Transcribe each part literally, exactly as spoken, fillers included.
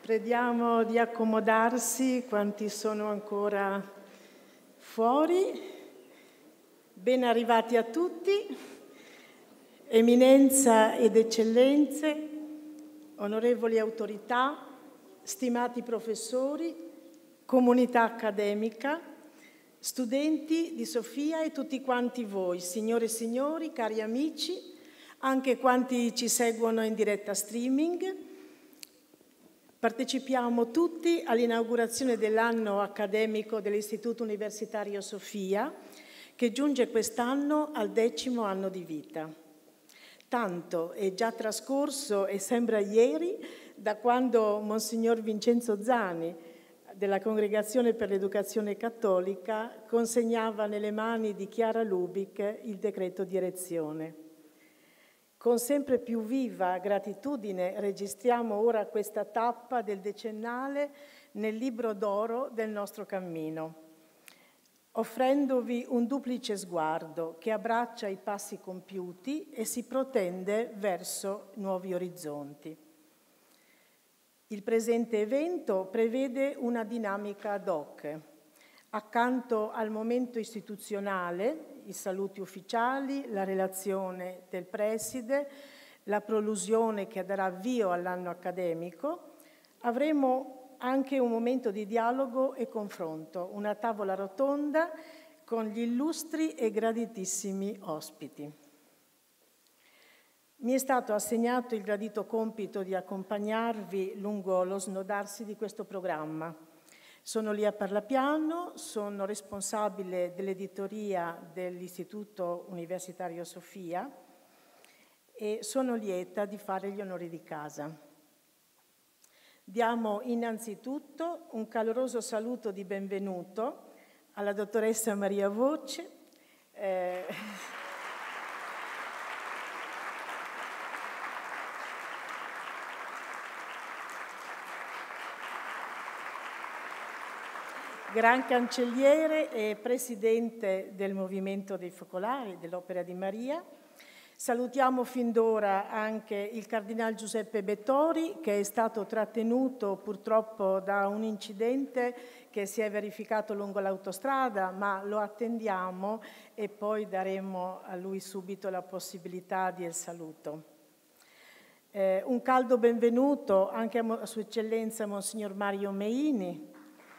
Preghiamo di accomodarsi quanti sono ancora fuori. Ben arrivati a tutti, eminenza ed eccellenze, onorevoli autorità, stimati professori, comunità accademica, studenti di Sofia e tutti quanti voi, signore e signori, cari amici, anche quanti ci seguono in diretta streaming. Partecipiamo tutti all'inaugurazione dell'anno accademico dell'Istituto Universitario Sofia, che giunge quest'anno al decimo anno di vita. Tanto è già trascorso e sembra ieri da quando Monsignor Vincenzo Zani, della Congregazione per l'Educazione Cattolica, consegnava nelle mani di Chiara Lubick il decreto di erezione. Con sempre più viva gratitudine registriamo ora questa tappa del decennale nel libro d'oro del nostro cammino, offrendovi un duplice sguardo che abbraccia i passi compiuti e si protende verso nuovi orizzonti. Il presente evento prevede una dinamica ad hoc. Accanto al momento istituzionale, i saluti ufficiali, la relazione del preside, la prolusione che darà avvio all'anno accademico, avremo anche un momento di dialogo e confronto, una tavola rotonda con gli illustri e graditissimi ospiti. Mi è stato assegnato il gradito compito di accompagnarvi lungo lo snodarsi di questo programma. Sono Lia Parlapiano, sono responsabile dell'editoria dell'Istituto Universitario Sofia e sono lieta di fare gli onori di casa. Diamo innanzitutto un caloroso saluto di benvenuto alla dottoressa Maria Voce, eh, gran cancelliere e presidente del Movimento dei Focolari dell'Opera di Maria. Salutiamo fin d'ora anche il Cardinal Giuseppe Bettori, che è stato trattenuto purtroppo da un incidente che si è verificato lungo l'autostrada, ma lo attendiamo e poi daremo a lui subito la possibilità di il saluto. Eh, un caldo benvenuto anche a Sua Eccellenza Monsignor Mario Meini,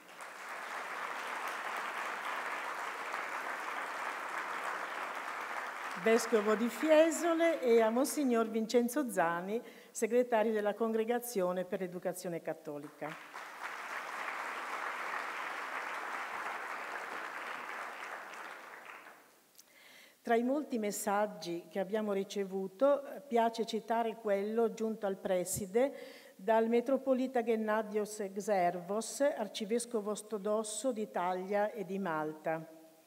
Vescovo di Fiesole, e a Monsignor Vincenzo Zani, segretario della Congregazione per l'Educazione Cattolica. Tra i molti messaggi che abbiamo ricevuto, piace citare quello giunto al preside dal metropolita Gennadios Xervos, arcivescovo ortodosso d'Italia e di Malta.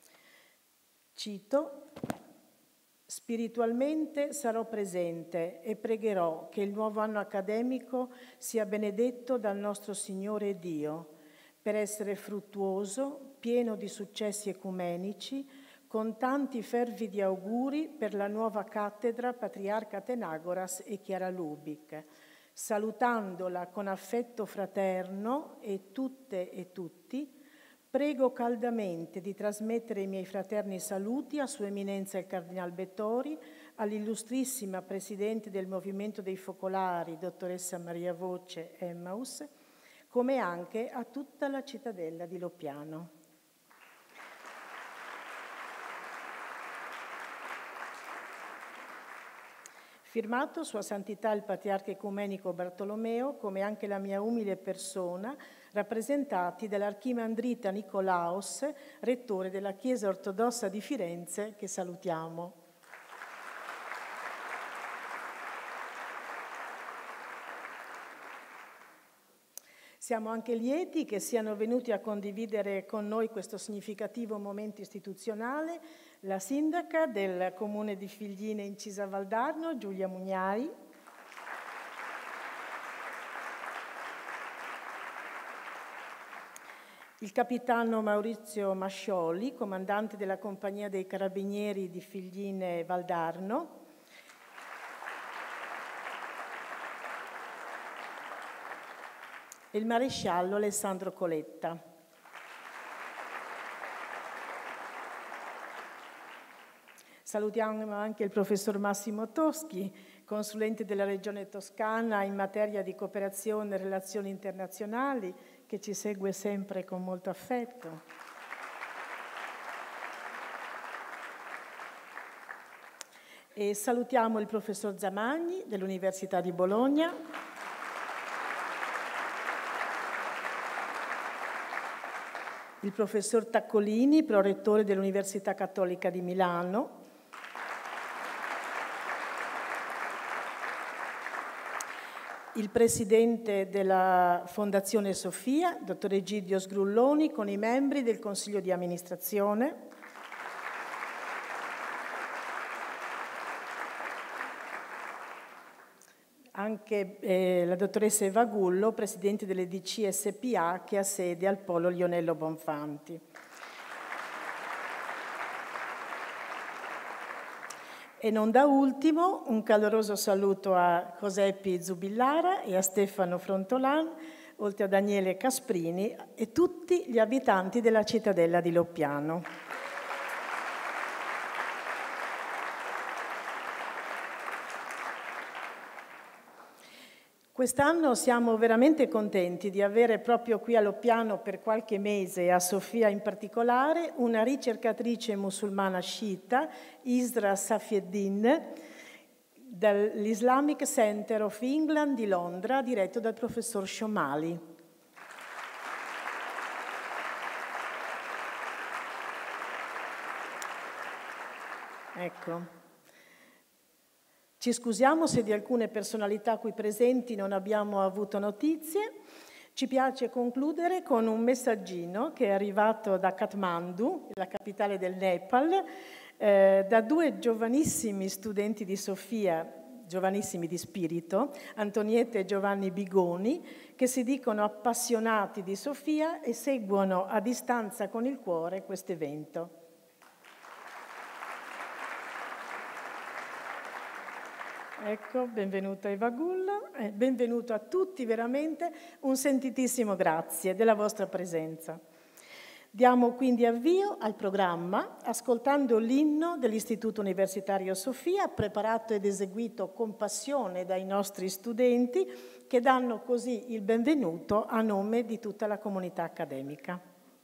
Cito: spiritualmente sarò presente e pregherò che il nuovo anno accademico sia benedetto dal nostro Signore Dio, per essere fruttuoso, pieno di successi ecumenici, con tanti fervidi auguri per la nuova cattedra Patriarca Athenagoras e Chiara Lubick, salutandola con affetto fraterno e tutte e tutti. Prego caldamente di trasmettere i miei fraterni saluti a Sua Eminenza il Cardinal Bettori, all'illustrissima Presidente del Movimento dei Focolari, dottoressa Maria Voce Emmaus, come anche a tutta la cittadella di Loppiano. Firmato Sua Santità il Patriarca Ecumenico Bartolomeo, come anche la mia umile persona, rappresentati dall'Archimandrita Nicolaos, rettore della Chiesa Ortodossa di Firenze, che salutiamo. Siamo anche lieti che siano venuti a condividere con noi questo significativo momento istituzionale la sindaca del Comune di Figline Incisa Valdarno, Giulia Mugnai, il capitano Maurizio Mascioli, comandante della Compagnia dei Carabinieri di Figline Valdarno, e il maresciallo Alessandro Coletta. Salutiamo anche il professor Massimo Toschi, consulente della Regione Toscana in materia di cooperazione e relazioni internazionali, che ci segue sempre con molto affetto. E salutiamo il professor Zamagni dell'Università di Bologna, il professor Taccolini, prorettore dell'Università Cattolica di Milano, il presidente della Fondazione Sofia, dottor Egidio Sgrulloni, con i membri del Consiglio di amministrazione, anche eh, la dottoressa Eva Gullo, presidente delle D C S P A, che ha sede al Polo Lionello Bonfanti. E non da ultimo un caloroso saluto a Josepi Zubillara e a Stefano Frontolan, oltre a Daniele Casprini e tutti gli abitanti della cittadella di Loppiano. Quest'anno siamo veramente contenti di avere proprio qui a Loppiano per qualche mese, e a Sofia in particolare, una ricercatrice musulmana sciita, Isra Safieddin, dall'Islamic Center of England di Londra, diretto dal professor Shomali. Ecco. Ci scusiamo se di alcune personalità qui presenti non abbiamo avuto notizie. Ci piace concludere con un messaggino che è arrivato da Kathmandu, la capitale del Nepal, eh, da due giovanissimi studenti di Sofia, giovanissimi di spirito, Antonietta e Giovanni Bigoni, che si dicono appassionati di Sofia e seguono a distanza con il cuore questo evento. Ecco, benvenuta Eva Gullo, eh, benvenuto a tutti, veramente un sentitissimo grazie della vostra presenza. Diamo quindi avvio al programma ascoltando l'inno dell'Istituto Universitario Sofia, preparato ed eseguito con passione dai nostri studenti, che danno così il benvenuto a nome di tutta la comunità accademica.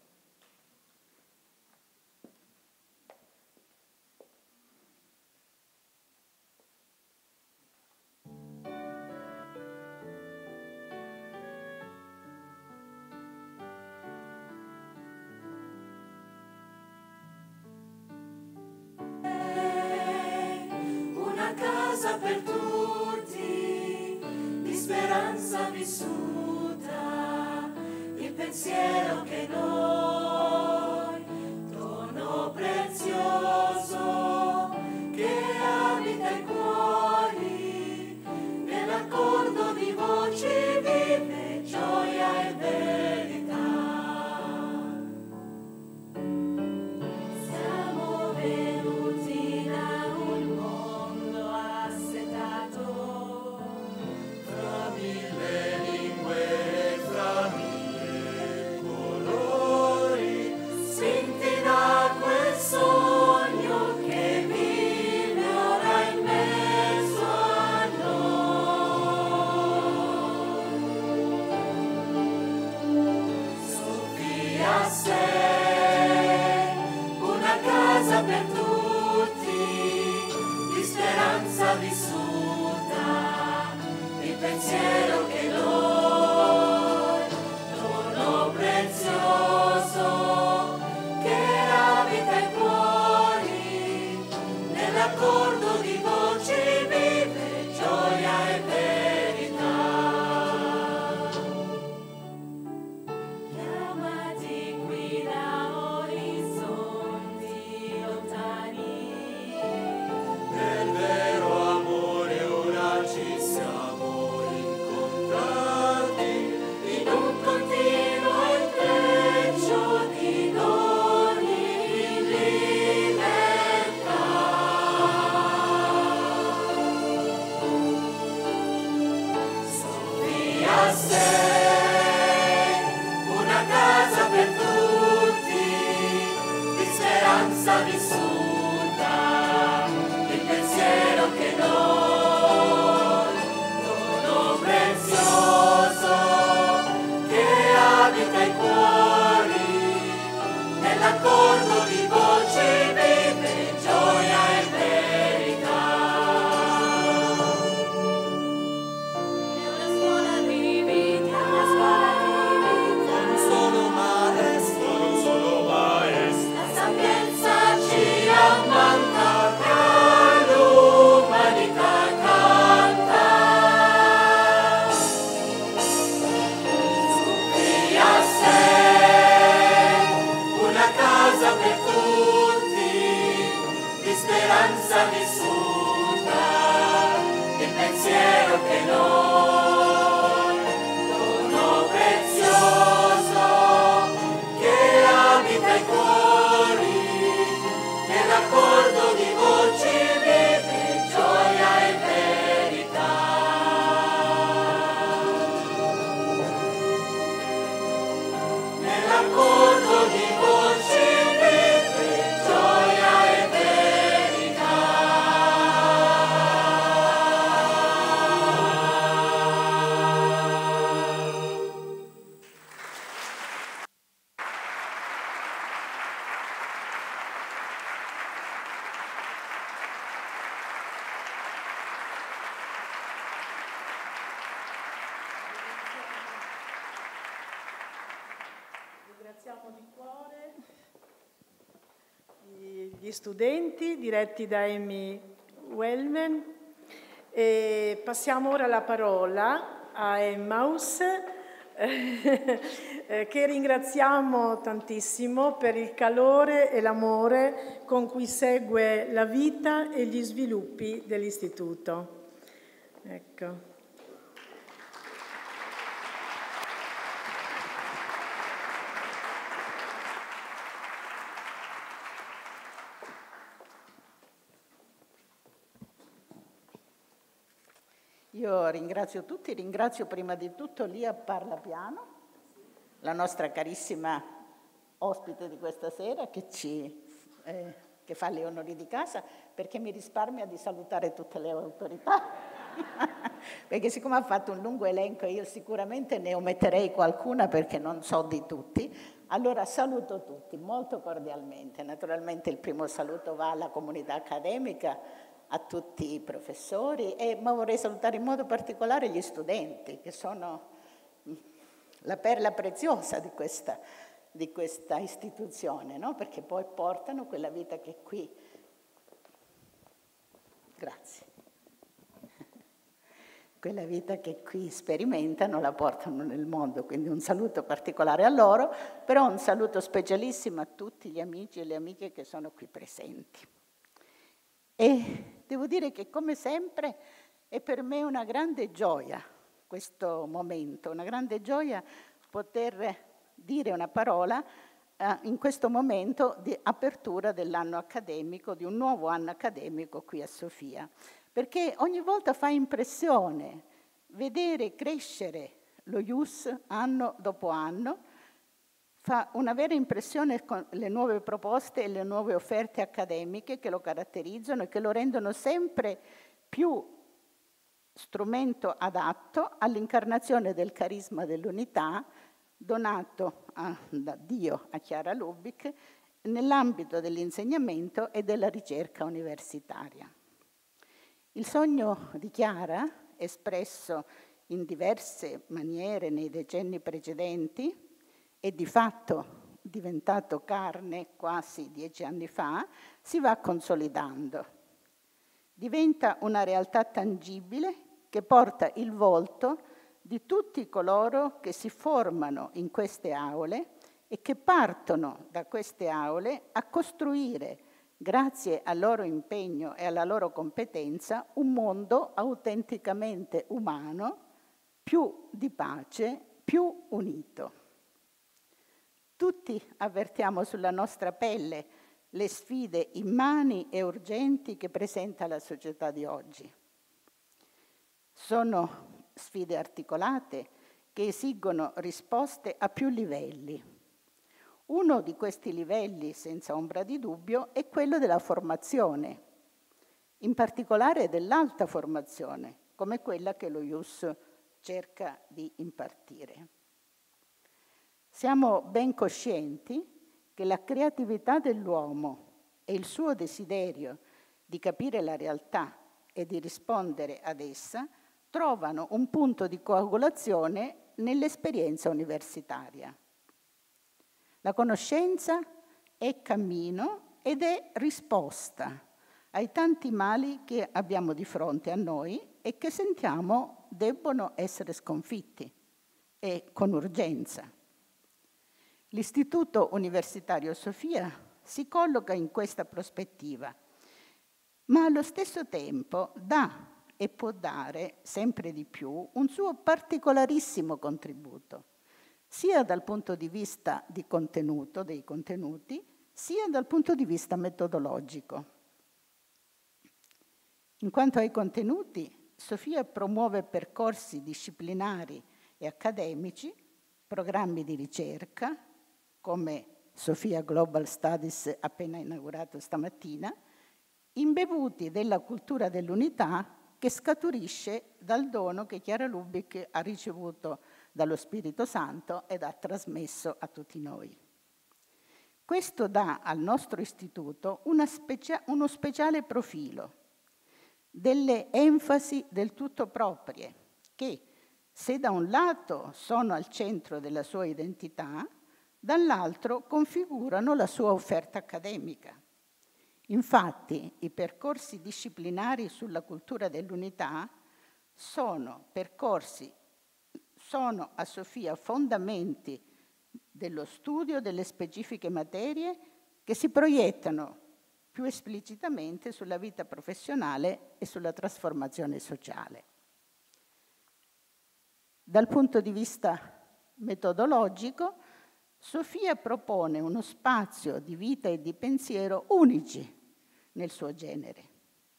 Per tutti, di speranza vissuta, il pensiero che noi, dono prezioso, che abita i cuori, nell'accordo di voci vive gioia e verità. Siamo venuti da un mondo assetato, fra mille lingue e fra mille colori, spinti da quel sogno che vive ora in mezzo a noi. Sofia sei una casa per tutti, di speranza vissuta, il pensiero che noi, dono prezioso, che abita i cuori, nell'accordo di voci vive gioia e verità. Chiamati qui da orizzonti lontani, nel vero amore ora ci siamo incontrati, in un continuo intreccio di doni in libertà. Sofia sei Ringraziamo di cuore gli studenti diretti da Amy Wellman e passiamo ora la parola a Emmaus eh, che ringraziamo tantissimo per il calore e l'amore con cui segue la vita e gli sviluppi dell'istituto. Ecco. Io ringrazio tutti, ringrazio prima di tutto Lia Parlapiano, la nostra carissima ospite di questa sera che, ci, eh, che fa gli onori di casa, perché mi risparmia di salutare tutte le autorità, perché siccome ha fatto un lungo elenco io sicuramente ne ometterei qualcuna perché non so di tutti, allora saluto tutti molto cordialmente. Naturalmente il primo saluto va alla comunità accademica, a tutti i professori, e, ma vorrei salutare in modo particolare gli studenti, che sono la perla preziosa di questa, di questa istituzione, no? Perché poi portano quella vita che qui... Grazie. Quella vita che qui sperimentano la portano nel mondo, quindi un saluto particolare a loro, però un saluto specialissimo a tutti gli amici e le amiche che sono qui presenti. E devo dire che, come sempre, è per me una grande gioia questo momento, una grande gioia poter dire una parola eh, in questo momento di apertura dell'anno accademico, di un nuovo anno accademico qui a Sofia, perché ogni volta fa impressione vedere crescere lo Ius anno dopo anno. Fa una vera impressione con le nuove proposte e le nuove offerte accademiche che lo caratterizzano e che lo rendono sempre più strumento adatto all'incarnazione del carisma dell'unità donato a, da Dio a Chiara Lubich nell'ambito dell'insegnamento e della ricerca universitaria. Il sogno di Chiara, espresso in diverse maniere nei decenni precedenti, e di fatto diventato carne quasi dieci anni fa, si va consolidando. Diventa una realtà tangibile che porta il volto di tutti coloro che si formano in queste aule e che partono da queste aule a costruire, grazie al loro impegno e alla loro competenza, un mondo autenticamente umano, più di pace, più unito. Tutti avvertiamo sulla nostra pelle le sfide immani e urgenti che presenta la società di oggi. Sono sfide articolate che esigono risposte a più livelli. Uno di questi livelli, senza ombra di dubbio, è quello della formazione, in particolare dell'alta formazione, come quella che lo Ius cerca di impartire. Siamo ben coscienti che la creatività dell'uomo e il suo desiderio di capire la realtà e di rispondere ad essa trovano un punto di coagulazione nell'esperienza universitaria. La conoscenza è cammino ed è risposta ai tanti mali che abbiamo di fronte a noi e che sentiamo debbono essere sconfitti, e con urgenza. L'Istituto Universitario Sofia si colloca in questa prospettiva, ma allo stesso tempo dà e può dare sempre di più un suo particolarissimo contributo, sia dal punto di vista di contenuto, dei contenuti, sia dal punto di vista metodologico. In quanto ai contenuti, Sofia promuove percorsi disciplinari e accademici, programmi di ricerca, come Sofia Global Studies appena inaugurato stamattina, imbevuti della cultura dell'unità che scaturisce dal dono che Chiara Lubich ha ricevuto dallo Spirito Santo ed ha trasmesso a tutti noi. Questo dà al nostro istituto una specia- uno speciale profilo, delle enfasi del tutto proprie, che, se da un lato sono al centro della sua identità, dall'altro configurano la sua offerta accademica. Infatti, i percorsi disciplinari sulla cultura dell'unità sono percorsi, sono a Sofia fondamenti dello studio delle specifiche materie che si proiettano più esplicitamente sulla vita professionale e sulla trasformazione sociale. Dal punto di vista metodologico, Sofia propone uno spazio di vita e di pensiero unici nel suo genere.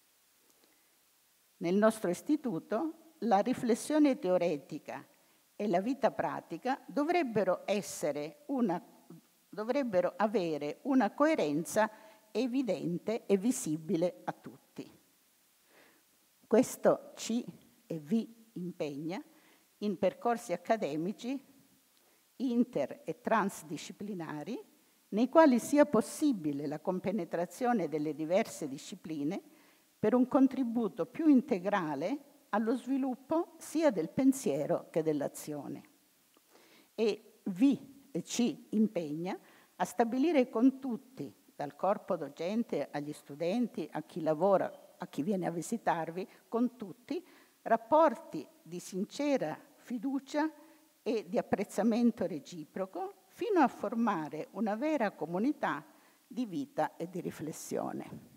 Nel nostro istituto, la riflessione teoretica e la vita pratica dovrebbero essere una, dovrebbero avere una coerenza evidente e visibile a tutti. Questo ci e vi impegna in percorsi accademici inter- e transdisciplinari nei quali sia possibile la compenetrazione delle diverse discipline per un contributo più integrale allo sviluppo sia del pensiero che dell'azione. E vi e ci impegna a stabilire con tutti, dal corpo docente agli studenti, a chi lavora, a chi viene a visitarvi, con tutti, rapporti di sincera fiducia e di apprezzamento reciproco, fino a formare una vera comunità di vita e di riflessione.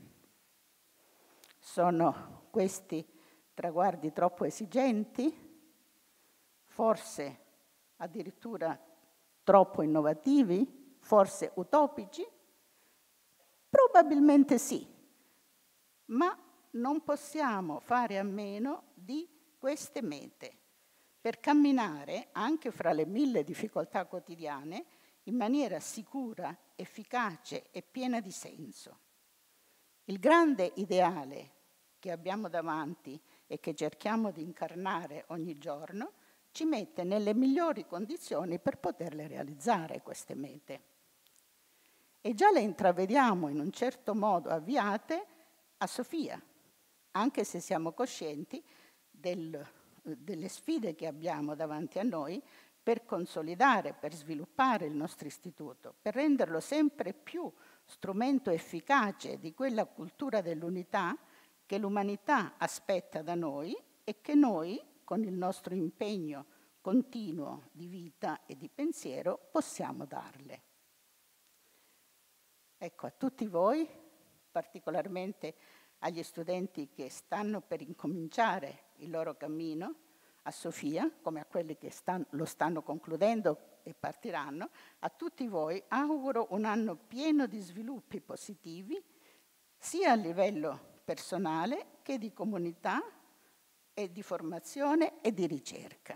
Sono questi traguardi troppo esigenti? Forse addirittura troppo innovativi? Forse utopici? Probabilmente sì, ma non possiamo fare a meno di queste mete per camminare, anche fra le mille difficoltà quotidiane, in maniera sicura, efficace e piena di senso. Il grande ideale che abbiamo davanti e che cerchiamo di incarnare ogni giorno ci mette nelle migliori condizioni per poterle realizzare queste mete. E già le intravediamo in un certo modo avviate a Sofia, anche se siamo coscienti del, delle sfide che abbiamo davanti a noi per consolidare, per sviluppare il nostro istituto, per renderlo sempre più strumento efficace di quella cultura dell'unità che l'umanità aspetta da noi e che noi, con il nostro impegno continuo di vita e di pensiero, possiamo darle. Ecco, a tutti voi, particolarmente agli studenti che stanno per incominciare il loro cammino a Sofia, come a quelli che stan- lo stanno concludendo e partiranno, a tutti voi auguro un anno pieno di sviluppi positivi, sia a livello personale che di comunità e di formazione e di ricerca.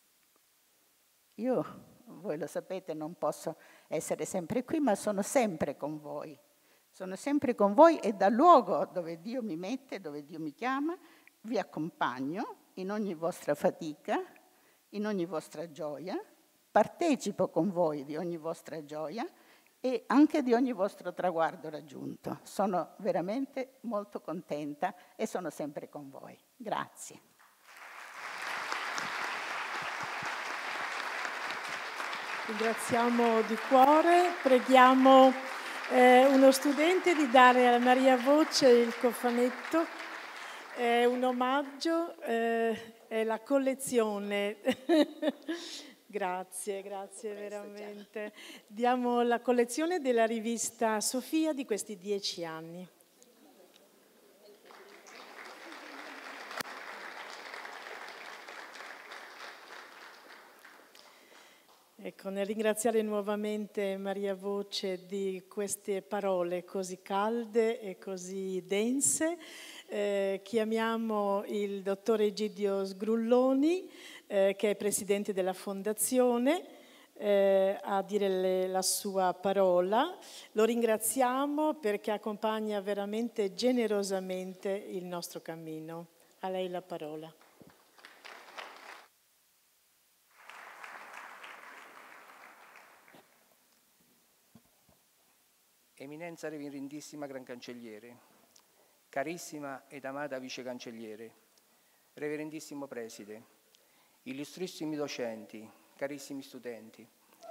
Io, voi lo sapete, non posso essere sempre qui, ma sono sempre con voi. Sono sempre con voi e dal luogo dove Dio mi mette, dove Dio mi chiama, vi accompagno in ogni vostra fatica, in ogni vostra gioia, partecipo con voi di ogni vostra gioia e anche di ogni vostro traguardo raggiunto. Sono veramente molto contenta e sono sempre con voi. Grazie. Ringraziamo di cuore, preghiamo eh, uno studente di dare a Maria Voce il cofanetto, è un omaggio, eh, è la collezione. Grazie, grazie veramente. Diamo la collezione della rivista Sofia di questi dieci anni. Ecco, nel ringraziare nuovamente Maria Voce di queste parole così calde e così dense, eh, chiamiamo il dottore Egidio Sgrulloni, eh, che è presidente della Fondazione, eh, a dire le, la sua parola. Lo ringraziamo perché accompagna veramente generosamente il nostro cammino. A lei la parola. Eminenza Reverendissima Gran Cancelliere, carissima ed amata Vice Cancelliere, Reverendissimo Preside, illustrissimi docenti, carissimi studenti,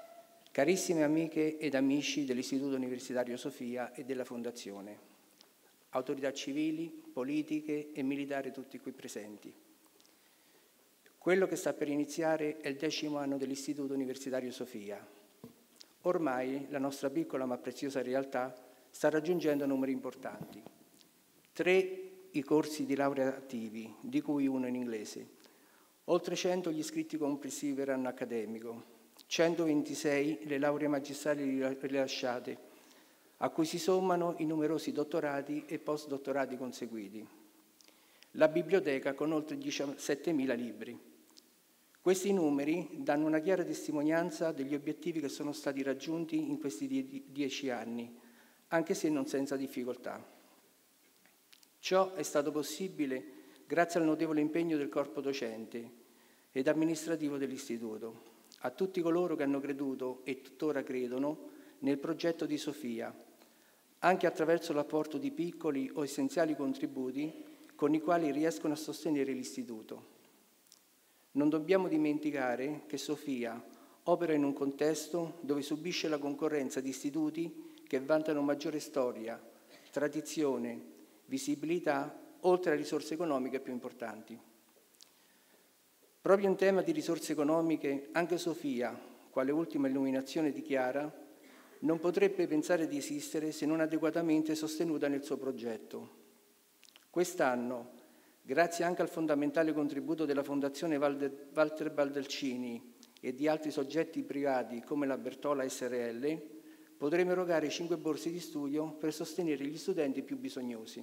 carissime amiche ed amici dell'Istituto Universitario Sofia e della Fondazione, autorità civili, politiche e militari tutti qui presenti. Quello che sta per iniziare è il decimo anno dell'Istituto Universitario Sofia. Ormai la nostra piccola ma preziosa realtà sta raggiungendo numeri importanti. Tre i corsi di laurea attivi, di cui uno in inglese, oltre cento gli iscritti complessivi per anno accademico, centoventisei le lauree magistrali rilasciate, a cui si sommano i numerosi dottorati e postdottorati conseguiti. La biblioteca con oltre diciassettemila libri. Questi numeri danno una chiara testimonianza degli obiettivi che sono stati raggiunti in questi die- dieci anni, anche se non senza difficoltà. Ciò è stato possibile grazie al notevole impegno del corpo docente ed amministrativo dell'Istituto, a tutti coloro che hanno creduto e tuttora credono nel progetto di Sofia, anche attraverso l'apporto di piccoli o essenziali contributi con i quali riescono a sostenere l'Istituto. Non dobbiamo dimenticare che Sofia opera in un contesto dove subisce la concorrenza di istituti che vantano maggiore storia, tradizione, visibilità, oltre a risorse economiche più importanti. Proprio in tema di risorse economiche, anche Sofia, quale ultima illuminazione dichiara, non potrebbe pensare di esistere se non adeguatamente sostenuta nel suo progetto. Quest'anno, grazie anche al fondamentale contributo della Fondazione Walter Baldacchini e di altri soggetti privati come la Bertola S R L, potremo erogare cinque borse di studio per sostenere gli studenti più bisognosi.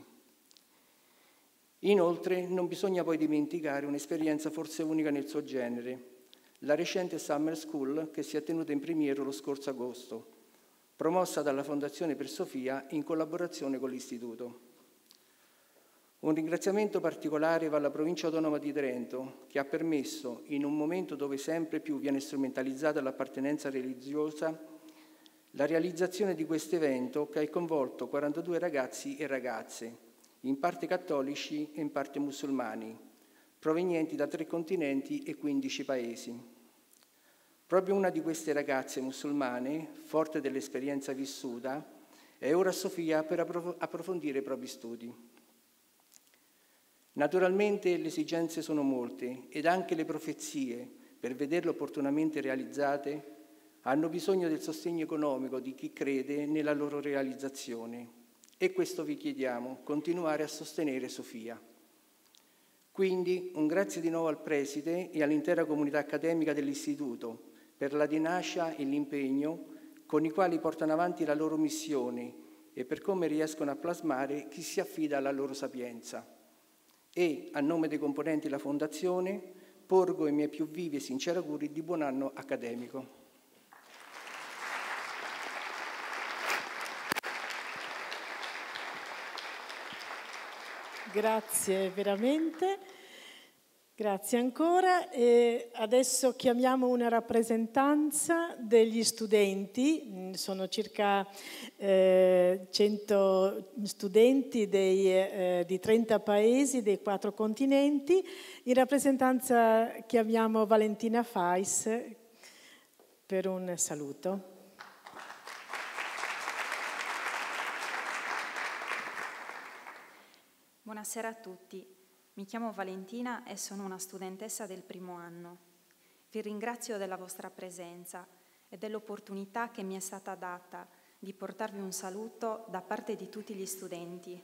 Inoltre, non bisogna poi dimenticare un'esperienza forse unica nel suo genere, la recente Summer School che si è tenuta in Primiero lo scorso agosto, promossa dalla Fondazione per Sofia in collaborazione con l'Istituto. Un ringraziamento particolare va alla Provincia Autonoma di Trento, che ha permesso, in un momento dove sempre più viene strumentalizzata l'appartenenza religiosa, la realizzazione di questo evento che ha coinvolto quarantadue ragazzi e ragazze, in parte cattolici e in parte musulmani, provenienti da tre continenti e quindici paesi. Proprio una di queste ragazze musulmane, forte dell'esperienza vissuta, è ora a Sofia per approfondire i propri studi. Naturalmente le esigenze sono molte ed anche le profezie, per vederle opportunamente realizzate, hanno bisogno del sostegno economico di chi crede nella loro realizzazione. E questo vi chiediamo, continuare a sostenere Sofia. Quindi un grazie di nuovo al Preside e all'intera comunità accademica dell'Istituto per la tenacia e l'impegno con i quali portano avanti la loro missione e per come riescono a plasmare chi si affida alla loro sapienza. E, a nome dei componenti della Fondazione, porgo i miei più vivi e sinceri auguri di buon anno accademico. Grazie veramente, grazie ancora. E adesso chiamiamo una rappresentanza degli studenti, sono circa eh, cento studenti dei, eh, di trenta paesi, dei quattro continenti. In rappresentanza chiamiamo Valentina Fais per un saluto. Buonasera a tutti, mi chiamo Valentina e sono una studentessa del primo anno. Vi ringrazio della vostra presenza e dell'opportunità che mi è stata data di portarvi un saluto da parte di tutti gli studenti.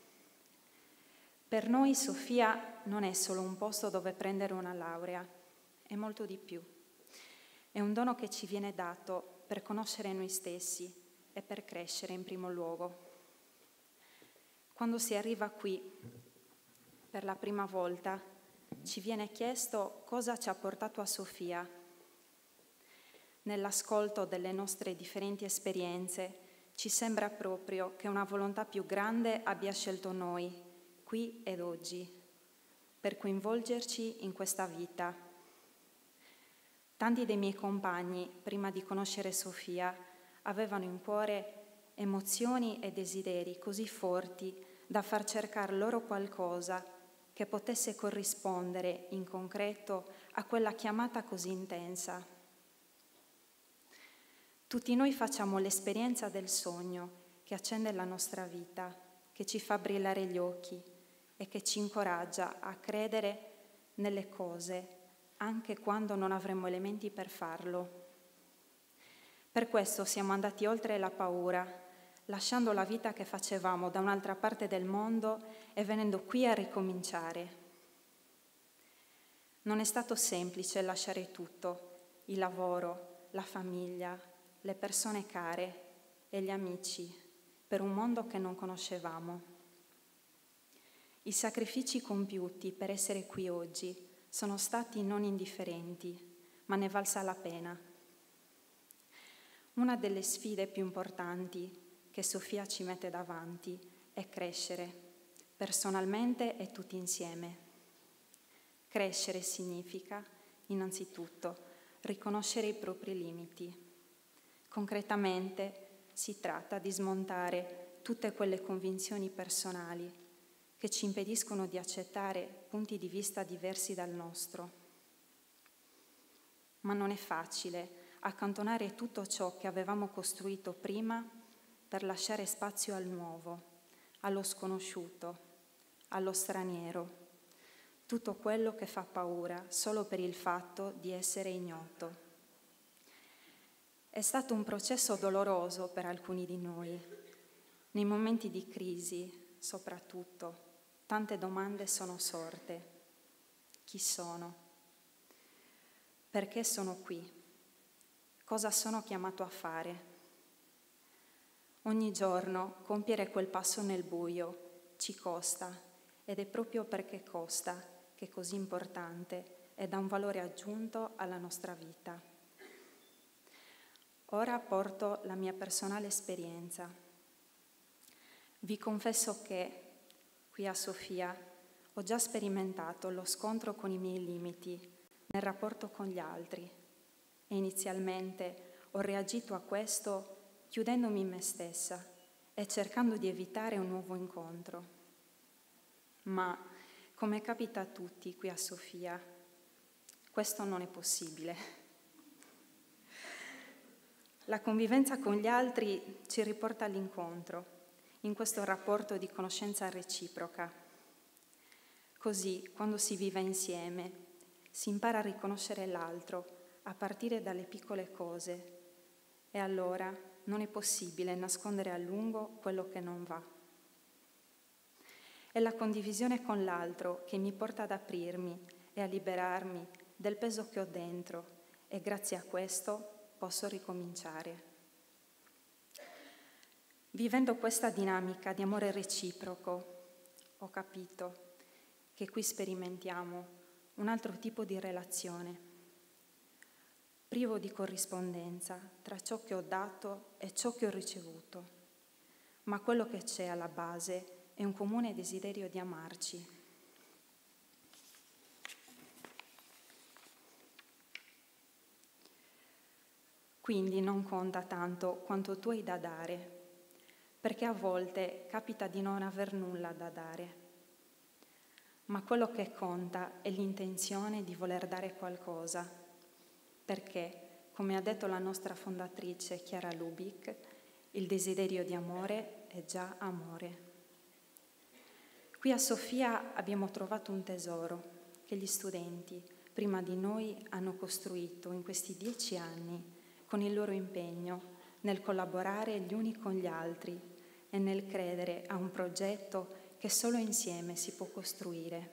Per noi Sofia non è solo un posto dove prendere una laurea, è molto di più. È un dono che ci viene dato per conoscere noi stessi e per crescere in primo luogo. Quando si arriva qui per la prima volta, ci viene chiesto cosa ci ha portato a Sofia. Nell'ascolto delle nostre differenti esperienze, ci sembra proprio che una volontà più grande abbia scelto noi, qui ed oggi, per coinvolgerci in questa vita. Tanti dei miei compagni, prima di conoscere Sofia, avevano in cuore emozioni e desideri così forti da far cercare loro qualcosa che potesse corrispondere in concreto a quella chiamata così intensa. Tutti noi facciamo l'esperienza del sogno che accende la nostra vita, che ci fa brillare gli occhi e che ci incoraggia a credere nelle cose anche quando non avremo elementi per farlo. Per questo siamo andati oltre la paura, lasciando la vita che facevamo da un'altra parte del mondo e venendo qui a ricominciare. Non è stato semplice lasciare tutto, il lavoro, la famiglia, le persone care e gli amici, per un mondo che non conoscevamo. I sacrifici compiuti per essere qui oggi sono stati non indifferenti, ma ne valsa la pena. Una delle sfide più importanti che Sofia ci mette davanti è crescere, personalmente e tutti insieme. Crescere significa, innanzitutto, riconoscere i propri limiti. Concretamente si tratta di smontare tutte quelle convinzioni personali che ci impediscono di accettare punti di vista diversi dal nostro. Ma non è facile accantonare tutto ciò che avevamo costruito prima per lasciare spazio al nuovo, allo sconosciuto, allo straniero, tutto quello che fa paura solo per il fatto di essere ignoto. È stato un processo doloroso per alcuni di noi. Nei momenti di crisi, soprattutto, tante domande sono sorte. Chi sono? Perché sono qui? Cosa sono chiamato a fare? Ogni giorno compiere quel passo nel buio ci costa, ed è proprio perché costa che è così importante e dà un valore aggiunto alla nostra vita. Ora porto la mia personale esperienza. Vi confesso che, qui a Sofia, ho già sperimentato lo scontro con i miei limiti nel rapporto con gli altri e inizialmente ho reagito a questo chiudendomi in me stessa e cercando di evitare un nuovo incontro. Ma, come capita a tutti qui a Sofia, questo non è possibile. La convivenza con gli altri ci riporta all'incontro, in questo rapporto di conoscenza reciproca. Così, quando si vive insieme, si impara a riconoscere l'altro, a partire dalle piccole cose, e allora non è possibile nascondere a lungo quello che non va. È la condivisione con l'altro che mi porta ad aprirmi e a liberarmi del peso che ho dentro, e grazie a questo posso ricominciare. Vivendo questa dinamica di amore reciproco, ho capito che qui sperimentiamo un altro tipo di relazione, privo di corrispondenza tra ciò che ho dato e ciò che ho ricevuto, ma quello che c'è alla base è un comune desiderio di amarci. Quindi non conta tanto quanto tu hai da dare, perché a volte capita di non aver nulla da dare. Ma quello che conta è l'intenzione di voler dare qualcosa, perché, come ha detto la nostra fondatrice Chiara Lubick, il desiderio di amore è già amore. Qui a Sofia abbiamo trovato un tesoro che gli studenti prima di noi hanno costruito in questi dieci anni con il loro impegno nel collaborare gli uni con gli altri e nel credere a un progetto che solo insieme si può costruire.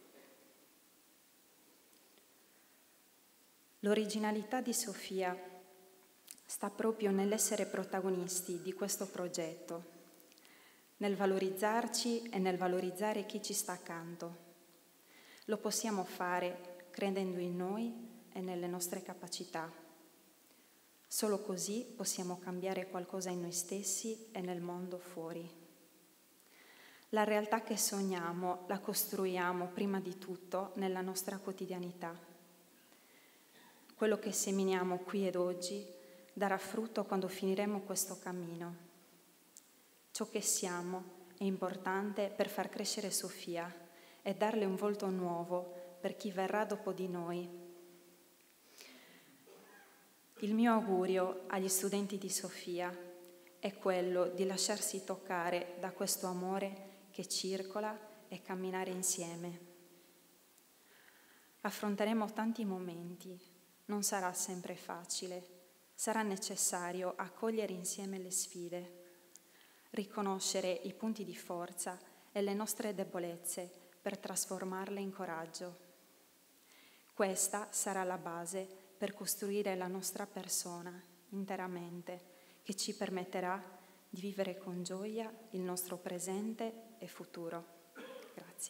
L'originalità di Sofia sta proprio nell'essere protagonisti di questo progetto, nel valorizzarci e nel valorizzare chi ci sta accanto. Lo possiamo fare credendo in noi e nelle nostre capacità. Solo così possiamo cambiare qualcosa in noi stessi e nel mondo fuori. La realtà che sogniamo la costruiamo prima di tutto nella nostra quotidianità. Quello che seminiamo qui ed oggi darà frutto quando finiremo questo cammino. Ciò che siamo è importante per far crescere Sofia e darle un volto nuovo per chi verrà dopo di noi. Il mio augurio agli studenti di Sofia è quello di lasciarsi toccare da questo amore che circola e camminare insieme. Affronteremo tanti momenti, non sarà sempre facile, sarà necessario accogliere insieme le sfide, riconoscere i punti di forza e le nostre debolezze per trasformarle in coraggio. Questa sarà la base per costruire la nostra persona interamente, che ci permetterà di vivere con gioia il nostro presente e futuro. Grazie.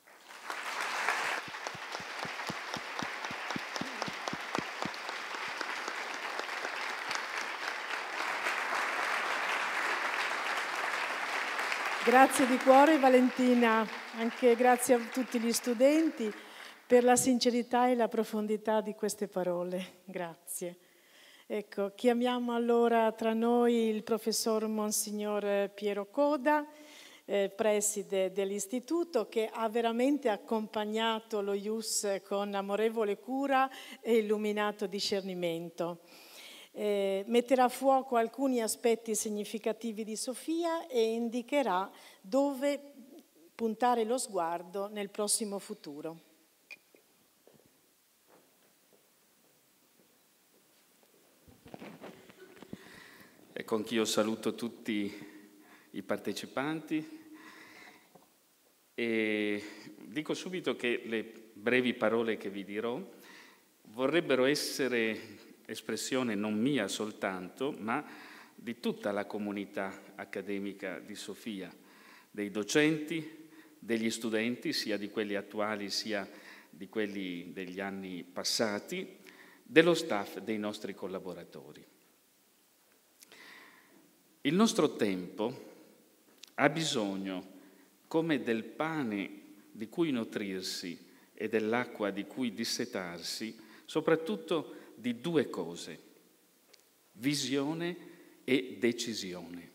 Grazie di cuore Valentina, anche grazie a tutti gli studenti per la sincerità e la profondità di queste parole. Grazie. Ecco, chiamiamo allora tra noi il professor Monsignor Piero Coda, eh, preside dell'istituto, che ha veramente accompagnato lo Ius con amorevole cura e illuminato discernimento. Eh, metterà a fuoco alcuni aspetti significativi di Sofia e indicherà dove puntare lo sguardo nel prossimo futuro. Ecco, anch'io saluto tutti i partecipanti e dico subito che le brevi parole che vi dirò vorrebbero essere espressione non mia soltanto, ma di tutta la comunità accademica di Sofia, dei docenti, degli studenti, sia di quelli attuali sia di quelli degli anni passati, dello staff, dei nostri collaboratori. Il nostro tempo ha bisogno, come del pane di cui nutrirsi e dell'acqua di cui dissetarsi, soprattutto di due cose: visione e decisione.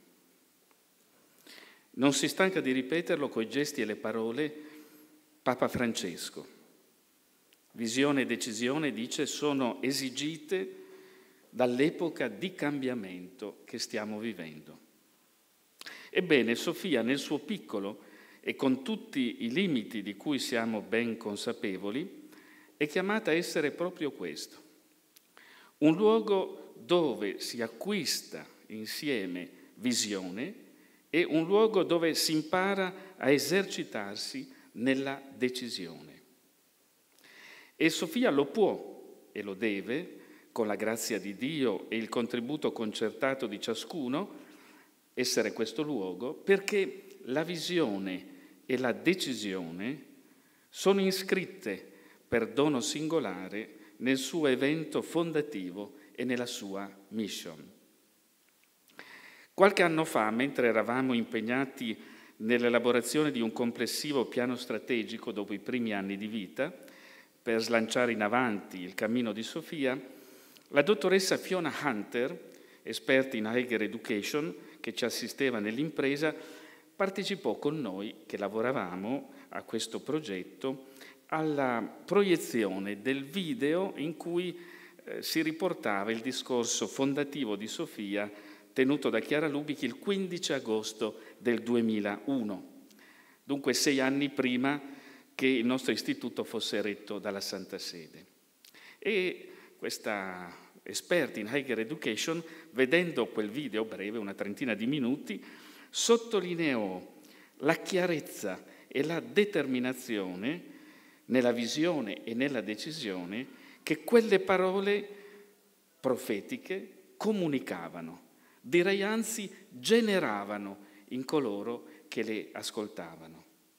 Non si stanca di ripeterlo coi gesti e le parole Papa Francesco. Visione e decisione, dice, sono esigite dall'epoca di cambiamento che stiamo vivendo. Ebbene, Sofia, nel suo piccolo e con tutti i limiti di cui siamo ben consapevoli, è chiamata a essere proprio questo: un luogo dove si acquista insieme visione e un luogo dove si impara a esercitarsi nella decisione. E Sofia lo può e lo deve, con la grazia di Dio e il contributo concertato di ciascuno, essere questo luogo, perché la visione e la decisione sono iscritte per dono singolare nel suo evento fondativo e nella sua mission. Qualche anno fa, mentre eravamo impegnati nell'elaborazione di un complessivo piano strategico dopo i primi anni di vita, per slanciare in avanti il cammino di Sofia, la dottoressa Fiona Hunter, esperta in Higher Education, che ci assisteva nell'impresa, partecipò con noi, che lavoravamo a questo progetto, alla proiezione del video in cui eh, si riportava il discorso fondativo di Sofia tenuto da Chiara Lubich il quindici agosto del duemilauno, dunque sei anni prima che il nostro istituto fosse retto dalla Santa Sede. E questa esperta in Higher Education, vedendo quel video breve, una trentina di minuti, sottolineò la chiarezza e la determinazione nella visione e nella decisione che quelle parole profetiche comunicavano, direi anzi generavano in coloro che le ascoltavano.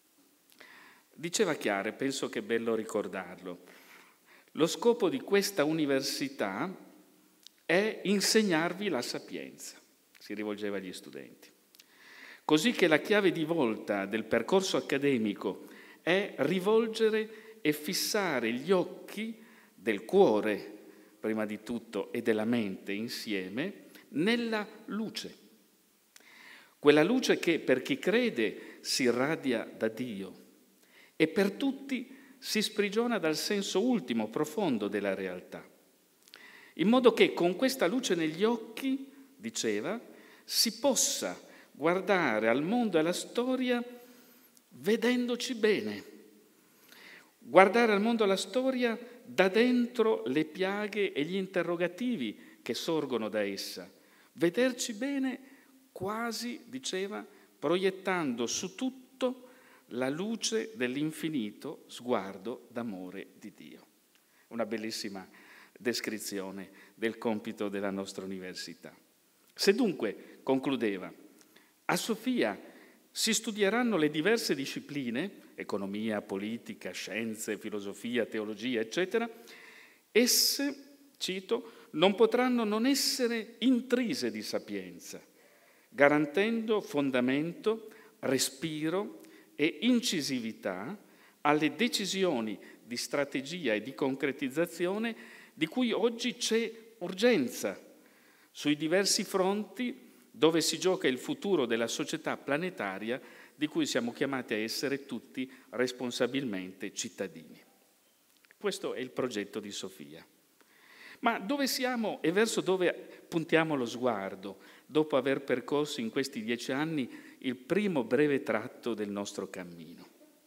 Diceva Chiara, e penso che è bello ricordarlo, lo scopo di questa università è insegnarvi la sapienza, si rivolgeva agli studenti. Così che la chiave di volta del percorso accademico è rivolgere e fissare gli occhi del cuore, prima di tutto, e della mente insieme, nella luce. Quella luce che per chi crede si irradia da Dio e per tutti si sprigiona dal senso ultimo, profondo della realtà. in modo che con questa luce negli occhi, diceva, si possa guardare al mondo e alla storia vedendoci bene, guardare al mondo e alla storia da dentro le piaghe e gli interrogativi che sorgono da essa, vederci bene quasi, diceva, proiettando su tutto la luce dell'infinito sguardo d'amore di Dio. Una bellissima descrizione del compito della nostra università. Se dunque, concludeva, a Sofia si studieranno le diverse discipline, economia, politica, scienze, filosofia, teologia, eccetera, esse, cito, non potranno non essere intrise di sapienza, garantendo fondamento, respiro e incisività alle decisioni di strategia e di concretizzazione di cui oggi c'è urgenza sui diversi fronti dove si gioca il futuro della società planetaria di cui siamo chiamati a essere tutti responsabilmente cittadini. Questo è il progetto di Sofia. Ma dove siamo e verso dove puntiamo lo sguardo dopo aver percorso in questi dieci anni il primo breve tratto del nostro cammino?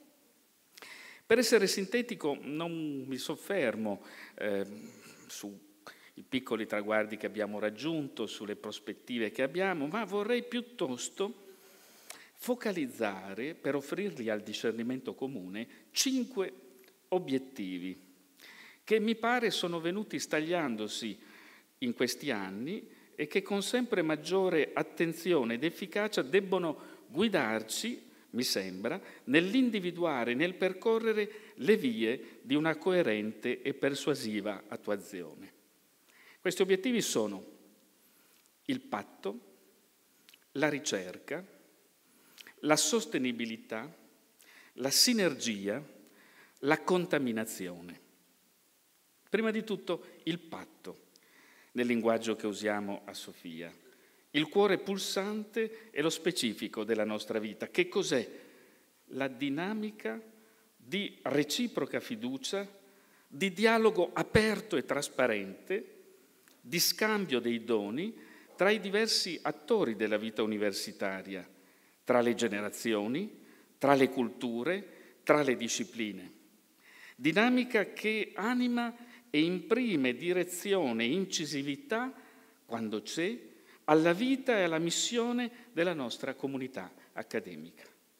Per essere sintetico non mi soffermo eh, sui piccoli traguardi che abbiamo raggiunto, sulle prospettive che abbiamo, ma vorrei piuttosto focalizzare, per offrirli al discernimento comune, cinque obiettivi che mi pare sono venuti stagliandosi in questi anni e che con sempre maggiore attenzione ed efficacia debbono guidarci, mi sembra, nell'individuare, nel percorrere le vie di una coerente e persuasiva attuazione. Questi obiettivi sono il patto, la ricerca, la sostenibilità, la sinergia, la contaminazione. Prima di tutto il patto, nel linguaggio che usiamo a Sofia, il cuore pulsante e lo specifico della nostra vita. Che cos'è? La dinamica di reciproca fiducia, di dialogo aperto e trasparente, di scambio dei doni tra i diversi attori della vita universitaria, tra le generazioni, tra le culture, tra le discipline. Dinamica che anima e imprime direzione e incisività, quando c'è, alla vita e alla missione della nostra comunità accademica.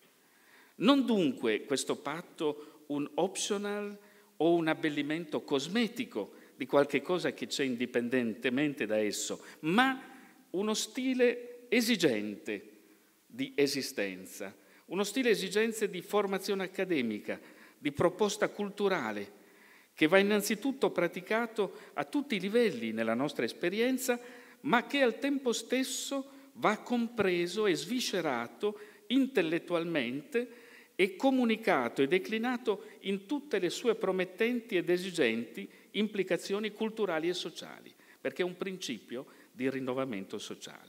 Non dunque questo patto un optional o un abbellimento cosmetico di qualche cosa che c'è indipendentemente da esso, ma uno stile esigente di esistenza, uno stile esigente di formazione accademica, di proposta culturale, che va innanzitutto praticato a tutti i livelli nella nostra esperienza, ma che al tempo stesso va compreso e sviscerato intellettualmente e comunicato e declinato in tutte le sue promettenti ed esigenti implicazioni culturali e sociali, perché è un principio di rinnovamento sociale.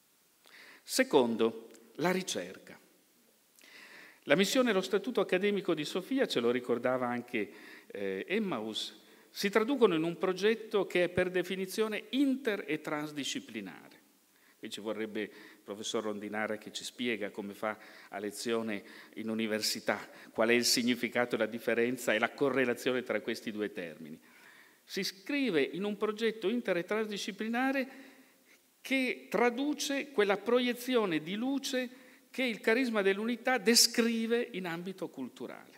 Secondo, la ricerca. La missione e lo statuto accademico di Sofia, ce lo ricordava anche eh, Emmaus, si traducono in un progetto che è per definizione inter- e transdisciplinare. Qui ci vorrebbe il professor Rondinara che ci spiega come fa a lezione in università, qual è il significato e la differenza e la correlazione tra questi due termini. Si scrive in un progetto inter- e transdisciplinare che traduce quella proiezione di luce che il carisma dell'unità descrive in ambito culturale.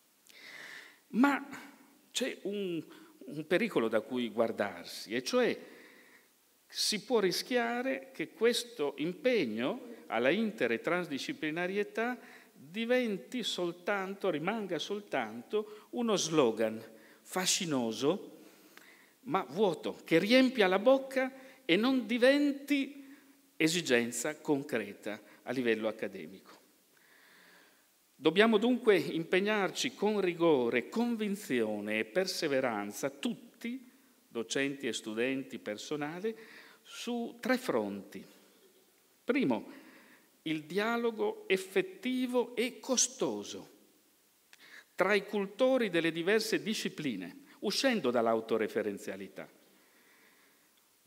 Ma c'è un, un pericolo da cui guardarsi, e cioè si può rischiare che questo impegno alla inter- e transdisciplinarietà diventi soltanto, rimanga soltanto uno slogan fascinoso, ma vuoto, che riempia la bocca e non diventi esigenza concreta a livello accademico. Dobbiamo dunque impegnarci con rigore, convinzione e perseveranza, tutti, docenti e studenti, personale, su tre fronti. Primo, il dialogo effettivo e costoso tra i cultori delle diverse discipline, uscendo dall'autoreferenzialità.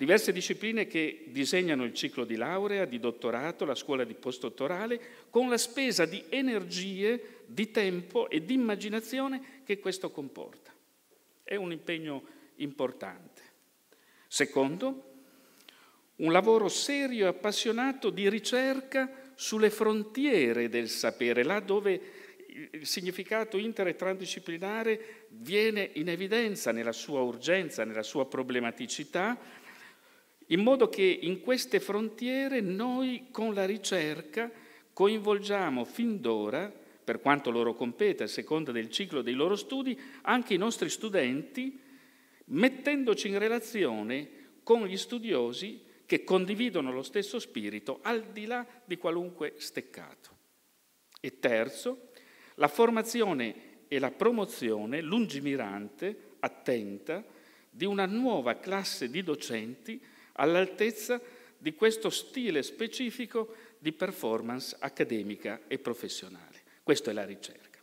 Diverse discipline che disegnano il ciclo di laurea, di dottorato, la scuola di postdottorale, con la spesa di energie, di tempo e di immaginazione che questo comporta. È un impegno importante. Secondo, un lavoro serio e appassionato di ricerca sulle frontiere del sapere, là dove il significato inter e transdisciplinare viene in evidenza nella sua urgenza, nella sua problematicità, in modo che in queste frontiere noi con la ricerca coinvolgiamo fin d'ora, per quanto loro compete a seconda del ciclo dei loro studi, anche i nostri studenti, mettendoci in relazione con gli studiosi che condividono lo stesso spirito al di là di qualunque steccato. E terzo, la formazione e la promozione lungimirante, attenta, di una nuova classe di docenti all'altezza di questo stile specifico di performance accademica e professionale. Questa è la ricerca.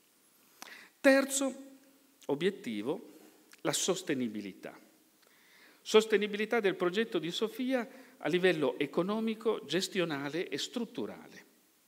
Terzo obiettivo, la sostenibilità. Sostenibilità del progetto di Sophia a livello economico, gestionale e strutturale.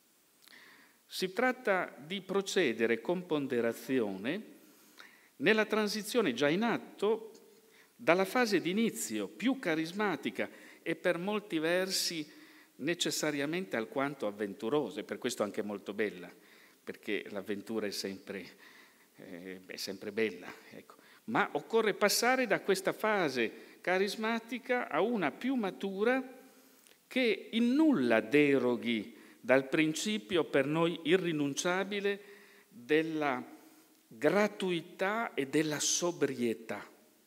Si tratta di procedere con ponderazione nella transizione già in atto dalla fase d'inizio più carismatica e per molti versi necessariamente alquanto avventurosa, e per questo anche molto bella, perché l'avventura è sempre, eh, è sempre bella, ecco. Ma occorre passare da questa fase carismatica a una più matura che in nulla deroghi dal principio per noi irrinunciabile della gratuità e della sobrietà,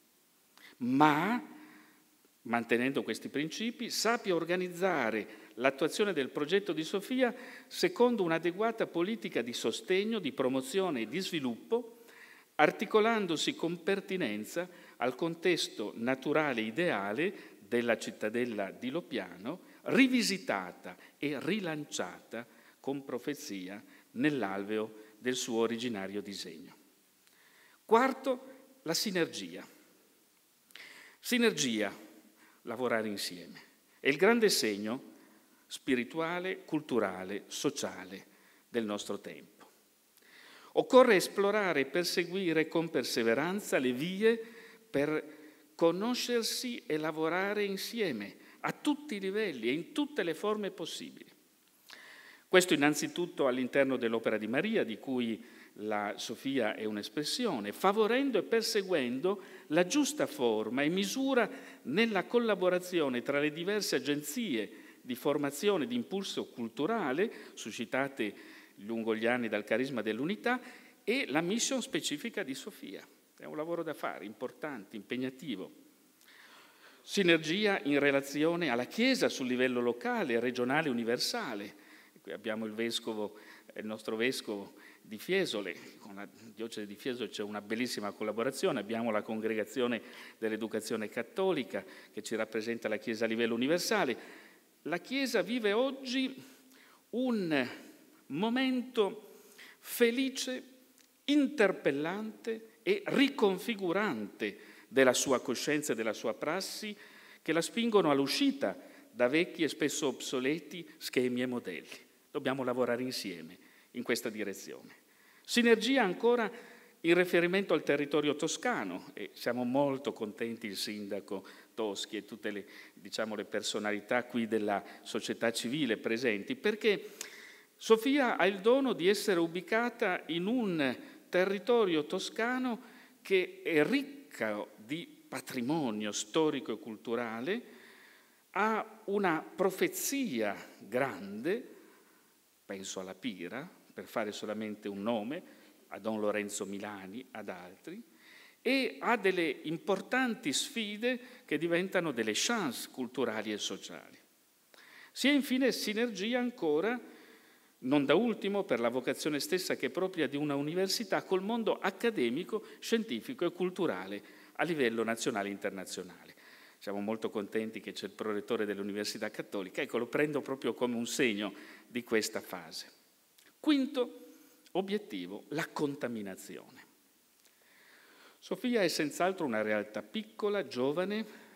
ma, mantenendo questi principi, sappia organizzare l'attuazione del progetto di Sophia secondo un'adeguata politica di sostegno, di promozione e di sviluppo, articolandosi con pertinenza al contesto naturale ideale della cittadella di Loppiano, rivisitata e rilanciata con profezia nell'alveo del suo originario disegno. Quarto, la sinergia. Sinergia, lavorare insieme, è il grande segno spirituale, culturale, sociale del nostro tempo. Occorre esplorare e perseguire con perseveranza le vie per conoscersi e lavorare insieme a tutti i livelli e in tutte le forme possibili. Questo innanzitutto all'interno dell'Opera di Maria, di cui la Sophia è un'espressione, favorendo e perseguendo la giusta forma e misura nella collaborazione tra le diverse agenzie di formazione e di impulso culturale, suscitate lungo gli anni dal carisma dell'unità, e la mission specifica di Sophia. È un lavoro da fare, importante, impegnativo. Sinergia in relazione alla Chiesa sul livello locale, regionale, universale. Qui abbiamo il vescovo, il nostro vescovo di Fiesole, con la diocesi di Fiesole c'è una bellissima collaborazione, abbiamo la congregazione dell'educazione cattolica che ci rappresenta la Chiesa a livello universale. La Chiesa vive oggi un momento felice, interpellante e riconfigurante della sua coscienza e della sua prassi, che la spingono all'uscita da vecchi e spesso obsoleti schemi e modelli. Dobbiamo lavorare insieme in questa direzione. Sinergia ancora in riferimento al territorio toscano, e siamo molto contenti il sindaco Toschi e tutte le, diciamo, le personalità qui della società civile presenti, perché Sophia ha il dono di essere ubicata in un territorio toscano che è ricco di patrimonio storico e culturale, ha una profezia grande, penso alla Pira, per fare solamente un nome, a Don Lorenzo Milani, ad altri, e ha delle importanti sfide che diventano delle chance culturali e sociali. Si è infine sinergia ancora, non da ultimo per la vocazione stessa che è propria di una università, col mondo accademico, scientifico e culturale a livello nazionale e internazionale. Siamo molto contenti che c'è il prorettore dell'Università Cattolica, ecco, lo prendo proprio come un segno di questa fase. Quinto obiettivo, la contaminazione. Sophia è senz'altro una realtà piccola, giovane,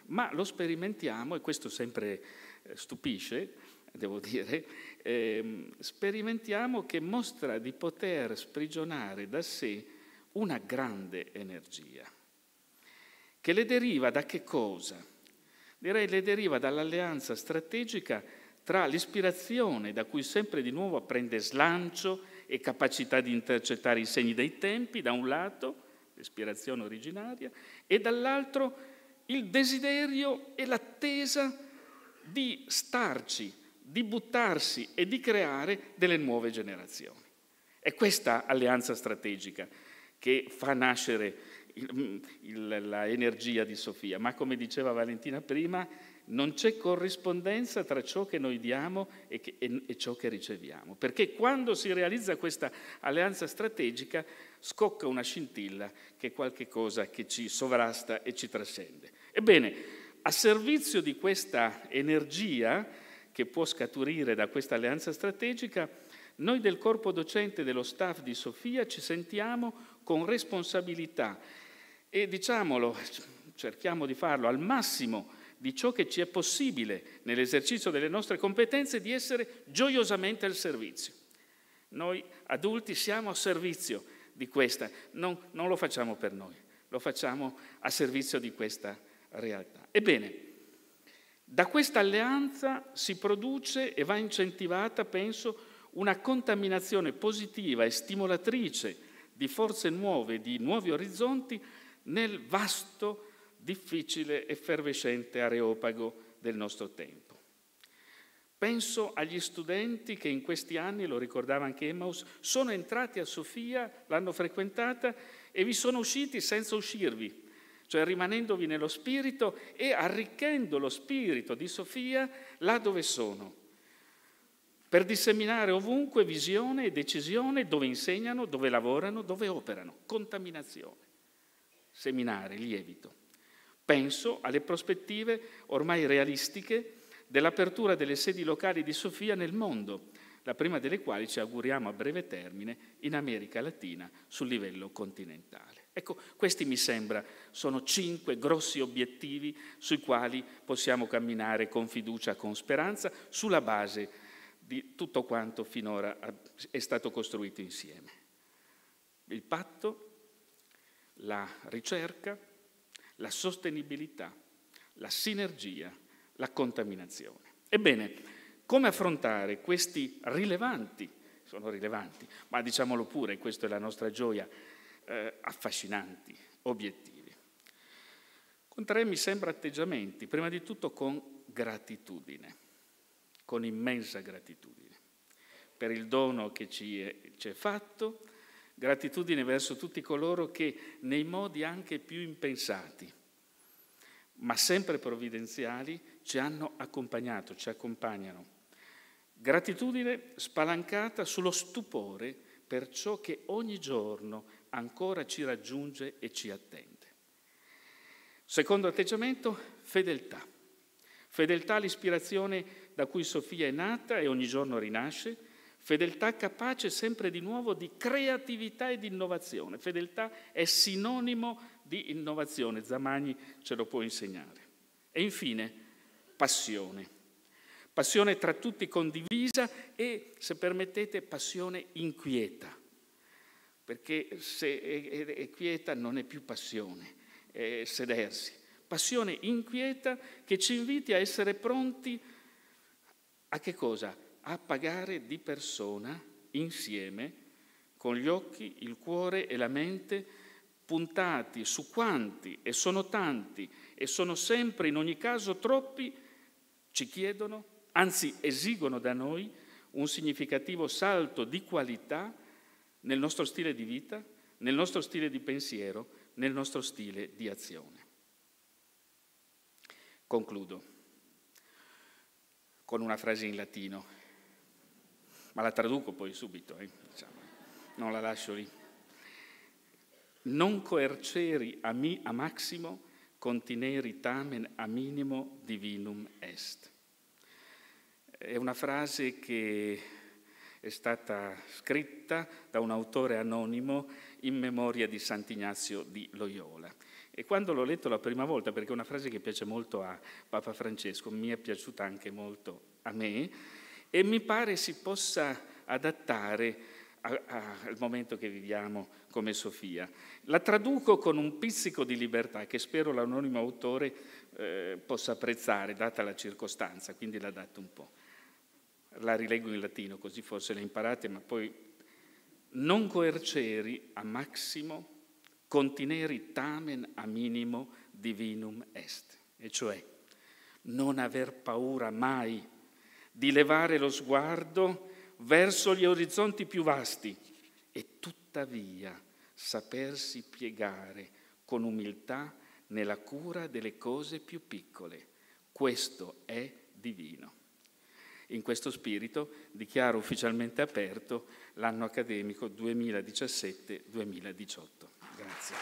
ma lo sperimentiamo, e questo sempre stupisce, devo dire, eh, sperimentiamo che mostra di poter sprigionare da sé una grande energia, che le deriva da che cosa? Direi le deriva dall'alleanza strategica tra l'ispirazione, da cui sempre di nuovo prende slancio e capacità di intercettare i segni dei tempi, da un lato, l'ispirazione originaria, e dall'altro il desiderio e l'attesa di starci, di buttarsi e di creare delle nuove generazioni. È questa alleanza strategica che fa nascere il, il, la energia di Sofia, ma come diceva Valentina prima, non c'è corrispondenza tra ciò che noi diamo e, che, e, e ciò che riceviamo, perché quando si realizza questa alleanza strategica scocca una scintilla che è qualche cosa che ci sovrasta e ci trascende. Ebbene, a servizio di questa energia che può scaturire da questa alleanza strategica, noi del corpo docente dello staff di Sofia ci sentiamo con responsabilità e, diciamolo, cerchiamo di farlo al massimo di ciò che ci è possibile nell'esercizio delle nostre competenze, di essere gioiosamente al servizio. Noi adulti siamo a servizio di questa, non, non lo facciamo per noi, lo facciamo a servizio di questa realtà. Ebbene, da questa alleanza si produce e va incentivata, penso, una contaminazione positiva e stimolatrice di forze nuove, di nuovi orizzonti nel vasto, difficile, effervescente areopago del nostro tempo. Penso agli studenti che in questi anni, lo ricordava anche Emmaus, sono entrati a Sofia, l'hanno frequentata e vi sono usciti senza uscirvi, cioè rimanendovi nello spirito e arricchendo lo spirito di Sofia là dove sono, per disseminare ovunque visione e decisione, dove insegnano, dove lavorano, dove operano. Contaminazione, seminare, lievito. Penso alle prospettive ormai realistiche dell'apertura delle sedi locali di Sofia nel mondo, la prima delle quali ci auguriamo a breve termine in America Latina sul livello continentale. Ecco, questi mi sembra sono cinque grossi obiettivi sui quali possiamo camminare con fiducia, con speranza, sulla base di tutto quanto finora è stato costruito insieme. Il patto, la ricerca, la sostenibilità, la sinergia, la contaminazione. Ebbene, come affrontare questi rilevanti, sono rilevanti, ma diciamolo pure, questa è la nostra gioia, eh, affascinanti obiettivi? Con tre, mi sembra, atteggiamenti, prima di tutto con gratitudine, con immensa gratitudine, per il dono che ci è, ci è fatto, gratitudine verso tutti coloro che nei modi anche più impensati, ma sempre provvidenziali, ci hanno accompagnato, ci accompagnano. Gratitudine spalancata sullo stupore per ciò che ogni giorno ancora ci raggiunge e ci attende. Secondo atteggiamento, fedeltà. Fedeltà all'ispirazione da cui Sofia è nata e ogni giorno rinasce, fedeltà capace sempre di nuovo di creatività e di innovazione. Fedeltà è sinonimo di innovazione, Zamagni ce lo può insegnare. E infine, passione. Passione tra tutti condivisa e, se permettete, passione inquieta. Perché se è, è, è quieta non è più passione, è sedersi. Passione inquieta che ci inviti a essere pronti a che cosa? A pagare di persona, insieme, con gli occhi, il cuore e la mente puntati su quanti, e sono tanti, e sono sempre in ogni caso troppi, ci chiedono, anzi esigono da noi, un significativo salto di qualità nel nostro stile di vita, nel nostro stile di pensiero, nel nostro stile di azione. Concludo con una frase in latino, ma la traduco poi subito, eh, diciamo, non la lascio lì. Non coerceri a, mi, a maximo contineri tamen a minimo divinum est. È una frase che è stata scritta da un autore anonimo in memoria di Sant'Ignazio di Loyola. E quando l'ho letto la prima volta, perché è una frase che piace molto a Papa Francesco, mi è piaciuta anche molto a me, e mi pare si possa adattare a, a, al momento che viviamo come Sofia. La traduco con un pizzico di libertà che spero l'anonimo autore eh, possa apprezzare, data la circostanza, quindi l'adatto un po'. La rileggo in latino, così forse la imparate, ma poi non coerceri a maximo contineri tamen a minimo divinum est, e cioè non aver paura mai di levare lo sguardo verso gli orizzonti più vasti e tuttavia sapersi piegare con umiltà nella cura delle cose più piccole. Questo è divino. In questo spirito dichiaro ufficialmente aperto l'anno accademico duemiladiciassette duemiladiciotto. Grazie.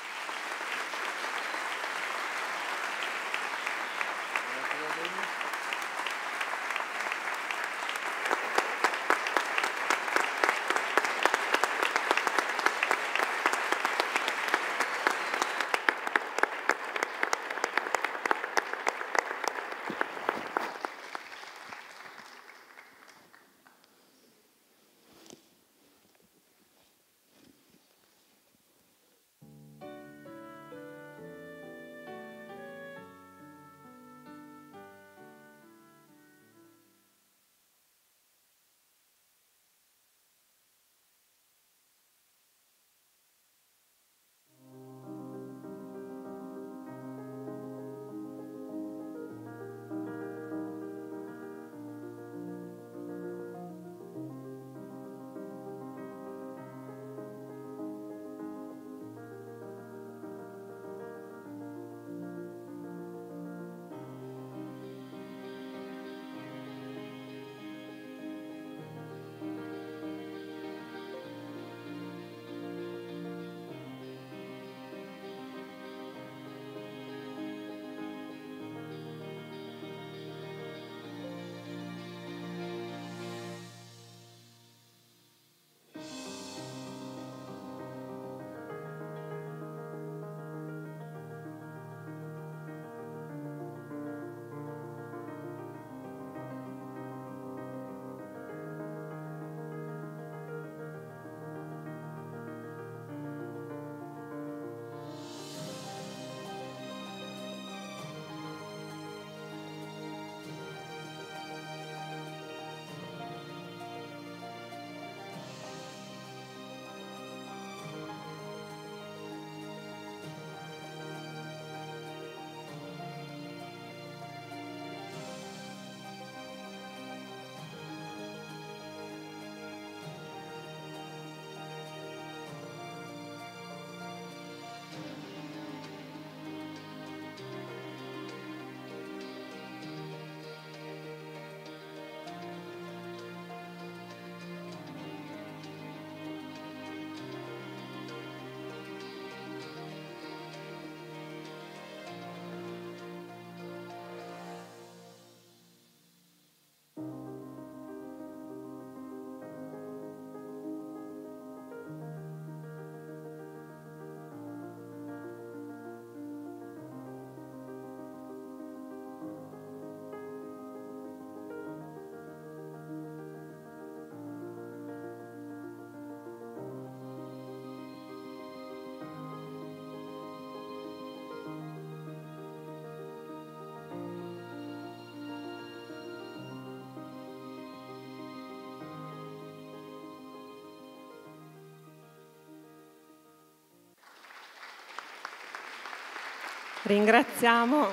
Ringraziamo,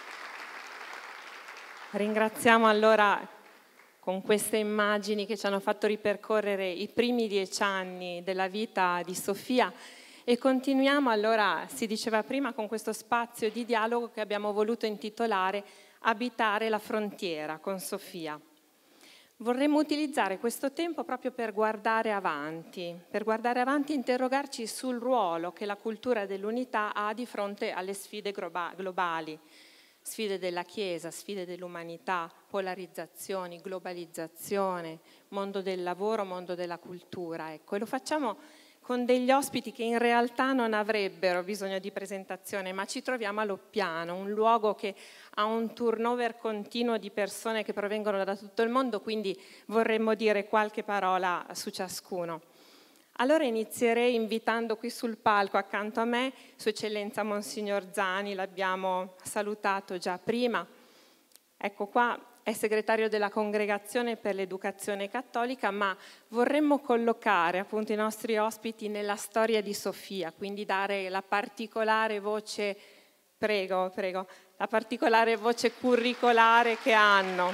ringraziamo allora con queste immagini che ci hanno fatto ripercorrere i primi dieci anni della vita di Sofia e continuiamo allora, si diceva prima, con questo spazio di dialogo che abbiamo voluto intitolare Abitare la frontiera con Sofia. Vorremmo utilizzare questo tempo proprio per guardare avanti, per guardare avanti e interrogarci sul ruolo che la cultura dell'unità ha di fronte alle sfide globali. sfide della Chiesa, sfide dell'umanità, polarizzazioni, globalizzazione, mondo del lavoro, mondo della cultura. Ecco, e lo facciamo con degli ospiti che in realtà non avrebbero bisogno di presentazione, ma ci troviamo a Loppiano, un luogo che ha un turnover continuo di persone che provengono da tutto il mondo, quindi vorremmo dire qualche parola su ciascuno. Allora inizierei invitando qui sul palco accanto a me Sua Eccellenza Monsignor Zani, l'abbiamo salutato già prima. Ecco qua, è segretario della Congregazione per l'Educazione Cattolica, ma vorremmo collocare appunto i nostri ospiti nella storia di Sofia, quindi dare la particolare voce, prego, prego, la particolare voce curricolare che hanno.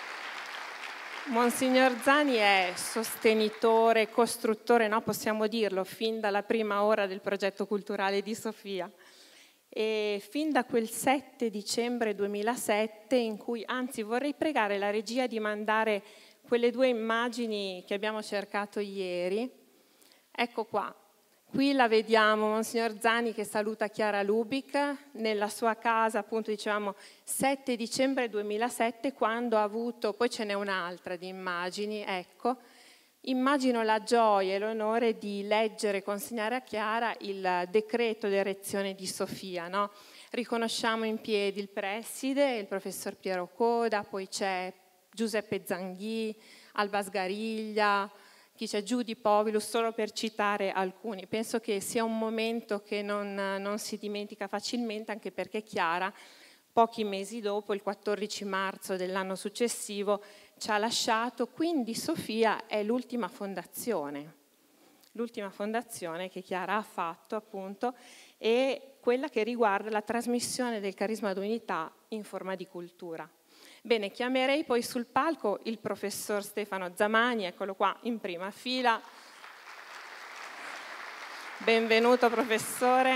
Monsignor Zani è sostenitore, costruttore, no, possiamo dirlo, fin dalla prima ora del progetto culturale di Sofia. E fin da quel sette dicembre duemilasette in cui, anzi vorrei pregare la regia di mandare quelle due immagini che abbiamo cercato ieri. Ecco qua, qui la vediamo, Monsignor Zani che saluta Chiara Lubic nella sua casa, appunto dicevamo sette dicembre duemilasette, quando ha avuto, poi ce n'è un'altra di immagini, ecco, immagino la gioia e l'onore di leggere e consegnare a Chiara il decreto d'erezione di Sofia, no? Riconosciamo in piedi il preside, il professor Piero Coda, poi c'è Giuseppe Zanghi, Alba Sgariglia, chi c'è, Giudi Povilus, solo per citare alcuni. Penso che sia un momento che non, non si dimentica facilmente, anche perché Chiara, pochi mesi dopo, il quattordici marzo dell'anno successivo, ci ha lasciato, quindi Sofia è l'ultima fondazione, l'ultima fondazione che Chiara ha fatto appunto, è quella che riguarda la trasmissione del carisma d'unità in forma di cultura. Bene, chiamerei poi sul palco il professor Stefano Zamani, eccolo qua in prima fila. Benvenuto professore.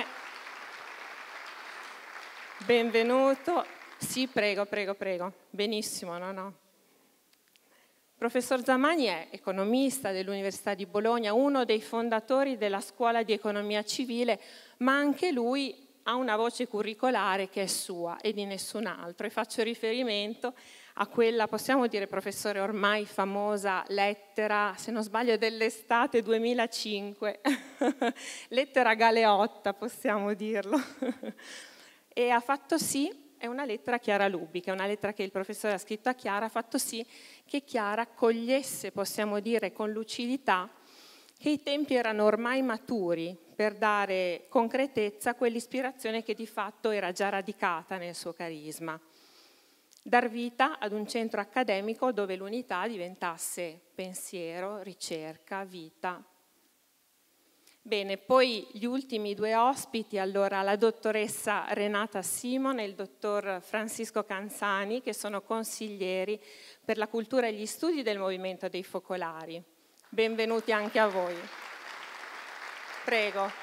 Benvenuto. Sì, prego, prego, prego. Benissimo, no, no. Professor Zamani è economista dell'Università di Bologna, uno dei fondatori della Scuola di Economia Civile, ma anche lui ha una voce curricolare che è sua e di nessun altro. E faccio riferimento a quella, possiamo dire, professore, ormai famosa lettera, se non sbaglio, dell'estate duemilacinque, lettera Galeotta, possiamo dirlo. E ha fatto sì, è una lettera a Chiara Lubic, è una lettera che il professore ha scritto a Chiara, ha fatto sì che Chiara cogliesse, possiamo dire, con lucidità, che i tempi erano ormai maturi per dare concretezza a quell'ispirazione che di fatto era già radicata nel suo carisma. Dar vita ad un centro accademico dove l'unità diventasse pensiero, ricerca, vita. Bene, poi gli ultimi due ospiti, allora la dottoressa Renata Simon e il dottor Francisco Canzani, che sono consiglieri per la cultura e gli studi del Movimento dei Focolari. Benvenuti anche a voi. Prego.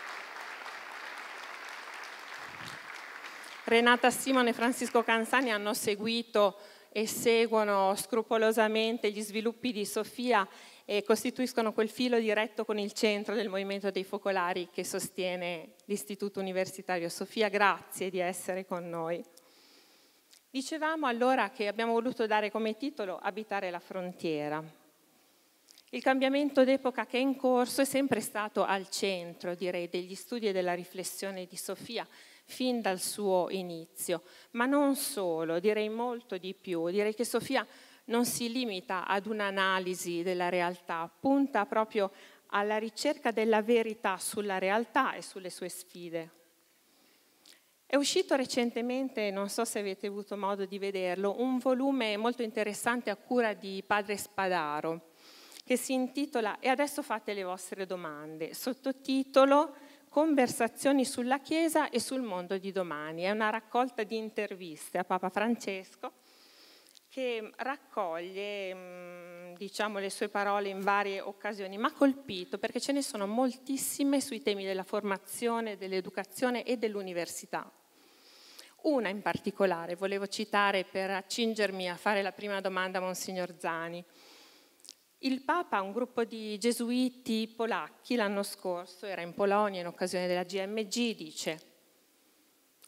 Renata Simon e Francisco Canzani hanno seguito e seguono scrupolosamente gli sviluppi di Sofia e costituiscono quel filo diretto con il centro del Movimento dei Focolari che sostiene l'Istituto Universitario Sofia. Grazie di essere con noi. Dicevamo allora che abbiamo voluto dare come titolo Abitare la frontiera. Il cambiamento d'epoca che è in corso è sempre stato al centro, direi, degli studi e della riflessione di Sofia fin dal suo inizio, ma non solo, direi molto di più. Direi che Sofia non si limita ad un'analisi della realtà, punta proprio alla ricerca della verità sulla realtà e sulle sue sfide. È uscito recentemente, non so se avete avuto modo di vederlo, un volume molto interessante a cura di padre Spadaro, che si intitola "E adesso fate le vostre domande", sottotitolo "Conversazioni sulla Chiesa e sul mondo di domani". È una raccolta di interviste a Papa Francesco che raccoglie, diciamo, le sue parole in varie occasioni, ma ha colpito perché ce ne sono moltissime sui temi della formazione, dell'educazione e dell'università. Una in particolare volevo citare per accingermi a fare la prima domanda a Monsignor Zani. Il Papa, un gruppo di gesuiti polacchi l'anno scorso, era in Polonia in occasione della G M G, dice: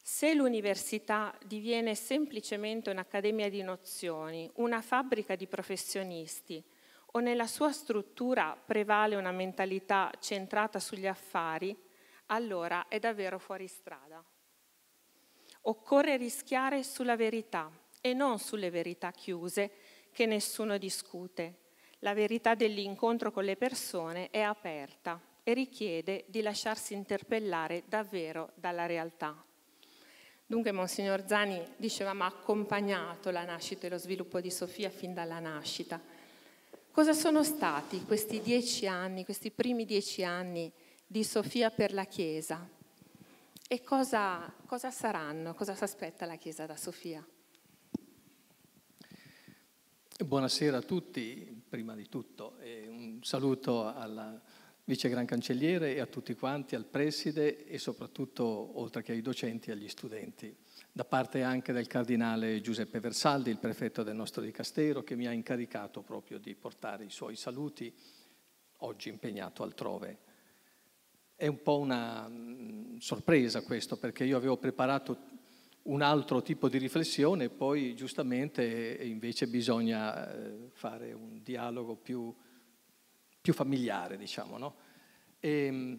Se l'università diviene semplicemente un'accademia di nozioni, una fabbrica di professionisti, o nella sua struttura prevale una mentalità centrata sugli affari, allora è davvero fuori strada. Occorre rischiare sulla verità e non sulle verità chiuse che nessuno discute. La verità dell'incontro con le persone è aperta e richiede di lasciarsi interpellare davvero dalla realtà. Dunque, Monsignor Zani, dicevamo, ha accompagnato la nascita e lo sviluppo di Sofia fin dalla nascita. Cosa sono stati questi dieci anni, questi primi dieci anni di Sofia per la Chiesa? E cosa, cosa saranno? Cosa si aspetta la Chiesa da Sofia? Buonasera a tutti, prima di tutto, e un saluto alla Vice Gran Cancelliere e a tutti quanti, al Preside e soprattutto, oltre che ai docenti, agli studenti, da parte anche del Cardinale Giuseppe Versaldi, il prefetto del nostro dicastero, che mi ha incaricato proprio di portare i suoi saluti, oggi impegnato altrove. È un po' una mh, sorpresa questo, perché io avevo preparato un altro tipo di riflessione, poi giustamente invece bisogna eh, fare un dialogo più, più familiare, diciamo, no? E,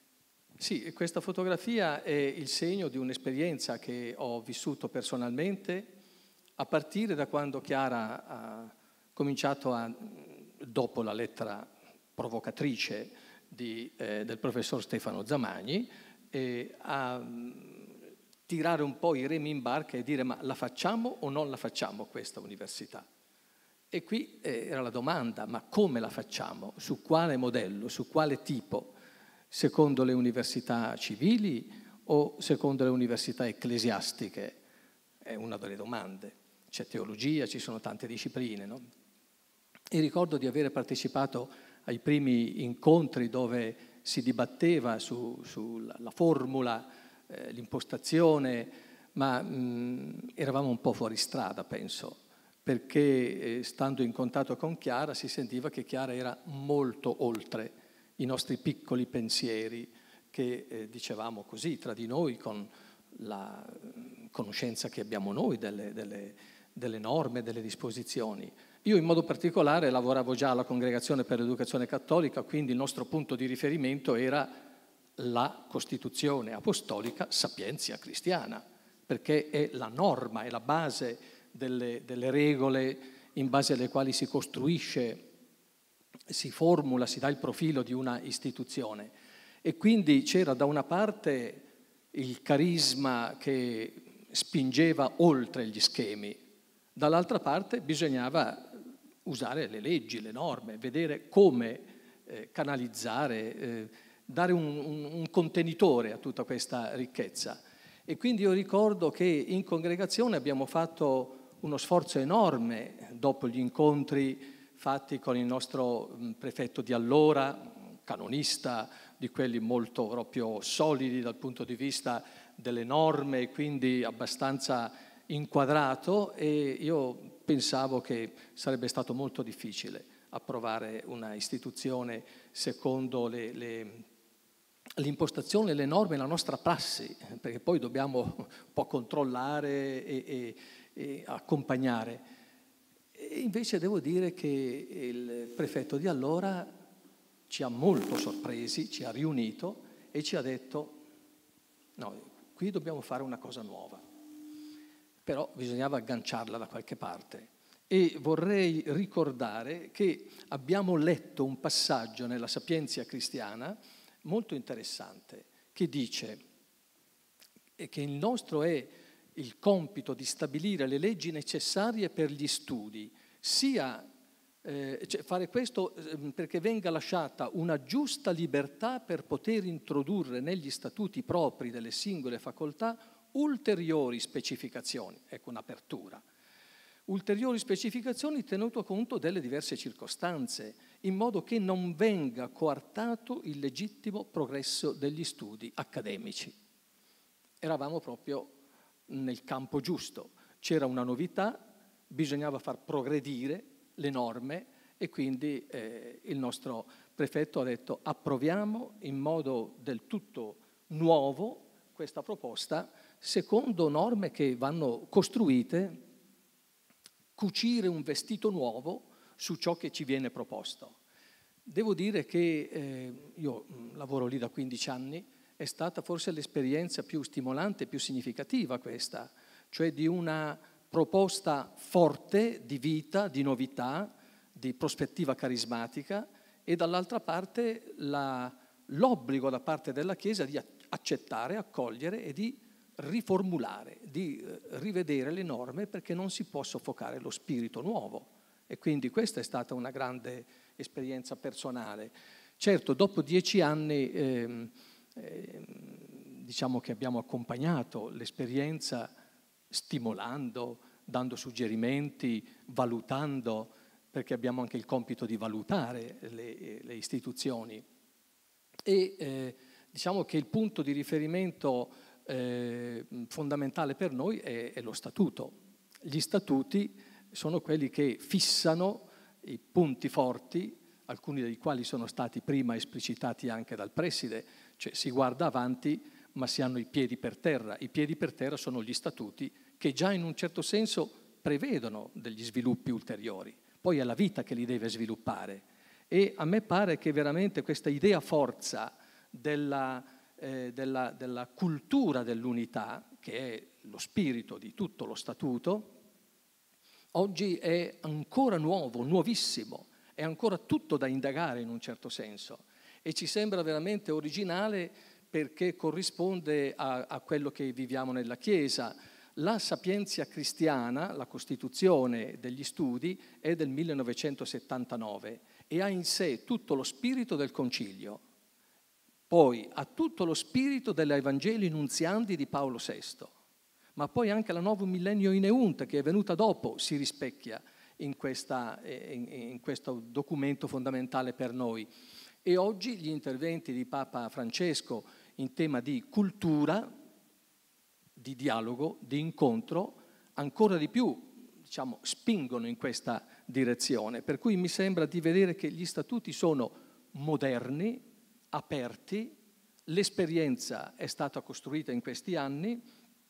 sì, questa fotografia è il segno di un'esperienza che ho vissuto personalmente a partire da quando Chiara ha cominciato a, dopo la lettera provocatrice di, eh, del professor Stefano Zamagni, eh, a tirare un po' i remi in barca e dire: ma la facciamo o non la facciamo questa università? E qui eh, era la domanda: ma come la facciamo? Su quale modello? Su quale tipo? Secondo le università civili o secondo le università ecclesiastiche? È una delle domande. C'è teologia, ci sono tante discipline, no? E ricordo di avere partecipato ai primi incontri dove si dibatteva su, sulla formula, eh, l'impostazione, ma mh, eravamo un po' fuori strada, penso, perché eh, stando in contatto con Chiara si sentiva che Chiara era molto oltre i nostri piccoli pensieri che eh, dicevamo così tra di noi, con la conoscenza che abbiamo noi delle, delle, delle norme, delle disposizioni. Io in modo particolare lavoravo già alla Congregazione per l'Educazione Cattolica, quindi il nostro punto di riferimento era la Costituzione Apostolica Sapientia Cristiana, perché è la norma, è la base delle, delle regole in base alle quali si costruisce, si formula, si dà il profilo di una istituzione. E quindi c'era da una parte il carisma che spingeva oltre gli schemi, dall'altra parte bisognava usare le leggi, le norme, vedere come eh, canalizzare, eh, dare un, un, un contenitore a tutta questa ricchezza. E quindi io ricordo che in congregazione abbiamo fatto uno sforzo enorme dopo gli incontri fatti con il nostro prefetto di allora, canonista, di quelli molto proprio solidi dal punto di vista delle norme e quindi abbastanza inquadrato, e io pensavo che sarebbe stato molto difficile approvare una istituzione secondo le, le, l'impostazione, le norme, la nostra prassi, perché poi dobbiamo un po' controllare e, e, e accompagnare. E invece devo dire che il prefetto di allora ci ha molto sorpresi, ci ha riunito e ci ha detto: no, qui dobbiamo fare una cosa nuova. Però bisognava agganciarla da qualche parte. E vorrei ricordare che abbiamo letto un passaggio nella Sapientia Cristiana molto interessante, che dice che il nostro è il compito di stabilire le leggi necessarie per gli studi, sia eh, cioè fare questo eh, perché venga lasciata una giusta libertà per poter introdurre negli statuti propri delle singole facoltà ulteriori specificazioni, ecco un'apertura, ulteriori specificazioni tenuto conto delle diverse circostanze, in modo che non venga coartato il legittimo progresso degli studi accademici. Eravamo proprio nel campo giusto, c'era una novità, bisognava far progredire le norme e quindi eh, il nostro prefetto ha detto: approviamo in modo del tutto nuovo questa proposta secondo norme che vanno costruite, cucire un vestito nuovo su ciò che ci viene proposto. Devo dire che eh, io lavoro lì da quindici anni, è stata forse l'esperienza più stimolante e più significativa questa, cioè di una proposta forte di vita, di novità, di prospettiva carismatica e dall'altra parte la, l'obbligo da parte della Chiesa di accettare, accogliere e di riformulare, di rivedere le norme perché non si può soffocare lo spirito nuovo. E quindi questa è stata una grande esperienza personale. Certo, dopo dieci anni eh, eh, diciamo che abbiamo accompagnato l'esperienza stimolando, dando suggerimenti, valutando, perché abbiamo anche il compito di valutare le, le istituzioni. E eh, diciamo che il punto di riferimento eh, fondamentale per noi è, è lo statuto. Gli statuti sono quelli che fissano i punti forti, alcuni dei quali sono stati prima esplicitati anche dal preside, cioè si guarda avanti ma si hanno i piedi per terra. I piedi per terra sono gli statuti che già in un certo senso prevedono degli sviluppi ulteriori, poi è la vita che li deve sviluppare. E a me pare che veramente questa idea forza della, eh, della, della cultura dell'unità, che è lo spirito di tutto lo statuto, oggi è ancora nuovo, nuovissimo, è ancora tutto da indagare in un certo senso e ci sembra veramente originale perché corrisponde a, a quello che viviamo nella Chiesa. La Sapientia Cristiana, la Costituzione degli Studi, è del millenovecentosettantanove e ha in sé tutto lo spirito del Concilio, poi ha tutto lo spirito dell'Evangeli Nunziandi di Paolo sesto, ma poi anche la Novum Millennio Ineunt, che è venuta dopo, si rispecchia in, questa, in, in questo documento fondamentale per noi. E oggi gli interventi di Papa Francesco in tema di cultura, di dialogo, di incontro, ancora di più, diciamo, spingono in questa direzione. Per cui mi sembra di vedere che gli statuti sono moderni, aperti, l'esperienza è stata costruita in questi anni,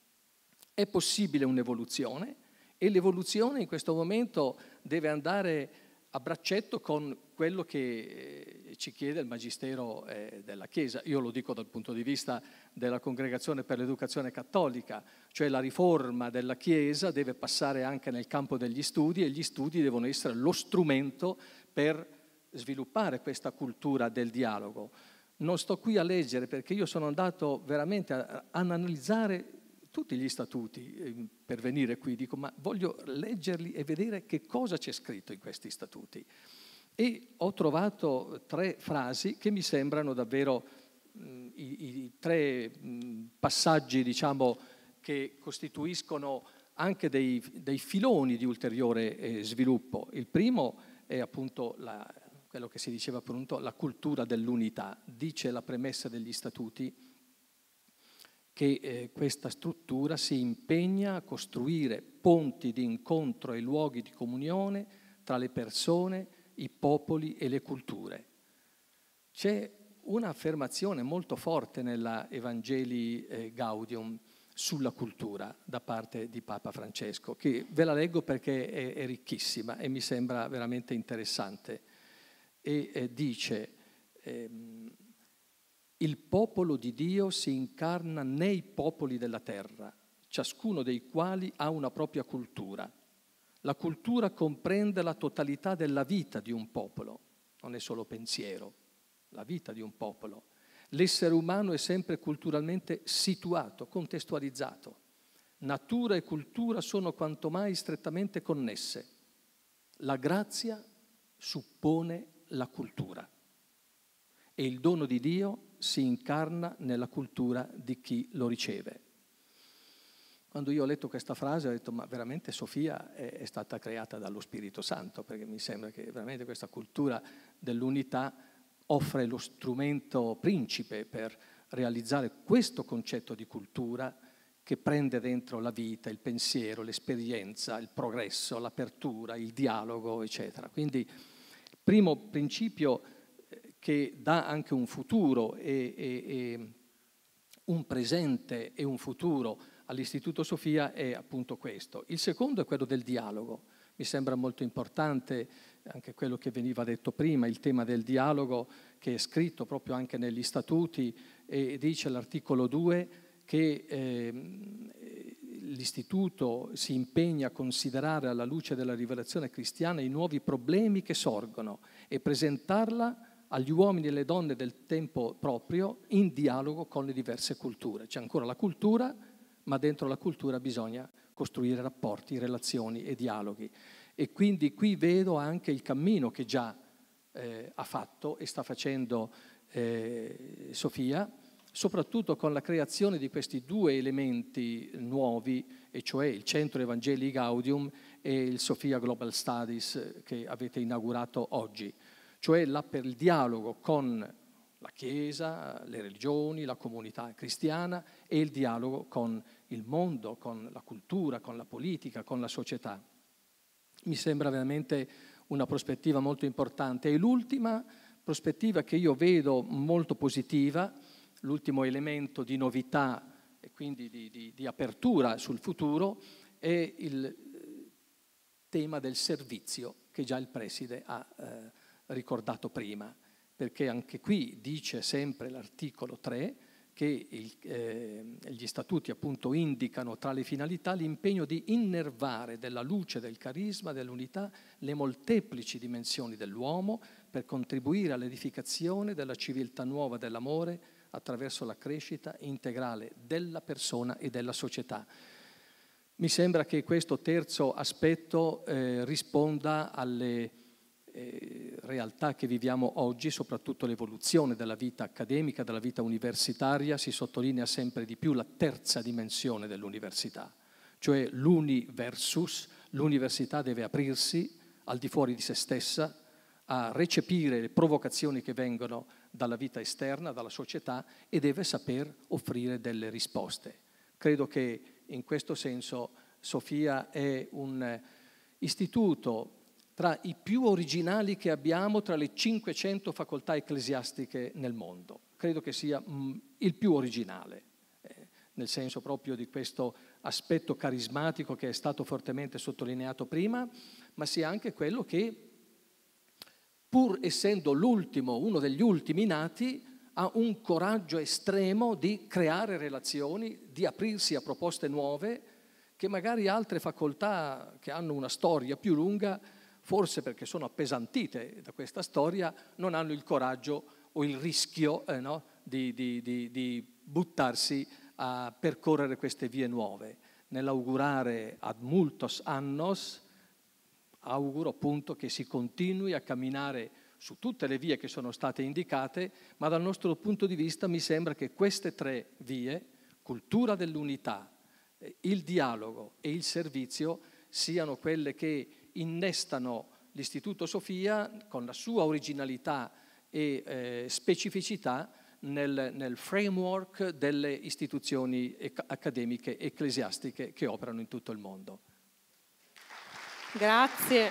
è possibile un'evoluzione e l'evoluzione in questo momento deve andare a braccetto con quello che ci chiede il Magistero eh, della Chiesa. Io lo dico dal punto di vista della Congregazione per l'Educazione Cattolica, cioè la riforma della Chiesa deve passare anche nel campo degli studi e gli studi devono essere lo strumento per sviluppare questa cultura del dialogo. Non sto qui a leggere perché io sono andato veramente a, a analizzare tutti gli statuti eh, per venire qui, dico ma voglio leggerli e vedere che cosa c'è scritto in questi statuti. E ho trovato tre frasi che mi sembrano davvero mh, i, i tre mh, passaggi, diciamo, che costituiscono anche dei, dei filoni di ulteriore eh, sviluppo. Il primo è appunto la, quello che si diceva appunto la cultura dell'unità. Dice la premessa degli statuti che eh, questa struttura si impegna a costruire ponti di incontro e luoghi di comunione tra le persone, i popoli e le culture. C'è un'affermazione molto forte nella Evangelii eh, Gaudium sulla cultura da parte di Papa Francesco, che ve la leggo perché è, è ricchissima e mi sembra veramente interessante. E eh, dice... Ehm, il popolo di Dio si incarna nei popoli della terra, ciascuno dei quali ha una propria cultura. La cultura comprende la totalità della vita di un popolo, non è solo pensiero, la vita di un popolo. L'essere umano è sempre culturalmente situato, contestualizzato. Natura e cultura sono quanto mai strettamente connesse. La grazia suppone la cultura e il dono di Dio si incarna nella cultura di chi lo riceve. Quando io ho letto questa frase ho detto ma veramente Sofia è, è stata creata dallo Spirito Santo, perché mi sembra che veramente questa cultura dell'unità offre lo strumento principe per realizzare questo concetto di cultura che prende dentro la vita, il pensiero, l'esperienza, il progresso, l'apertura, il dialogo, eccetera. Quindi il primo principio che dà anche un futuro e, e, un presente e un futuro all'Istituto Sofia è appunto questo. Il secondo è quello del dialogo. Mi sembra molto importante anche quello che veniva detto prima, il tema del dialogo, che è scritto proprio anche negli statuti, e dice all'articolo due che eh, l'Istituto si impegna a considerare alla luce della rivelazione cristiana i nuovi problemi che sorgono e presentarla agli uomini e alle donne del tempo proprio in dialogo con le diverse culture. C'è ancora la cultura, ma dentro la cultura bisogna costruire rapporti, relazioni e dialoghi. E quindi qui vedo anche il cammino che già eh, ha fatto e sta facendo eh, Sofia, soprattutto con la creazione di questi due elementi nuovi, e cioè il Centro Evangelii Gaudium e il Sofia Global Studies che avete inaugurato oggi, cioè là per il dialogo con la Chiesa, le religioni, la comunità cristiana e il dialogo con il mondo, con la cultura, con la politica, con la società. Mi sembra veramente una prospettiva molto importante. E l'ultima prospettiva che io vedo molto positiva, l'ultimo elemento di novità e quindi di, di, di apertura sul futuro, è il tema del servizio che già il Preside ha eh, ricordato prima, perché anche qui dice sempre l'articolo tre che il, eh, gli statuti appunto indicano tra le finalità l'impegno di innervare della luce del carisma, dell'unità, le molteplici dimensioni dell'uomo per contribuire all'edificazione della civiltà nuova dell'amore attraverso la crescita integrale della persona e della società. Mi sembra che questo terzo aspetto eh, risponda alle eh, realtà che viviamo oggi, soprattutto l'evoluzione della vita accademica, della vita universitaria. Si sottolinea sempre di più la terza dimensione dell'università, cioè l'universus. L'università deve aprirsi al di fuori di se stessa, a recepire le provocazioni che vengono dalla vita esterna, dalla società, e deve saper offrire delle risposte. Credo che in questo senso Sofia è un istituto tra i più originali che abbiamo tra le cinquecento facoltà ecclesiastiche nel mondo. Credo che sia mh, il più originale, eh, nel senso proprio di questo aspetto carismatico che è stato fortemente sottolineato prima, ma sia anche quello che, pur essendo l'ultimo, uno degli ultimi nati, ha un coraggio estremo di creare relazioni, di aprirsi a proposte nuove, che magari altre facoltà che hanno una storia più lunga, forse perché sono appesantite da questa storia, non hanno il coraggio o il rischio eh, no, di, di, di, di buttarsi a percorrere queste vie nuove. Nell'augurare ad multos annos, auguro appunto che si continui a camminare su tutte le vie che sono state indicate, ma dal nostro punto di vista mi sembra che queste tre vie, cultura dell'unità, il dialogo e il servizio, siano quelle che innestano l'Istituto Sofia con la sua originalità e eh, specificità nel, nel framework delle istituzioni accademiche ecclesiastiche che operano in tutto il mondo. Grazie.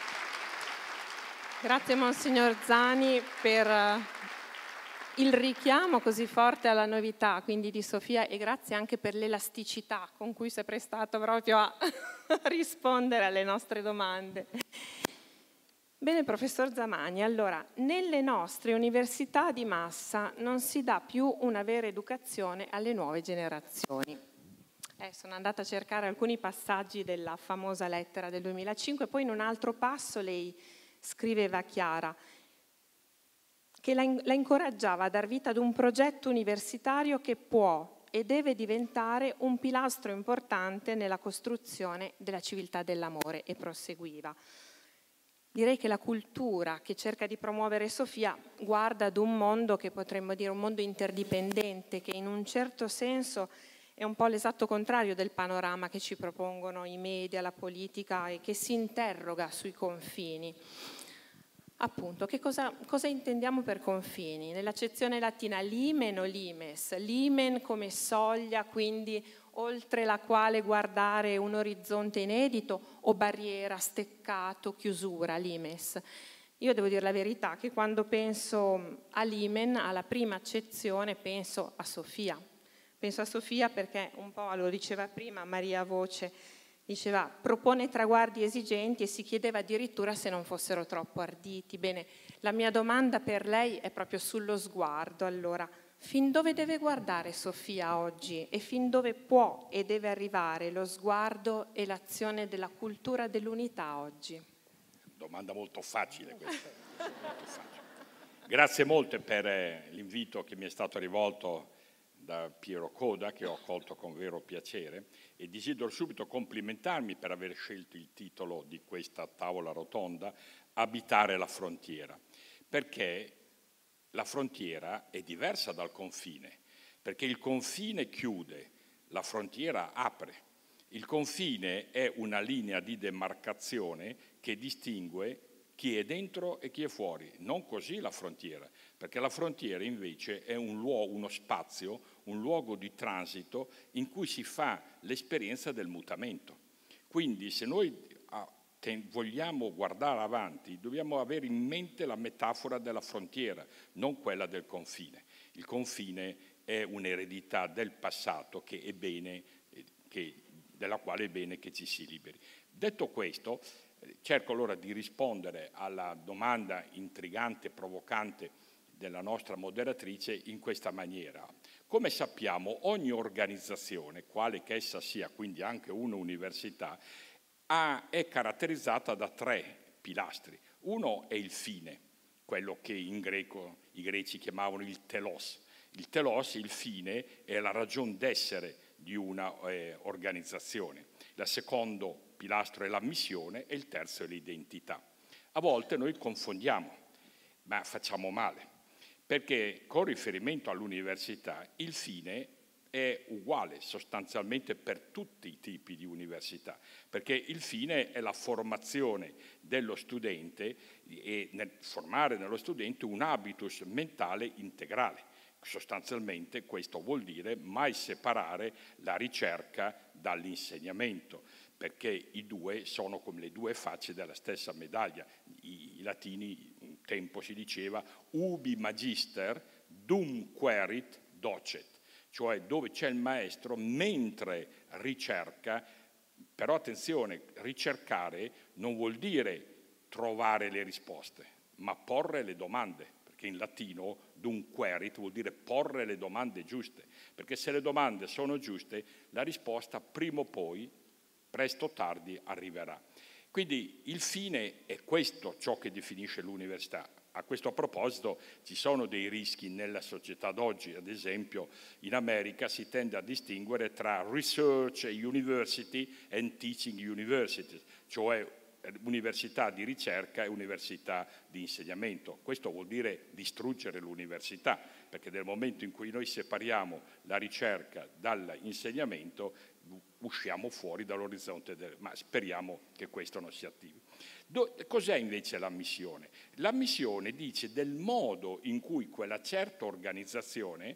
Grazie Monsignor Zani per il richiamo così forte alla novità, quindi di Sofia, e grazie anche per l'elasticità con cui si è prestato proprio a rispondere alle nostre domande. Bene, professor Zamagni, allora, nelle nostre università di massa non si dà più una vera educazione alle nuove generazioni. Eh, sono andata a cercare alcuni passaggi della famosa lettera del duemilacinque, poi in un altro passo lei scriveva a Chiara che la, la incoraggiava a dar vita ad un progetto universitario che può e deve diventare un pilastro importante nella costruzione della civiltà dell'amore, e proseguiva. Direi che la cultura che cerca di promuovere Sofia guarda ad un mondo che potremmo dire un mondo interdipendente, che in un certo senso è un po' l'esatto contrario del panorama che ci propongono i media, la politica, e che si interroga sui confini. Appunto, che cosa, cosa intendiamo per confini? Nell'accezione latina limen o limes? Limen come soglia, quindi oltre la quale guardare un orizzonte inedito, o barriera, steccato, chiusura, limes? Io devo dire la verità che quando penso a limen, alla prima accezione, penso a Sofia, Penso a Sofia perché un po' lo diceva prima Maria Voce, diceva propone traguardi esigenti e si chiedeva addirittura se non fossero troppo arditi. Bene, la mia domanda per lei è proprio sullo sguardo. Allora, fin dove deve guardare Sofia oggi e fin dove può e deve arrivare lo sguardo e l'azione della cultura dell'unità oggi? Domanda molto facile questa. Molto facile. Grazie molte per eh, l'invito che mi è stato rivolto da Piero Coda, che ho accolto con vero piacere, e desidero subito complimentarmi per aver scelto il titolo di questa tavola rotonda, Abitare la frontiera, perché la frontiera è diversa dal confine, perché il confine chiude, la frontiera apre. Il confine è una linea di demarcazione che distingue chi è dentro e chi è fuori, non così la frontiera, perché la frontiera invece è un luogo, uno spazio, un luogo di transito in cui si fa l'esperienza del mutamento. Quindi se noi vogliamo guardare avanti, dobbiamo avere in mente la metafora della frontiera, non quella del confine. Il confine è un'eredità del passato che è bene, che, della quale è bene che ci si liberi. Detto questo, cerco allora di rispondere alla domanda intrigante e provocante della nostra moderatrice in questa maniera. Come sappiamo, ogni organizzazione, quale che essa sia, quindi anche un'università, ha, è caratterizzata da tre pilastri. Uno è il fine, quello che in greco i greci chiamavano il telos. Il telos, il fine, è la ragion d'essere di una eh, organizzazione. Il secondo pilastro è la missione e il terzo è l'identità. A volte noi confondiamo, ma facciamo male, perché con riferimento all'università il fine è uguale sostanzialmente per tutti i tipi di università, perché il fine è la formazione dello studente e nel formare nello studente un habitus mentale integrale. Sostanzialmente questo vuol dire mai separare la ricerca dall'insegnamento, perché i due sono come le due facce della stessa medaglia. I, i latini un tempo si diceva ubi magister dum querit docet, cioè dove c'è il maestro mentre ricerca. Però attenzione, ricercare non vuol dire trovare le risposte, ma porre le domande, perché in latino dum querit vuol dire porre le domande giuste, perché se le domande sono giuste la risposta prima o poi, presto o tardi, arriverà. Quindi il fine è questo ciò che definisce l'università. A questo proposito ci sono dei rischi nella società d'oggi, ad esempio in America si tende a distinguere tra research university and teaching universities, cioè università di ricerca e università di insegnamento. Questo vuol dire distruggere l'università, perché nel momento in cui noi separiamo la ricerca dall'insegnamento usciamo fuori dall'orizzonte, del, ma speriamo che questo non si attivi. Do, cos'è invece la missione? La missione dice del modo in cui quella certa organizzazione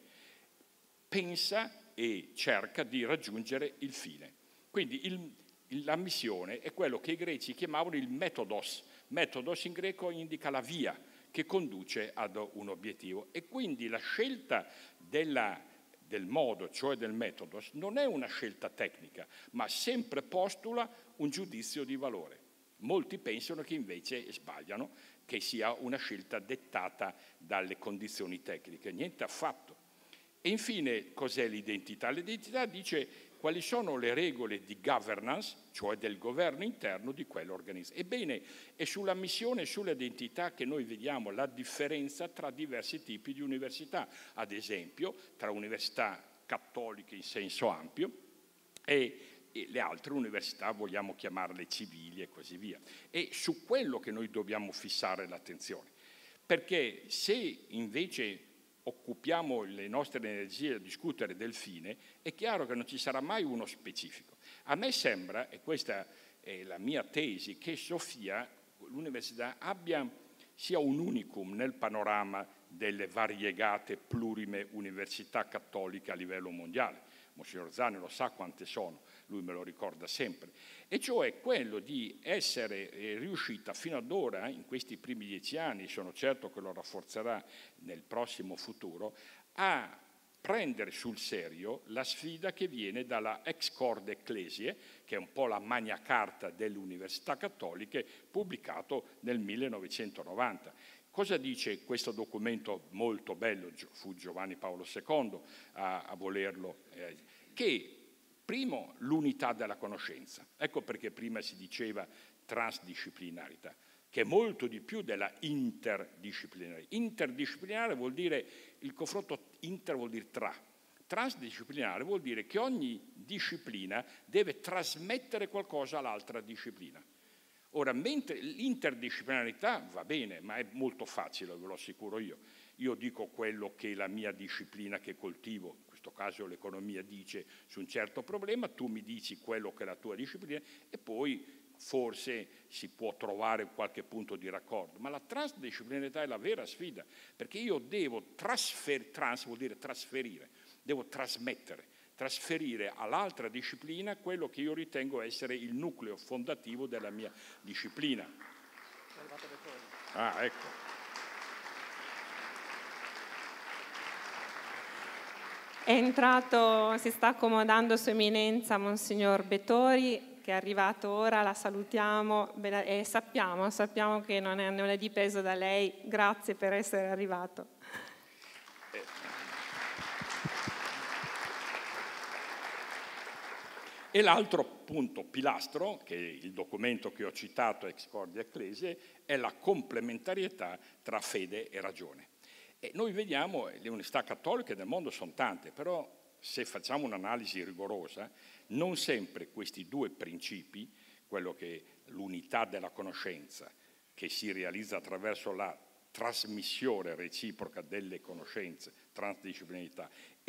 pensa e cerca di raggiungere il fine. Quindi il, la missione è quello che i greci chiamavano il metodos. Metodos in greco indica la via che conduce ad un obiettivo, e quindi la scelta della del modo, cioè del metodo, non è una scelta tecnica, ma sempre postula un giudizio di valore. Molti pensano che invece sbagliano, che sia una scelta dettata dalle condizioni tecniche. Niente affatto. E infine, cos'è l'identità? L'identità dice quali sono le regole di governance, cioè del governo interno di quell'organismo. Ebbene, è sulla missione e sull'identità che noi vediamo la differenza tra diversi tipi di università, ad esempio tra università cattoliche in senso ampio e, e le altre università, vogliamo chiamarle civili e così via. E su quello che noi dobbiamo fissare l'attenzione, perché se invece occupiamo le nostre energie a discutere del fine, è chiaro che non ci sarà mai uno specifico. A me sembra, e questa è la mia tesi, che Sofia, l'università, abbia, sia un unicum nel panorama delle variegate plurime università cattoliche a livello mondiale. Monsignor Zani lo sa quante sono, lui me lo ricorda sempre, e cioè quello di essere riuscita fino ad ora, in questi primi dieci anni, sono certo che lo rafforzerà nel prossimo futuro, a prendere sul serio la sfida che viene dalla Ex Corde Ecclesiae, che è un po' la Magna Carta delle università cattoliche, pubblicato nel millenovecentonovanta. Cosa dice questo documento molto bello? Fu Giovanni Paolo secondo a, a volerlo, eh, che primo l'unità della conoscenza, ecco perché prima si diceva transdisciplinarità, che è molto di più della interdisciplinarità. Interdisciplinare vuol dire, il confronto inter vuol dire tra, transdisciplinare vuol dire che ogni disciplina deve trasmettere qualcosa all'altra disciplina. Ora, mentre l'interdisciplinarità va bene, ma è molto facile, ve lo assicuro io. Io dico quello che la mia disciplina che coltivo, in questo caso l'economia, dice su un certo problema, tu mi dici quello che è la tua disciplina e poi forse si può trovare qualche punto di raccordo. Ma la transdisciplinarità è la vera sfida, perché io devo trasferire, trans vuol dire trasferire, devo trasmettere, trasferire all'altra disciplina quello che io ritengo essere il nucleo fondativo della mia disciplina. Ah, ecco. È entrato, si sta accomodando Sua Eminenza Monsignor Bettori, che è arrivato ora, la salutiamo e sappiamo, sappiamo che non è, non è dipeso da lei. Grazie per essere arrivato. E l'altro punto pilastro, che è il documento che ho citato, Ex Corde Ecclesiae, è la complementarietà tra fede e ragione. E noi vediamo, le università cattoliche del mondo sono tante, però se facciamo un'analisi rigorosa, non sempre questi due principi, quello che l'unità della conoscenza, che si realizza attraverso la trasmissione reciproca delle conoscenze, transdisciplinarità,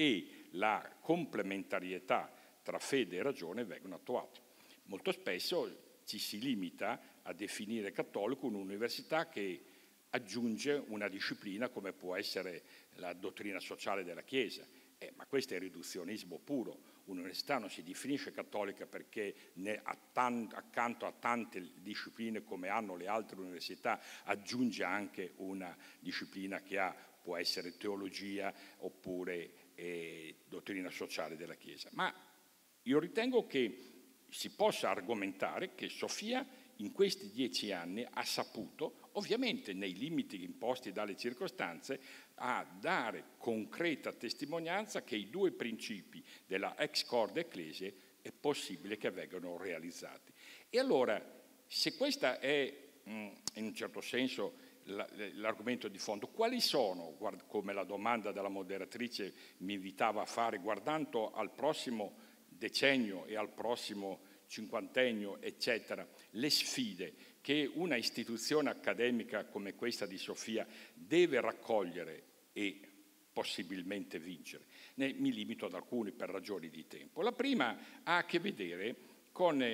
e la complementarietà tra fede e ragione vengono attuati. Molto spesso ci si limita a definire cattolico un'università che aggiunge una disciplina come può essere la dottrina sociale della Chiesa, eh, ma questo è riduzionismo puro. Un'università non si definisce cattolica perché ne, accanto a tante discipline come hanno le altre università aggiunge anche una disciplina che ha, può essere teologia oppure eh, dottrina sociale della Chiesa. Ma io ritengo che si possa argomentare che Sofia in questi dieci anni ha saputo, ovviamente nei limiti imposti dalle circostanze, a dare concreta testimonianza che i due principi della Ex Corde Ecclesiae è possibile che vengano realizzati. E allora, se questo è mh, in un certo senso l'argomento di fondo, quali sono, come la domanda della moderatrice mi invitava a fare, guardando al prossimo decennio e al prossimo cinquantennio, eccetera, le sfide che una istituzione accademica come questa di Sofia deve raccogliere e possibilmente vincere. Ne, mi limito ad alcuni per ragioni di tempo. La prima ha a che vedere con,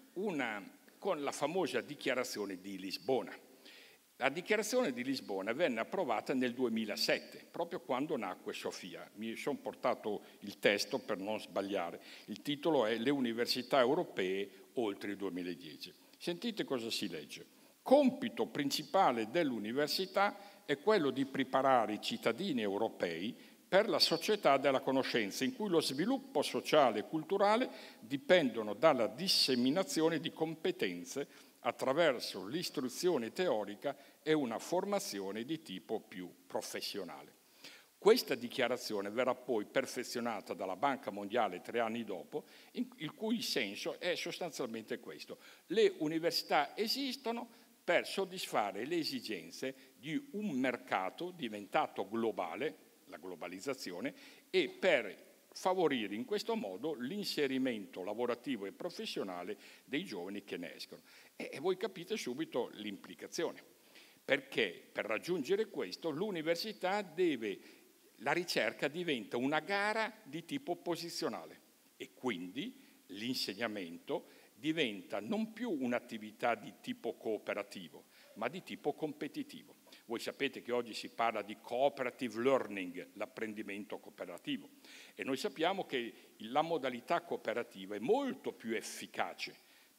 una, con la famosa dichiarazione di Lisbona. La dichiarazione di Lisbona venne approvata nel duemilasette, proprio quando nacque Sofia. Mi sono portato il testo per non sbagliare. Il titolo è Le università europee oltre il duemiladieci. Sentite cosa si legge. Compito principale dell'università è quello di preparare i cittadini europei per la società della conoscenza, in cui lo sviluppo sociale e culturale dipendono dalla disseminazione di competenze attraverso l'istruzione teorica e una formazione di tipo più professionale. Questa dichiarazione verrà poi perfezionata dalla Banca Mondiale tre anni dopo, il cui senso è sostanzialmente questo. Le università esistono per soddisfare le esigenze di un mercato diventato globale, la globalizzazione, e per favorire in questo modo l'inserimento lavorativo e professionale dei giovani che ne escono. E voi capite subito l'implicazione, perché per raggiungere questo l'università deve, la ricerca diventa una gara di tipo posizionale e quindi l'insegnamento diventa non più un'attività di tipo cooperativo, ma di tipo competitivo. Voi sapete che oggi si parla di cooperative learning, l'apprendimento cooperativo, e noi sappiamo che la modalità cooperativa è molto più efficace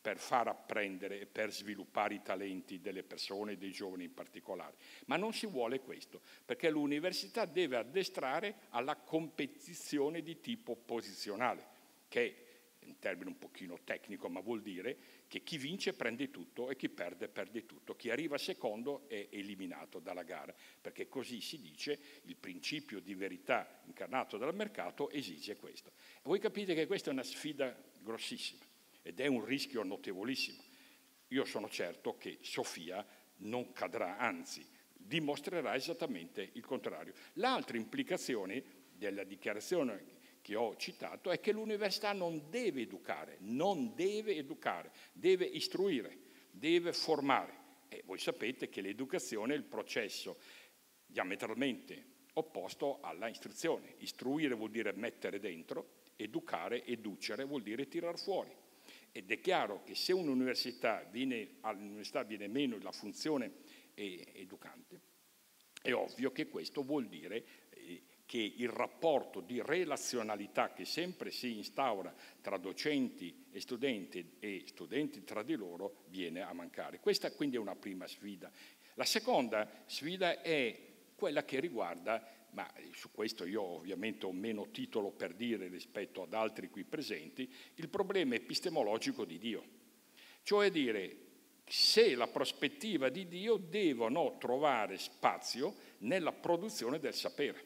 per far apprendere e per sviluppare i talenti delle persone, dei giovani in particolare. Ma non si vuole questo, perché l'università deve addestrare alla competizione di tipo posizionale, che è un termine un pochino tecnico, ma vuol dire che chi vince prende tutto e chi perde perde tutto. Chi arriva secondo è eliminato dalla gara, perché così si dice, il principio di verità incarnato dal mercato esige questo. E voi capite che questa è una sfida grossissima ed è un rischio notevolissimo. Io sono certo che Sofia non cadrà, anzi dimostrerà esattamente il contrario. L'altra implicazione della dichiarazione che ho citato è che l'università non deve educare, non deve educare, deve istruire, deve formare. E voi sapete che l'educazione è il processo diametralmente opposto alla istruzione. Istruire vuol dire mettere dentro, educare, educere vuol dire tirar fuori. Ed è chiaro che se un'università viene, all'università viene meno la funzione eh, educante, è ovvio che questo vuol dire eh, che il rapporto di relazionalità che sempre si instaura tra docenti e studenti e studenti tra di loro viene a mancare. Questa quindi è una prima sfida. La seconda sfida è quella che riguarda, ma su questo io ovviamente ho meno titolo per dire rispetto ad altri qui presenti, il problema epistemologico di Dio. Cioè dire, se la prospettiva di Dio devono trovare spazio nella produzione del sapere.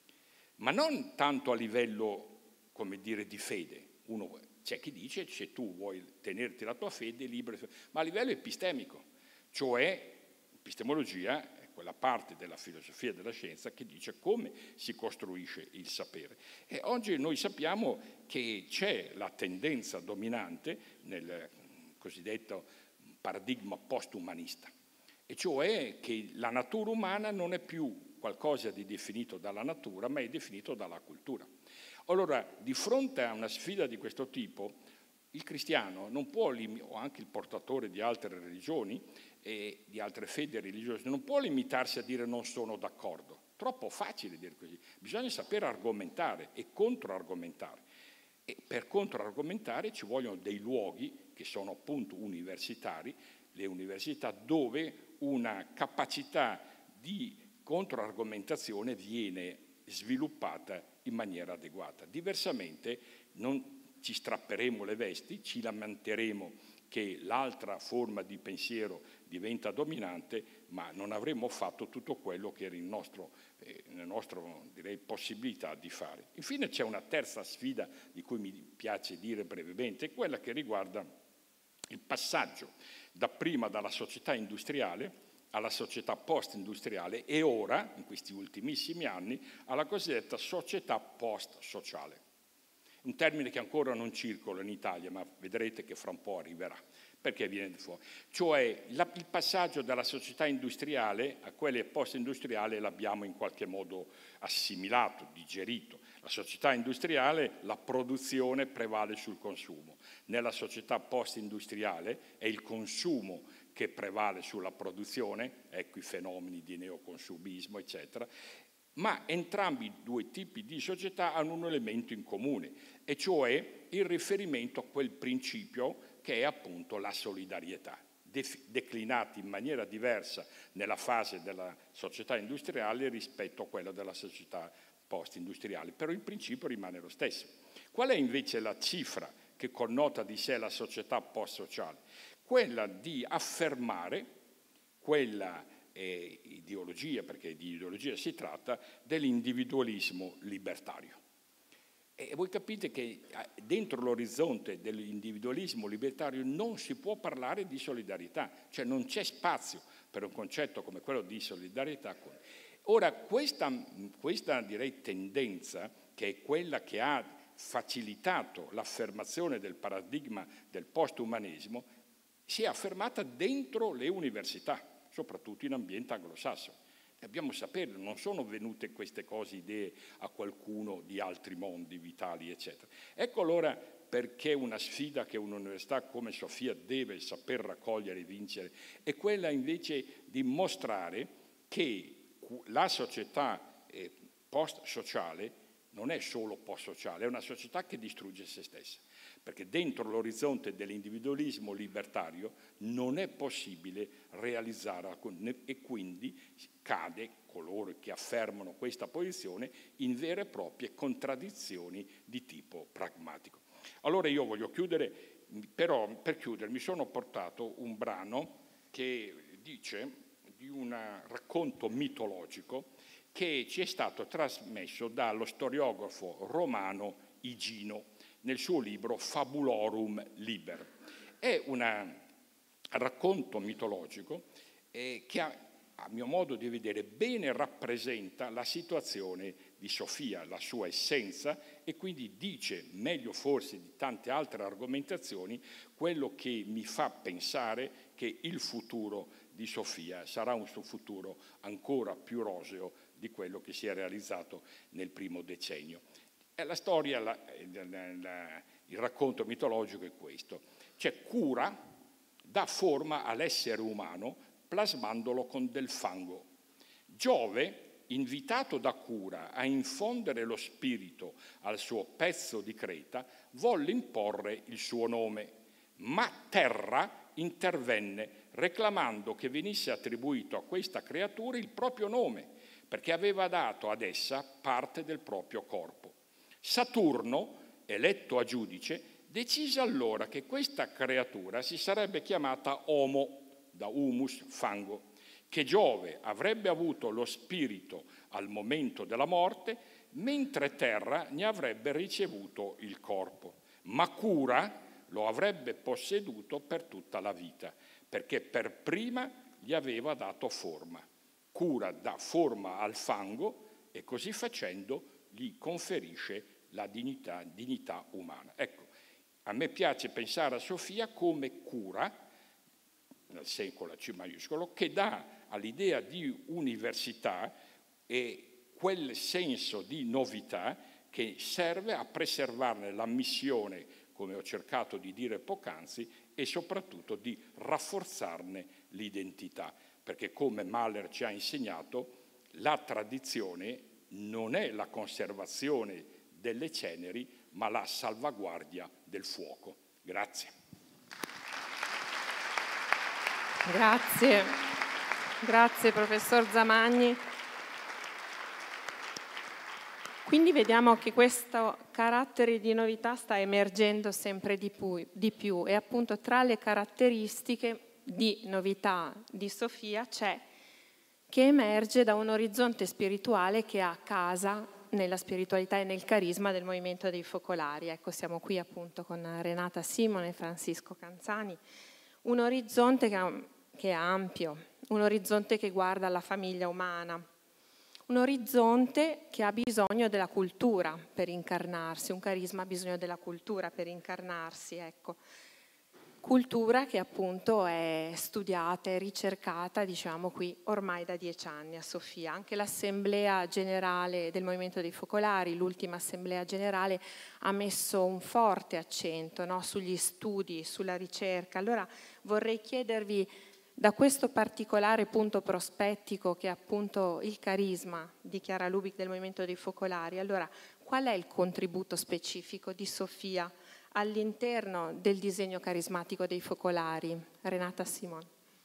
Ma non tanto a livello, come dire, di fede. Uno, c'è chi dice, se tu vuoi tenerti la tua fede, libero, ma a livello epistemico. Cioè, epistemologia è quella parte della filosofia della scienza che dice come si costruisce il sapere. E oggi noi sappiamo che c'è la tendenza dominante nel cosiddetto paradigma post-umanista, e cioè che la natura umana non è più qualcosa di definito dalla natura, ma è definito dalla cultura. Allora, di fronte a una sfida di questo tipo, il cristiano non può, o anche il portatore di altre religioni e di altre fedi religiose, non può limitarsi a dire non sono d'accordo. Troppo facile dire così. Bisogna sapere argomentare e controargomentare. E per controargomentare ci vogliono dei luoghi che sono appunto universitari, le università dove una capacità di controargomentazione viene sviluppata in maniera adeguata. Diversamente non ci strapperemo le vesti, ci lamenteremo che l'altra forma di pensiero diventa dominante, ma non avremo fatto tutto quello che era in nostro, eh, nella nostra direi, possibilità di fare. Infine c'è una terza sfida di cui mi piace dire brevemente, quella che riguarda il passaggio dapprima dalla società industriale alla società post-industriale e ora, in questi ultimissimi anni, alla cosiddetta società post-sociale. Un termine che ancora non circola in Italia, ma vedrete che fra un po' arriverà, perché viene fuori. Cioè la, il passaggio dalla società industriale a quelle post-industriale l'abbiamo in qualche modo assimilato, digerito. La società industriale, la produzione prevale sul consumo. Nella società post-industriale è il consumo che prevale sulla produzione, ecco i fenomeni di neoconsumismo, eccetera. Ma entrambi i due tipi di società hanno un elemento in comune, e cioè il riferimento a quel principio che è appunto la solidarietà, declinati in maniera diversa nella fase della società industriale rispetto a quella della società post-industriale, però il principio rimane lo stesso. Qual è invece la cifra che connota di sé la società post-sociale? Quella di affermare quella eh, ideologia, perché di ideologia si tratta, dell'individualismo libertario. E voi capite che dentro l'orizzonte dell'individualismo libertario non si può parlare di solidarietà, cioè non c'è spazio per un concetto come quello di solidarietà. Ora, questa, questa direi tendenza, che è quella che ha facilitato l'affermazione del paradigma del post-umanesimo, si è affermata dentro le università, soprattutto in ambiente anglosassone. Dobbiamo saperlo, non sono venute queste cose, idee a qualcuno di altri mondi vitali, eccetera. Ecco allora perché una sfida che un'università come Sofia deve saper raccogliere e vincere è quella invece di mostrare che la società eh, post-sociale non è solo post-sociale, è una società che distrugge se stessa, perché dentro l'orizzonte dell'individualismo libertario non è possibile realizzare, e quindi cade coloro che affermano questa posizione in vere e proprie contraddizioni di tipo pragmatico. Allora io voglio chiudere, però per chiudere mi sono portato un brano che dice di un racconto mitologico che ci è stato trasmesso dallo storiografo romano Igino nel suo libro Fabulorum Liber. È un racconto mitologico eh, che ha, a mio modo di vedere, bene rappresenta la situazione di Sofia, la sua essenza, e quindi dice, meglio forse di tante altre argomentazioni, quello che mi fa pensare che il futuro di Sofia sarà un suo futuro ancora più roseo di quello che si è realizzato nel primo decennio. E la storia, la, la, la, il racconto mitologico è questo. Cioè, Cura dà forma all'essere umano plasmandolo con del fango. Giove, invitato da Cura a infondere lo spirito al suo pezzo di creta, volle imporre il suo nome, ma Terra intervenne reclamando che venisse attribuito a questa creatura il proprio nome, perché aveva dato ad essa parte del proprio corpo. Saturno, eletto a giudice, decise allora che questa creatura si sarebbe chiamata Homo, da humus, fango, che Giove avrebbe avuto lo spirito al momento della morte, mentre Terra ne avrebbe ricevuto il corpo. Ma Cura lo avrebbe posseduto per tutta la vita, perché per prima gli aveva dato forma. Cura dà forma al fango e così facendo gli conferisce la dignità, dignità umana. Ecco, a me piace pensare a Sofia come Cura, nel senso con la C maiuscolo, che dà all'idea di università e quel senso di novità che serve a preservarne la missione, come ho cercato di dire poc'anzi, e soprattutto di rafforzarne l'identità, perché come Mahler ci ha insegnato, la tradizione non è la conservazione delle ceneri, ma la salvaguardia del fuoco. Grazie. Grazie, grazie professor Zamagni. Quindi vediamo che questo carattere di novità sta emergendo sempre di più, di più e appunto tra le caratteristiche di novità di Sofia c'è che emerge da un orizzonte spirituale che ha casa nella spiritualità e nel carisma del movimento dei focolari. Ecco, siamo qui appunto con Renata Simone e Francisco Canzani. Un orizzonte che, che è ampio, un orizzonte che guarda alla famiglia umana, un orizzonte che ha bisogno della cultura per incarnarsi, un carisma ha bisogno della cultura per incarnarsi, ecco. Cultura che appunto è studiata e ricercata, diciamo qui, ormai da dieci anni a Sofia. Anche l'Assemblea Generale del Movimento dei Focolari, l'ultima Assemblea Generale, ha messo un forte accento, no, sugli studi, sulla ricerca. Allora vorrei chiedervi, da questo particolare punto prospettico che è appunto il carisma di Chiara Lubich del Movimento dei Focolari, allora qual è il contributo specifico di Sofia all'interno del disegno carismatico dei Focolari? Renata Simone.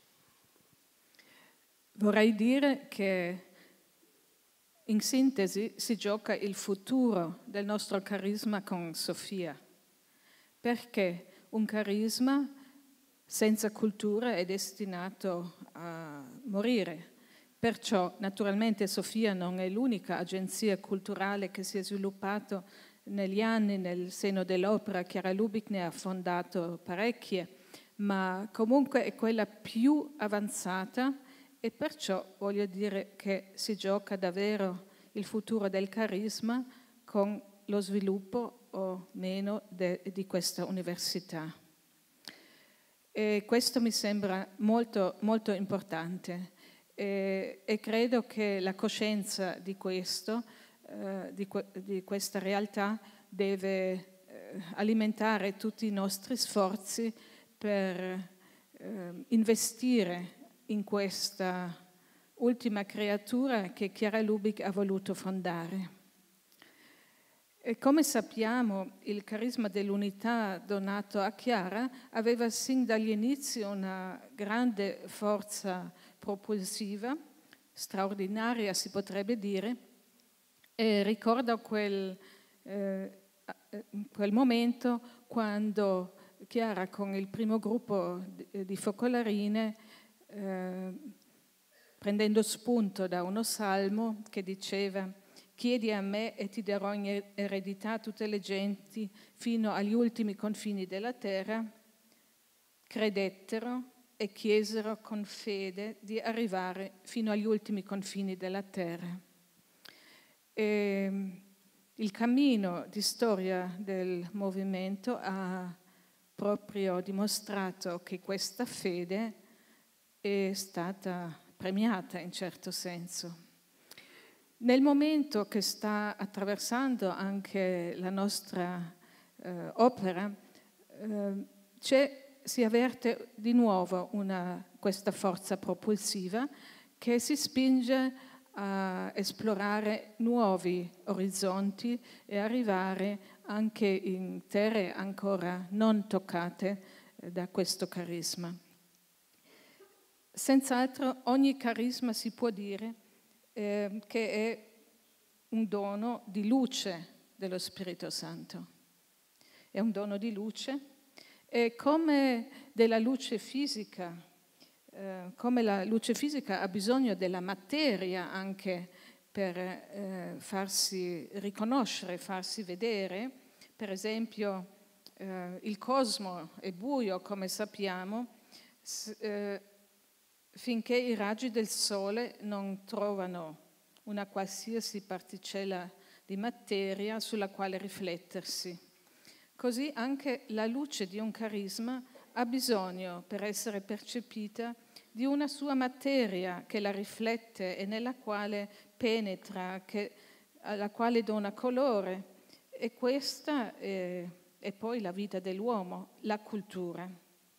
Vorrei dire che in sintesi si gioca il futuro del nostro carisma con Sofia, perché un carisma senza cultura è destinato a morire. Perciò naturalmente Sofia non è l'unica agenzia culturale che si è sviluppato negli anni nel seno dell'opera. Chiara Lubich ne ha fondato parecchie, ma comunque è quella più avanzata e perciò voglio dire che si gioca davvero il futuro del carisma con lo sviluppo o meno de, di questa università. E questo mi sembra molto, molto importante e, e credo che la coscienza di questo Uh, di, que- di questa realtà deve uh, alimentare tutti i nostri sforzi per uh, investire in questa ultima creatura che Chiara Lubich ha voluto fondare. E come sappiamo, il carisma dell'unità donato a Chiara aveva sin dagli inizi una grande forza propulsiva, straordinaria si potrebbe dire, e ricordo quel, eh, quel momento quando Chiara con il primo gruppo di, di focolarine, eh, prendendo spunto da uno salmo che diceva: chiedi a me e ti darò in eredità tutte le genti fino agli ultimi confini della terra, credettero e chiesero con fede di arrivare fino agli ultimi confini della terra. E il cammino di storia del movimento ha proprio dimostrato che questa fede è stata premiata in certo senso. Nel momento che sta attraversando anche la nostra eh, opera, eh, c'è, si avverte di nuovo una, questa forza propulsiva che si spinge a esplorare nuovi orizzonti e arrivare anche in terre ancora non toccate eh, da questo carisma. Senz'altro ogni carisma si può dire Eh, che è un dono di luce dello Spirito Santo. È un dono di luce e come della luce fisica, eh, come la luce fisica ha bisogno della materia anche per eh, farsi riconoscere, farsi vedere. Per esempio eh, il cosmo è buio, come sappiamo, s- eh, finché i raggi del sole non trovano una qualsiasi particella di materia sulla quale riflettersi. Così anche la luce di un carisma ha bisogno, per essere percepita, di una sua materia che la riflette e nella quale penetra, che, alla quale dona colore. E questa è, è poi la vita dell'uomo, la cultura.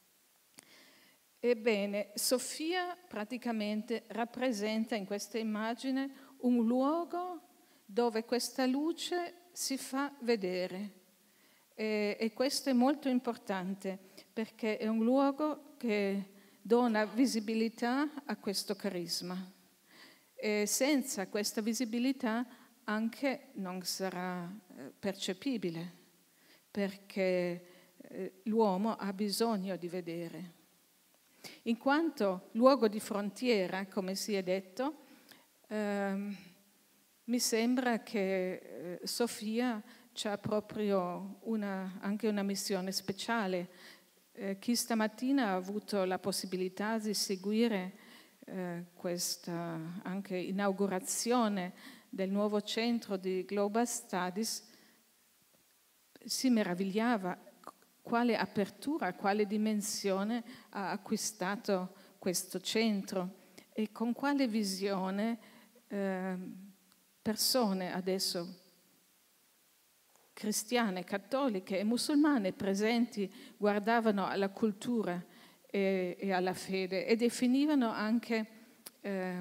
Ebbene, Sofia praticamente rappresenta in questa immagine un luogo dove questa luce si fa vedere. E, e questo è molto importante perché è un luogo che dona visibilità a questo carisma. E senza questa visibilità anche non sarà eh, percepibile, perché eh, l'uomo ha bisogno di vedere. In quanto luogo di frontiera, come si è detto, ehm, mi sembra che eh, Sofia ha proprio una, anche una missione speciale. Eh, chi stamattina ha avuto la possibilità di seguire eh, questa anche inaugurazione del nuovo centro di Global Studies si meravigliava quale apertura, quale dimensione ha acquistato questo centro e con quale visione eh, persone adesso cristiane, cattoliche e musulmane presenti guardavano alla cultura e, e alla fede e definivano anche eh,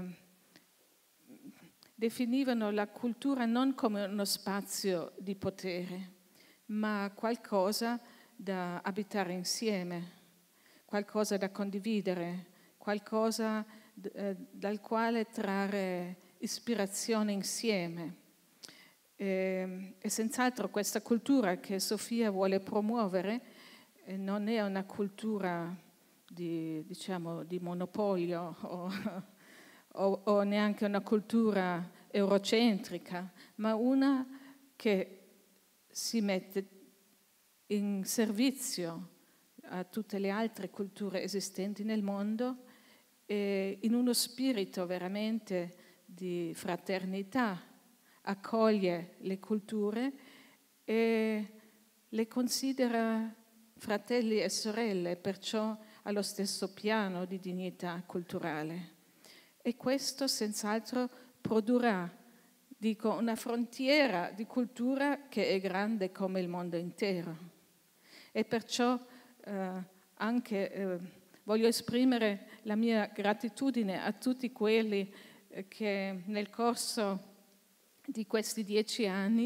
definivano la cultura non come uno spazio di potere, ma qualcosa da abitare insieme, qualcosa da condividere, qualcosa eh, dal quale trarre ispirazione insieme. E, e senz'altro questa cultura che Sofia vuole promuovere eh, non è una cultura di, diciamo, di monopolio o, o, o neanche una cultura eurocentrica, ma una che si mette in servizio a tutte le altre culture esistenti nel mondo e in uno spirito veramente di fraternità accoglie le culture e le considera fratelli e sorelle, perciò allo stesso piano di dignità culturale. E questo senz'altro produrrà, dico, una frontiera di cultura che è grande come il mondo intero. E perciò eh, anche eh, voglio esprimere la mia gratitudine a tutti quelli eh, che nel corso di questi dieci anni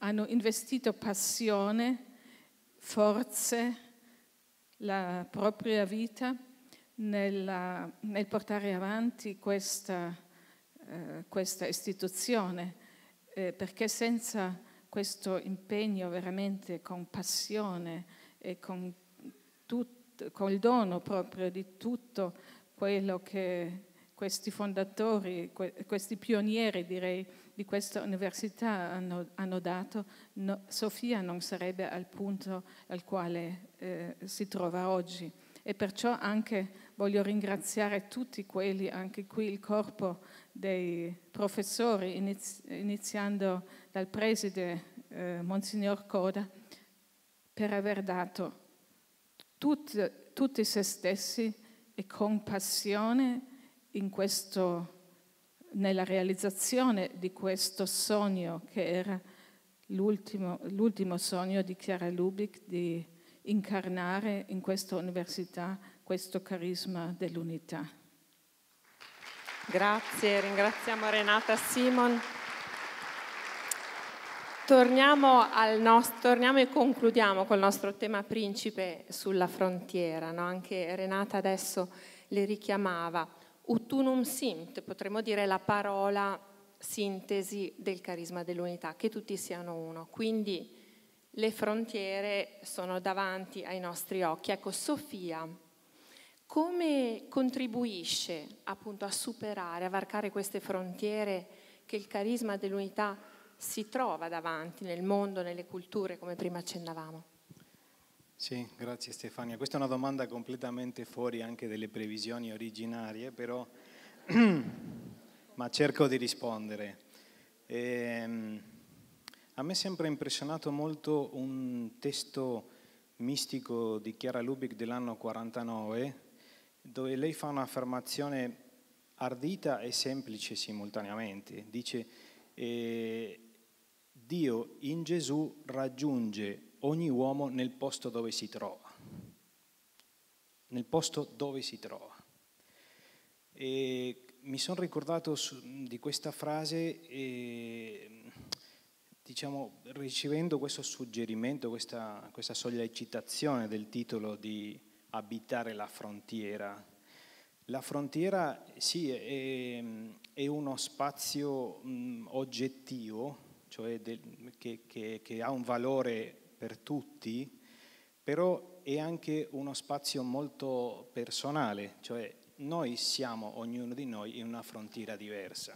hanno investito passione, forze, la propria vita nella, nel portare avanti questa, eh, questa istituzione, eh, perché senza questo impegno veramente con passione e con, tut, con il dono proprio di tutto quello che questi fondatori, que, questi pionieri direi di questa università hanno, hanno dato, no, Sofia non sarebbe al punto al quale eh, si trova oggi. E perciò anche voglio ringraziare tutti quelli, anche qui il corpo dei professori, inizi, iniziando dal preside eh, Monsignor Coda, per aver dato tut, tutti se stessi e con passione in questo, nella realizzazione di questo sogno che era l'ultimo, l'ultimo sogno di Chiara Lubich di incarnare in questa università questo carisma dell'unità. Grazie, ringraziamo Renata Simon. Torniamo, al nostro, torniamo e concludiamo col nostro tema principe sulla frontiera, no? Anche Renata adesso le richiamava. Ut unum sint, potremmo dire la parola sintesi del carisma dell'unità, che tutti siano uno. Quindi le frontiere sono davanti ai nostri occhi. Ecco, Sofia, come contribuisce appunto a superare, a varcare queste frontiere che il carisma dell'unità si trova davanti nel mondo, nelle culture, come prima accennavamo? Sì, grazie Stefania. Questa è una domanda completamente fuori anche delle previsioni originarie, però ma cerco di rispondere. Ehm, a me è sempre impressionato molto un testo mistico di Chiara Lubich dell'anno quarantanove, dove lei fa un'affermazione ardita e semplice simultaneamente. Dice eh, Dio in Gesù raggiunge ogni uomo nel posto dove si trova, nel posto dove si trova. E mi sono ricordato su, di questa frase e, diciamo, ricevendo questo suggerimento, questa, questa sollecitazione del titolo di Abitare la frontiera. La frontiera sì è, è uno spazio mh, oggettivo, cioè del, che, che, che ha un valore per tutti, però è anche uno spazio molto personale, cioè noi siamo, ognuno di noi, in una frontiera diversa.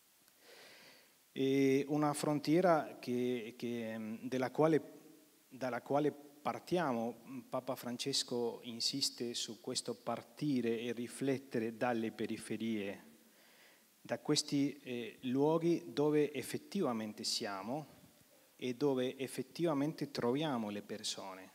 E una frontiera che, che, della quale, dalla quale partiamo. Papa Francesco insiste su questo partire e riflettere dalle periferie, da questi eh, luoghi dove effettivamente siamo e dove effettivamente troviamo le persone.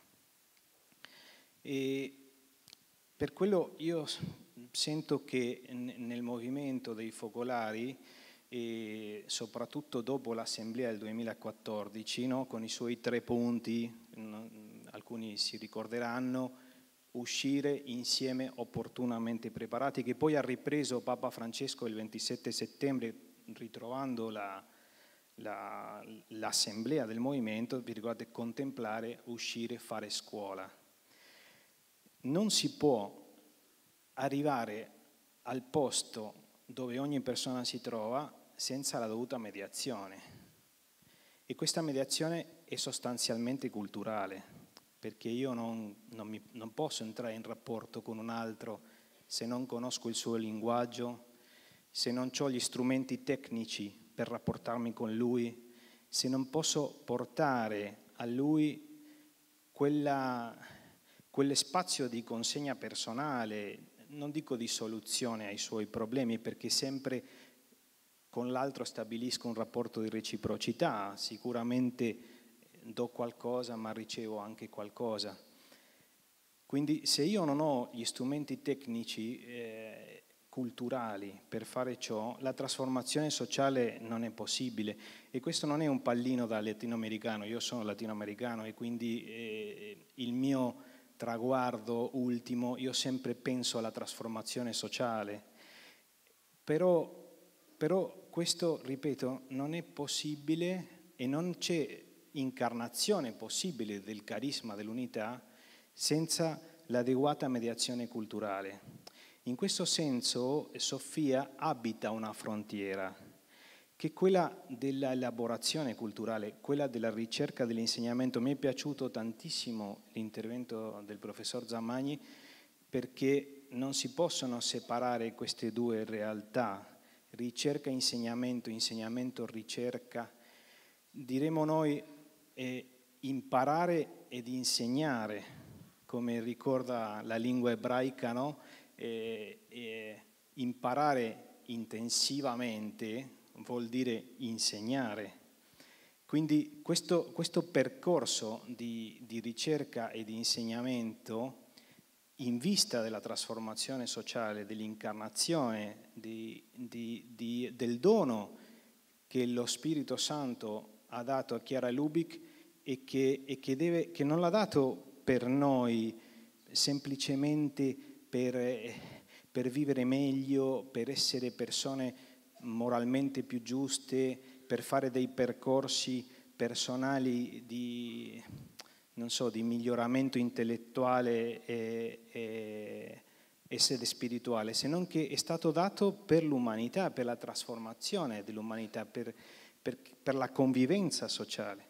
E per quello io sento che nel movimento dei focolari, e soprattutto dopo l'assemblea del duemilaquattordici, no, con i suoi tre punti, alcuni si ricorderanno, uscire insieme opportunamente preparati, che poi ha ripreso Papa Francesco il ventisette settembre, ritrovando la, la, l'assemblea del movimento, vi ricordate, contemplare, uscire, fare scuola. Non si può arrivare al posto dove ogni persona si trova senza la dovuta mediazione. E questa mediazione è sostanzialmente culturale, perché io non, non, mi, non posso entrare in rapporto con un altro se non conosco il suo linguaggio, se non ho gli strumenti tecnici per rapportarmi con lui, se non posso portare a lui quella, quelle spazio di consegna personale, non dico di soluzione ai suoi problemi, perché sempre con l'altro stabilisco un rapporto di reciprocità, sicuramente do qualcosa ma ricevo anche qualcosa. Quindi se io non ho gli strumenti tecnici eh, culturali per fare ciò, la trasformazione sociale non è possibile. E questo non è un pallino da latinoamericano, io sono latinoamericano e quindi eh, il mio traguardo ultimo, io sempre penso alla trasformazione sociale. Però, però questo, ripeto, non è possibile e non c'è incarnazione possibile del carisma dell'unità senza l'adeguata mediazione culturale. In questo senso Sofia abita una frontiera, che è quella dell'elaborazione culturale, quella della ricerca dell'insegnamento. Mi è piaciuto tantissimo l'intervento del professor Zamagni, perché non si possono separare queste due realtà, ricerca e insegnamento, insegnamento ricerca. Diremo noi eh, imparare ed insegnare, come ricorda la lingua ebraica, no? E, e imparare intensivamente vuol dire insegnare. Quindi questo, questo percorso di, di ricerca e di insegnamento, in vista della trasformazione sociale, dell'incarnazione, di, di, di, del dono che lo Spirito Santo ha dato a Chiara Lubich e che, e che, deve, che non l'ha dato per noi semplicemente per, per vivere meglio, per essere persone moralmente più giuste, per fare dei percorsi personali di, non so, di miglioramento intellettuale e, e, e sede spirituale, se non che è stato dato per l'umanità, per la trasformazione dell'umanità, per, per, per la convivenza sociale.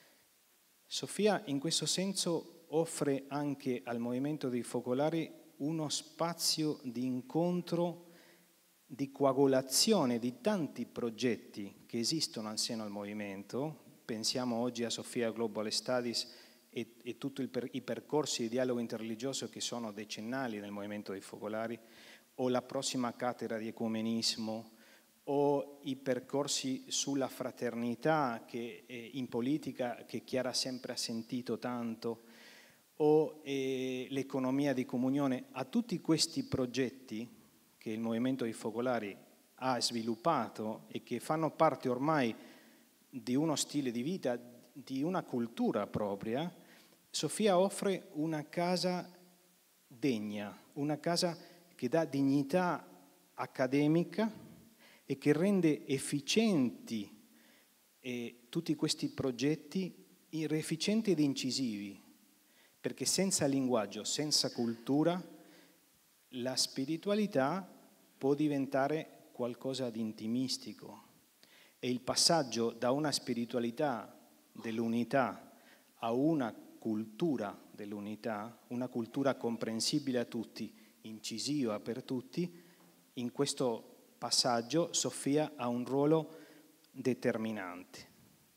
Sofia in questo senso offre anche al movimento dei focolari uno spazio di incontro, di coagulazione di tanti progetti che esistono al seno del movimento. Pensiamo oggi a Sofia Global Studies e, e tutti per, i percorsi di dialogo interreligioso che sono decennali nel movimento dei focolari, o la prossima cattedra di ecumenismo, o i percorsi sulla fraternità che, eh, in politica che Chiara sempre ha sentito tanto, o eh, l'economia di comunione. A tutti questi progetti che il movimento dei focolari ha sviluppato e che fanno parte ormai di uno stile di vita, di una cultura propria, Sofia offre una casa degna, una casa che dà dignità accademica e che rende efficienti eh, tutti questi progetti, efficienti ed incisivi, perché senza linguaggio, senza cultura, la spiritualità può diventare qualcosa di intimistico, e il passaggio da una spiritualità dell'unità a una cultura dell'unità, una cultura comprensibile a tutti, incisiva per tutti, in questo passaggio Sofia ha un ruolo determinante.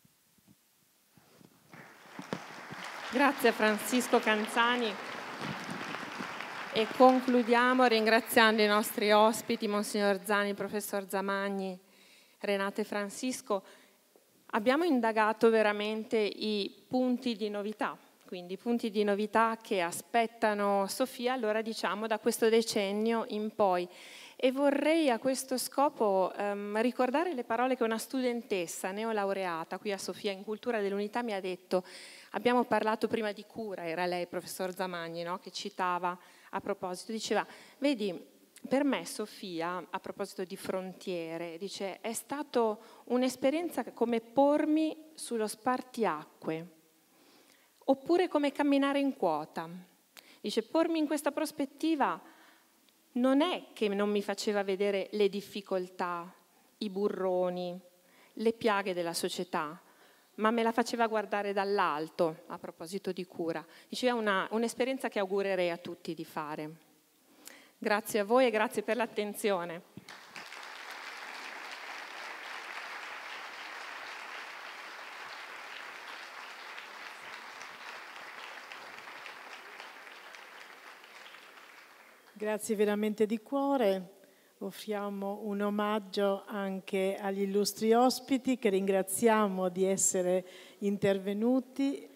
Grazie Francisco Canzani. E concludiamo ringraziando i nostri ospiti, Monsignor Zani, Professor Zamagni, Renata e Francisco. Abbiamo indagato veramente i punti di novità, quindi i punti di novità che aspettano Sofia, allora diciamo da questo decennio in poi. E vorrei a questo scopo ehm, ricordare le parole che una studentessa neolaureata qui a Sofia in Cultura dell'Unità mi ha detto. Abbiamo parlato prima di cura, era lei, professor Zamagni, no? Che citava a proposito, diceva, vedi, per me Sofia, a proposito di frontiere, dice, è stato un'esperienza come pormi sullo spartiacque, oppure come camminare in quota. Dice, pormi in questa prospettiva non è che non mi faceva vedere le difficoltà, i burroni, le piaghe della società, ma me la faceva guardare dall'alto, a proposito di cura. Diceva una, un'esperienza che augurerei a tutti di fare. Grazie a voi e grazie per l'attenzione. Grazie veramente di cuore. Offriamo un omaggio anche agli illustri ospiti che ringraziamo di essere intervenuti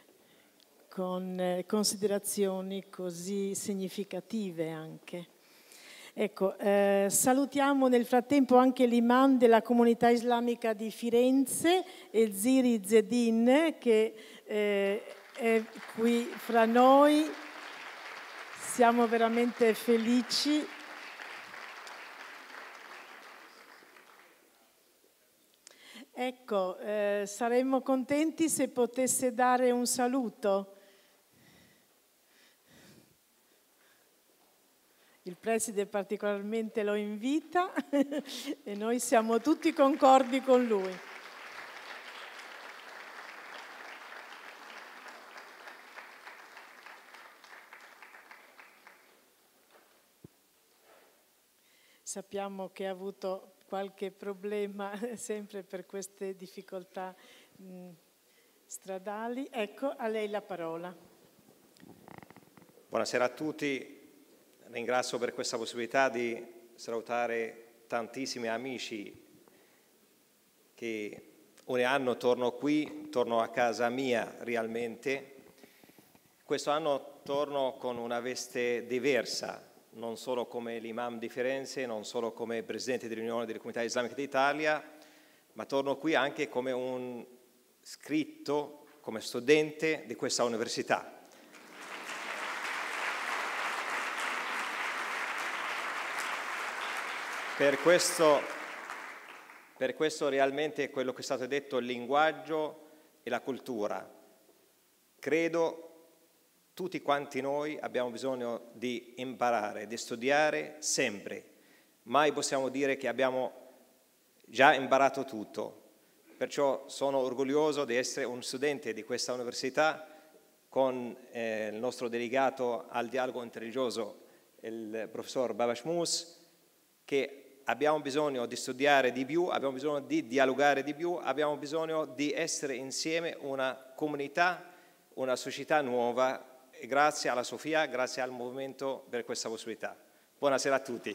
con considerazioni così significative anche. Ecco, eh, salutiamo nel frattempo anche l'imam della comunità islamica di Firenze, Elziri Zedin, che eh, è qui fra noi. Siamo veramente felici. Ecco. Ecco, eh, saremmo contenti se potesse dare un saluto. Il preside particolarmente lo invita e noi siamo tutti concordi con lui. Sappiamo che ha avuto qualche problema sempre per queste difficoltà mh, stradali. Ecco, a lei la parola. Buonasera a tutti. Ringrazio per questa possibilità di salutare tantissimi amici che ogni anno torno qui, torno a casa mia realmente. Questo anno torno con una veste diversa, non solo come l'imam di Firenze, non solo come presidente dell'Unione delle Comunità Islamiche d'Italia, ma torno qui anche come un iscritto, come studente di questa università. Per questo, per questo realmente quello che è stato detto, il linguaggio e la cultura. Credo tutti quanti noi abbiamo bisogno di imparare, di studiare sempre. Mai possiamo dire che abbiamo già imparato tutto. Perciò sono orgoglioso di essere un studente di questa università con eh, il nostro delegato al dialogo interreligioso, il professor Babash Mus, che abbiamo bisogno di studiare di più, abbiamo bisogno di dialogare di più, abbiamo bisogno di essere insieme una comunità, una società nuova, e grazie alla Sofia, grazie al movimento per questa possibilità. Buonasera a tutti.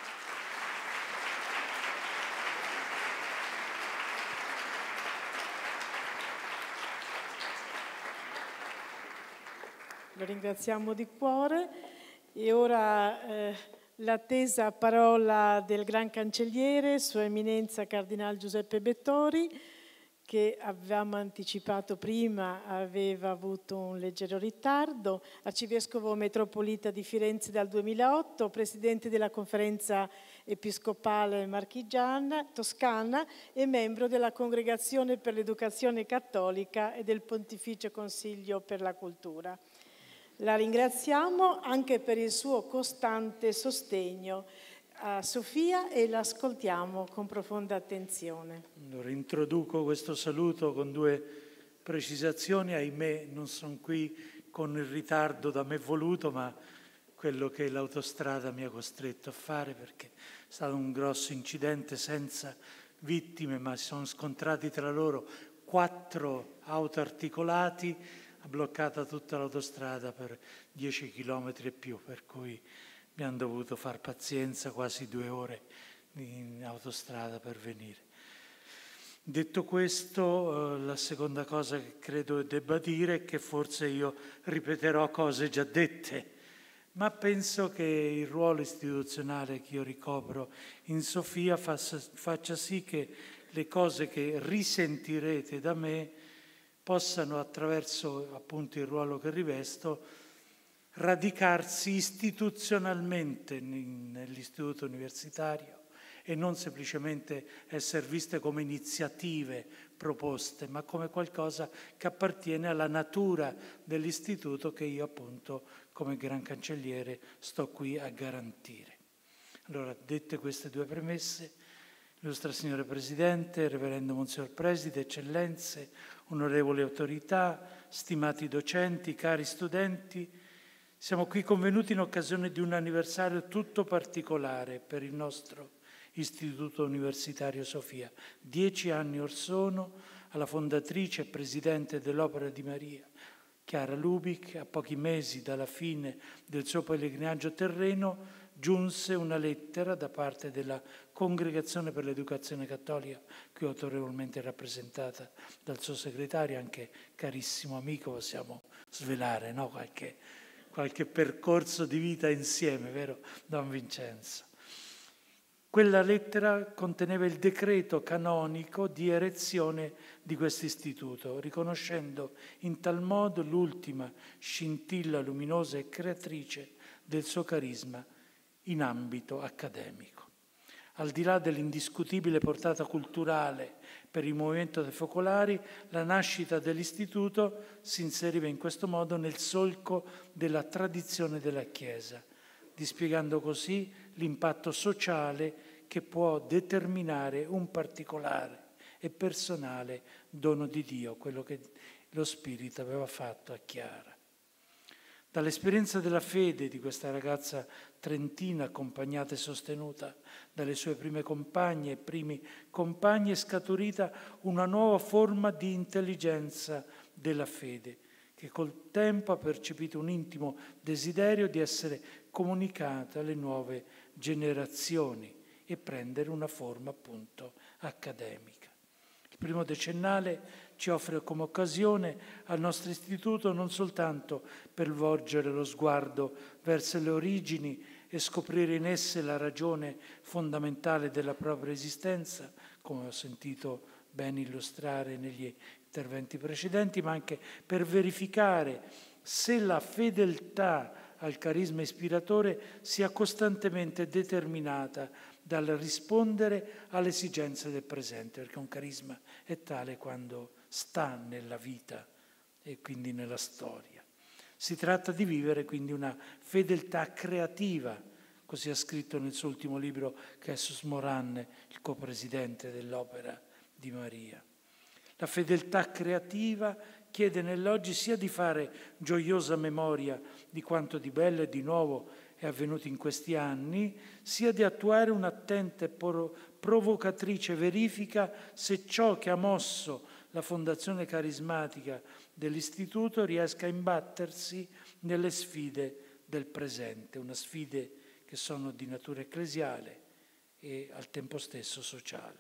Lo ringraziamo di cuore e ora eh, l'attesa parola del Gran Cancelliere, Sua Eminenza Cardinal Giuseppe Bettori, che avevamo anticipato prima, aveva avuto un leggero ritardo, arcivescovo metropolita di Firenze dal duemilaotto, presidente della Conferenza Episcopale Marchigiana, Toscana e membro della Congregazione per l'Educazione Cattolica e del Pontificio Consiglio per la Cultura. La ringraziamo anche per il suo costante sostegno a Sofia e l'ascoltiamo con profonda attenzione. Allora, introduco questo saluto con due precisazioni. Ahimè, non sono qui con il ritardo da me voluto, ma quello che l'autostrada mi ha costretto a fare, perché è stato un grosso incidente senza vittime, ma si sono scontrati tra loro quattro auto articolati, ha bloccato tutta l'autostrada per dieci chilometri e più, per cui abbiamo dovuto far pazienza, quasi due ore in autostrada per venire. Detto questo, eh, la seconda cosa che credo debba dire è che forse io ripeterò cose già dette, ma penso che il ruolo istituzionale che io ricopro in Sofia faccia, faccia sì che le cose che risentirete da me possano, attraverso appunto il ruolo che rivesto, radicarsi istituzionalmente nell'istituto universitario e non semplicemente essere viste come iniziative proposte, ma come qualcosa che appartiene alla natura dell'istituto che io appunto come Gran Cancelliere sto qui a garantire. Allora, dette queste due premesse, illustra Signore Presidente, Reverendo Monsignor Preside, Eccellenze, onorevoli autorità, stimati docenti, cari studenti, siamo qui convenuti in occasione di un anniversario tutto particolare per il nostro Istituto Universitario Sofia. Dieci anni or sono, alla fondatrice e presidente dell'Opera di Maria, Chiara Lubic, a pochi mesi dalla fine del suo pellegrinaggio terreno, giunse una lettera da parte della Congregazione per l'Educazione Cattolica, qui autorevolmente rappresentata dal suo segretario, anche carissimo amico, possiamo svelare, no? Qualche... qualche percorso di vita insieme, vero Don Vincenzo? Quella lettera conteneva il decreto canonico di erezione di questo istituto, riconoscendo in tal modo l'ultima scintilla luminosa e creatrice del suo carisma in ambito accademico. Al di là dell'indiscutibile portata culturale per il movimento dei focolari, la nascita dell'istituto si inseriva in questo modo nel solco della tradizione della Chiesa, dispiegando così l'impatto sociale che può determinare un particolare e personale dono di Dio, quello che lo Spirito aveva fatto a Chiara. Dall'esperienza della fede di questa ragazza trentina, accompagnata e sostenuta dalle sue prime compagne e primi compagni, è scaturita una nuova forma di intelligenza della fede, che col tempo ha percepito un intimo desiderio di essere comunicata alle nuove generazioni e prendere una forma appunto accademica. Il primo decennale ci offre come occasione al nostro istituto non soltanto per volgere lo sguardo verso le origini e scoprire in esse la ragione fondamentale della propria esistenza, come ho sentito ben illustrare negli interventi precedenti, ma anche per verificare se la fedeltà al carisma ispiratore sia costantemente determinata dal rispondere alle esigenze del presente, perché un carisma è tale quando sta nella vita e quindi nella storia. Si tratta di vivere quindi una fedeltà creativa, così ha scritto nel suo ultimo libro Jesus Moran, il copresidente dell'Opera di Maria. La fedeltà creativa chiede nell'oggi sia di fare gioiosa memoria di quanto di bello e di nuovo è avvenuto in questi anni, sia di attuare un'attenta e provocatrice verifica se ciò che ha mosso la fondazione carismatica dell'istituto riesca a imbattersi nelle sfide del presente, una sfide che sono di natura ecclesiale e al tempo stesso sociale.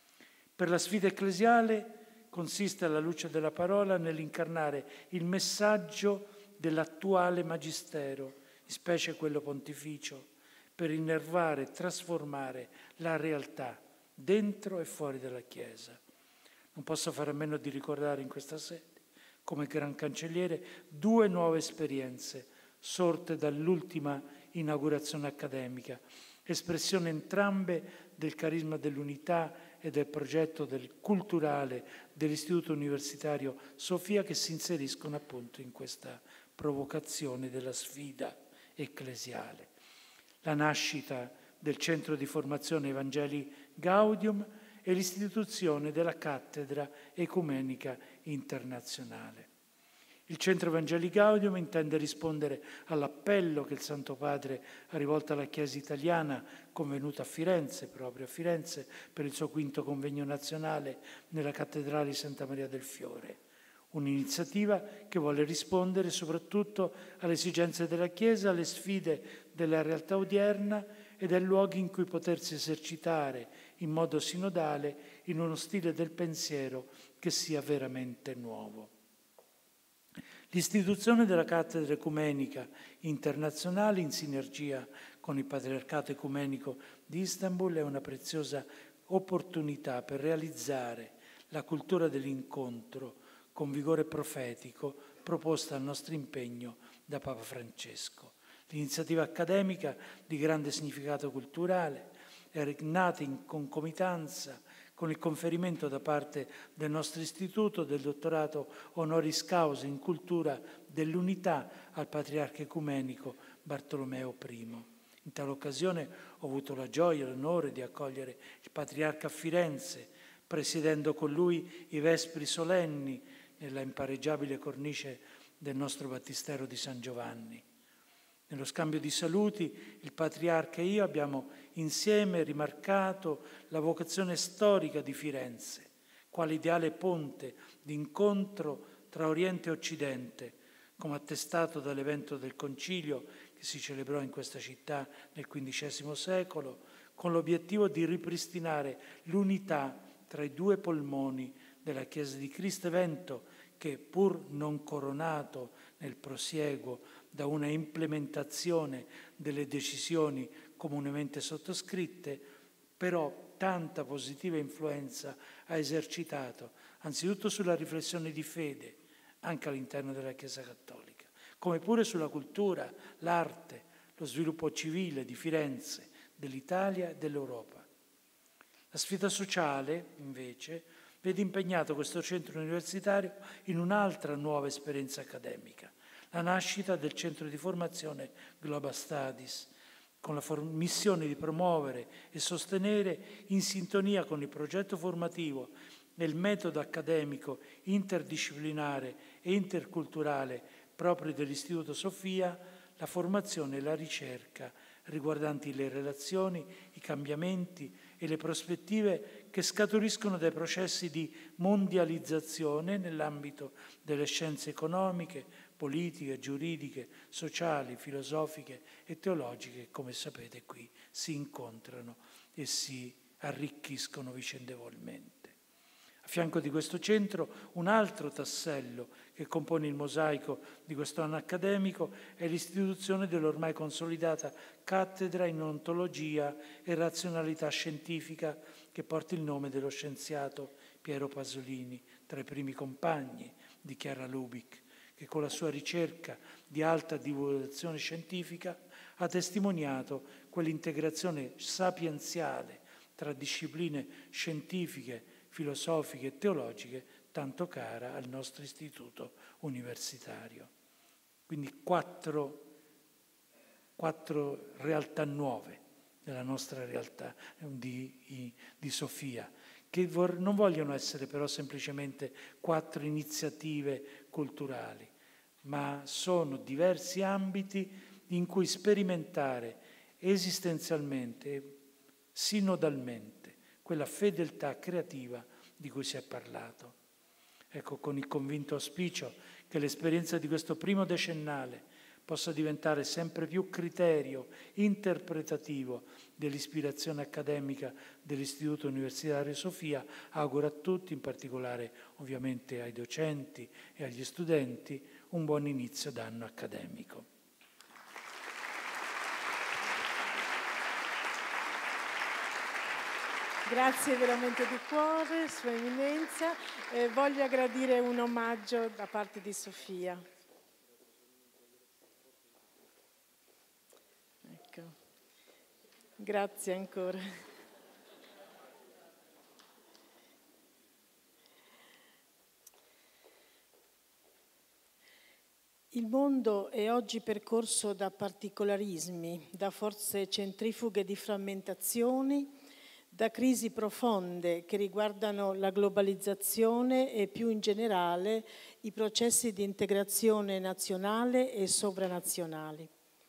Per la sfida ecclesiale consiste alla luce della parola nell'incarnare il messaggio dell'attuale magistero, in specie quello pontificio, per innervare e trasformare la realtà dentro e fuori dalla Chiesa. Non posso fare a meno di ricordare in questa sede, come Gran Cancelliere, due nuove esperienze sorte dall'ultima inaugurazione accademica, espressione entrambe del carisma dell'unità e del progetto del culturale dell'Istituto Universitario Sofia, che si inseriscono appunto in questa provocazione della sfida ecclesiale. La nascita del Centro di Formazione Evangelii Gaudium e l'istituzione della Cattedra Ecumenica Internazionale. Il Centro Evangelii Gaudium intende rispondere all'appello che il Santo Padre ha rivolto alla Chiesa italiana, convenuta a Firenze, proprio a Firenze, per il suo quinto convegno nazionale nella Cattedrale di Santa Maria del Fiore. Un'iniziativa che vuole rispondere soprattutto alle esigenze della Chiesa, alle sfide della realtà odierna e dai luoghi in cui potersi esercitare in modo sinodale in uno stile del pensiero che sia veramente nuovo. L'istituzione della Cattedra Ecumenica Internazionale in sinergia con il Patriarcato Ecumenico di Istanbul è una preziosa opportunità per realizzare la cultura dell'incontro con vigore profetico proposta al nostro impegno da Papa Francesco. L'iniziativa accademica di grande significato culturale è nata in concomitanza con il conferimento da parte del nostro istituto del dottorato honoris causa in cultura dell'unità al Patriarca Ecumenico Bartolomeo primo. In tale occasione ho avuto la gioia e l'onore di accogliere il Patriarca a Firenze, presiedendo con lui i vespri solenni nella impareggiabile cornice del nostro battistero di San Giovanni. Nello scambio di saluti, il Patriarca e io abbiamo insieme rimarcato la vocazione storica di Firenze, quale ideale ponte di incontro tra Oriente e Occidente, come attestato dall'evento del Concilio che si celebrò in questa città nel quindicesimo secolo, con l'obiettivo di ripristinare l'unità tra i due polmoni della Chiesa di Cristo, evento che, pur non coronato nel prosieguo da una implementazione delle decisioni comunemente sottoscritte, però tanta positiva influenza ha esercitato, anzitutto sulla riflessione di fede, anche all'interno della Chiesa Cattolica, come pure sulla cultura, l'arte, lo sviluppo civile di Firenze, dell'Italia e dell'Europa. La sfida sociale, invece, vede impegnato questo centro universitario in un'altra nuova esperienza accademica, la nascita del centro di formazione Global Studies, con la missione di promuovere e sostenere, in sintonia con il progetto formativo e il metodo accademico interdisciplinare e interculturale proprio dell'Istituto Sofia, la formazione e la ricerca riguardanti le relazioni, i cambiamenti e le prospettive che scaturiscono dai processi di mondializzazione nell'ambito delle scienze economiche, politiche, giuridiche, sociali, filosofiche e teologiche che, come sapete, qui si incontrano e si arricchiscono vicendevolmente. A fianco di questo centro, un altro tassello che compone il mosaico di questo anno accademico è l'istituzione dell'ormai consolidata cattedra in ontologia e razionalità scientifica che porta il nome dello scienziato Piero Pasolini, tra i primi compagni di Chiara Lubich, che con la sua ricerca di alta divulgazione scientifica ha testimoniato quell'integrazione sapienziale tra discipline scientifiche, filosofiche e teologiche tanto cara al nostro istituto universitario. Quindi quattro, quattro realtà nuove della nostra realtà di, di Sofia, che vor, non vogliono essere però semplicemente quattro iniziative culturali, ma sono diversi ambiti in cui sperimentare esistenzialmente, sinodalmente, quella fedeltà creativa di cui si è parlato. Ecco, con il convinto auspicio che l'esperienza di questo primo decennale possa diventare sempre più criterio interpretativo dell'ispirazione accademica dell'Istituto Universitario Sofia, auguro a tutti, in particolare ovviamente ai docenti e agli studenti, un buon inizio d'anno accademico. Grazie veramente di cuore, Sua Eminenza. Eh, voglio gradire un omaggio da parte di Sofia. Ecco. Grazie ancora. Il mondo è oggi percorso da particolarismi, da forze centrifughe di frammentazioni, da crisi profonde che riguardano la globalizzazione e più in generale i processi di integrazione nazionale e sovranazionali.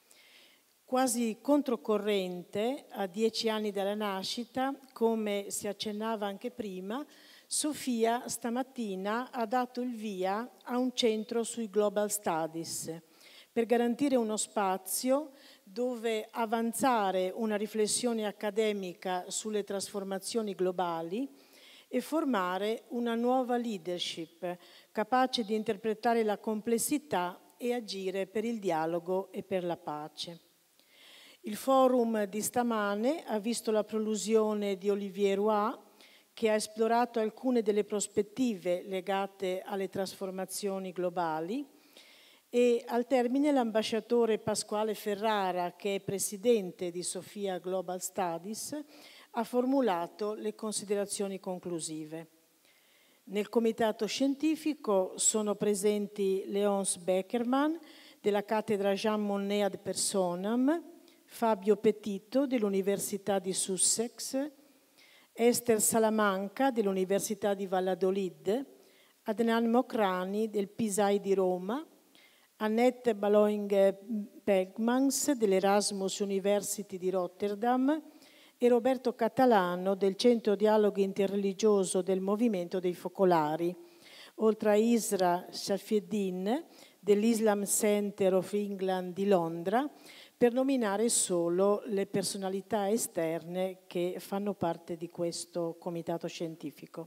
Quasi controcorrente, a dieci anni dalla nascita, come si accennava anche prima, Sofia stamattina ha dato il via a un centro sui Global Studies per garantire uno spazio dove avanzare una riflessione accademica sulle trasformazioni globali e formare una nuova leadership capace di interpretare la complessità e agire per il dialogo e per la pace. Il forum di stamane ha visto la prolusione di Olivier Roy, che ha esplorato alcune delle prospettive legate alle trasformazioni globali, e al termine l'ambasciatore Pasquale Ferrara, che è presidente di Sofia Global Studies, ha formulato le considerazioni conclusive. Nel comitato scientifico sono presenti Léonce Beckerman della cattedra Jean Monnet ad personam, Fabio Petito dell'Università di Sussex, Esther Salamanca dell'Università di Valladolid, Adnan Mokrani del Pisai di Roma, Annette Baloing-Pegmans dell'Erasmus University di Rotterdam e Roberto Catalano del Centro Dialogo Interreligioso del Movimento dei Focolari, oltre a Isra Shafieddin dell'Islam Center of England di Londra, per nominare solo le personalità esterne che fanno parte di questo comitato scientifico.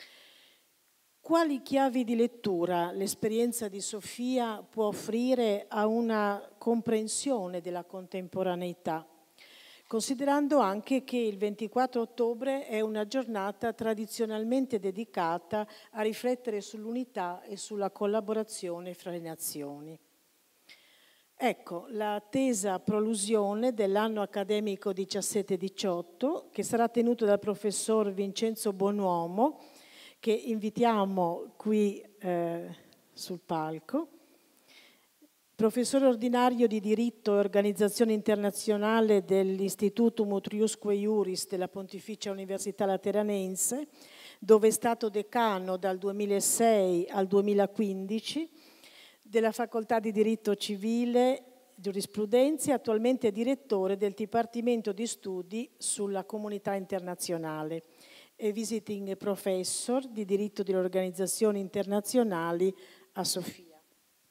Quali chiavi di lettura l'esperienza di Sofia può offrire a una comprensione della contemporaneità, considerando anche che il ventiquattro ottobre è una giornata tradizionalmente dedicata a riflettere sull'unità e sulla collaborazione fra le nazioni? Ecco, l'attesa prolusione dell'anno accademico diciassette diciotto, che sarà tenuto dal professor Vincenzo Buonuomo, che invitiamo qui eh, sul palco, professore ordinario di diritto e organizzazione internazionale dell'Istituto Mutriusque Iuris della Pontificia Università Lateranense, dove è stato decano dal duemilasei al duemilaquindici, della Facoltà di Diritto Civile, Giurisprudenza, e attualmente è direttore del Dipartimento di Studi sulla Comunità Internazionale e visiting professor di diritto delle organizzazioni internazionali a Sofia.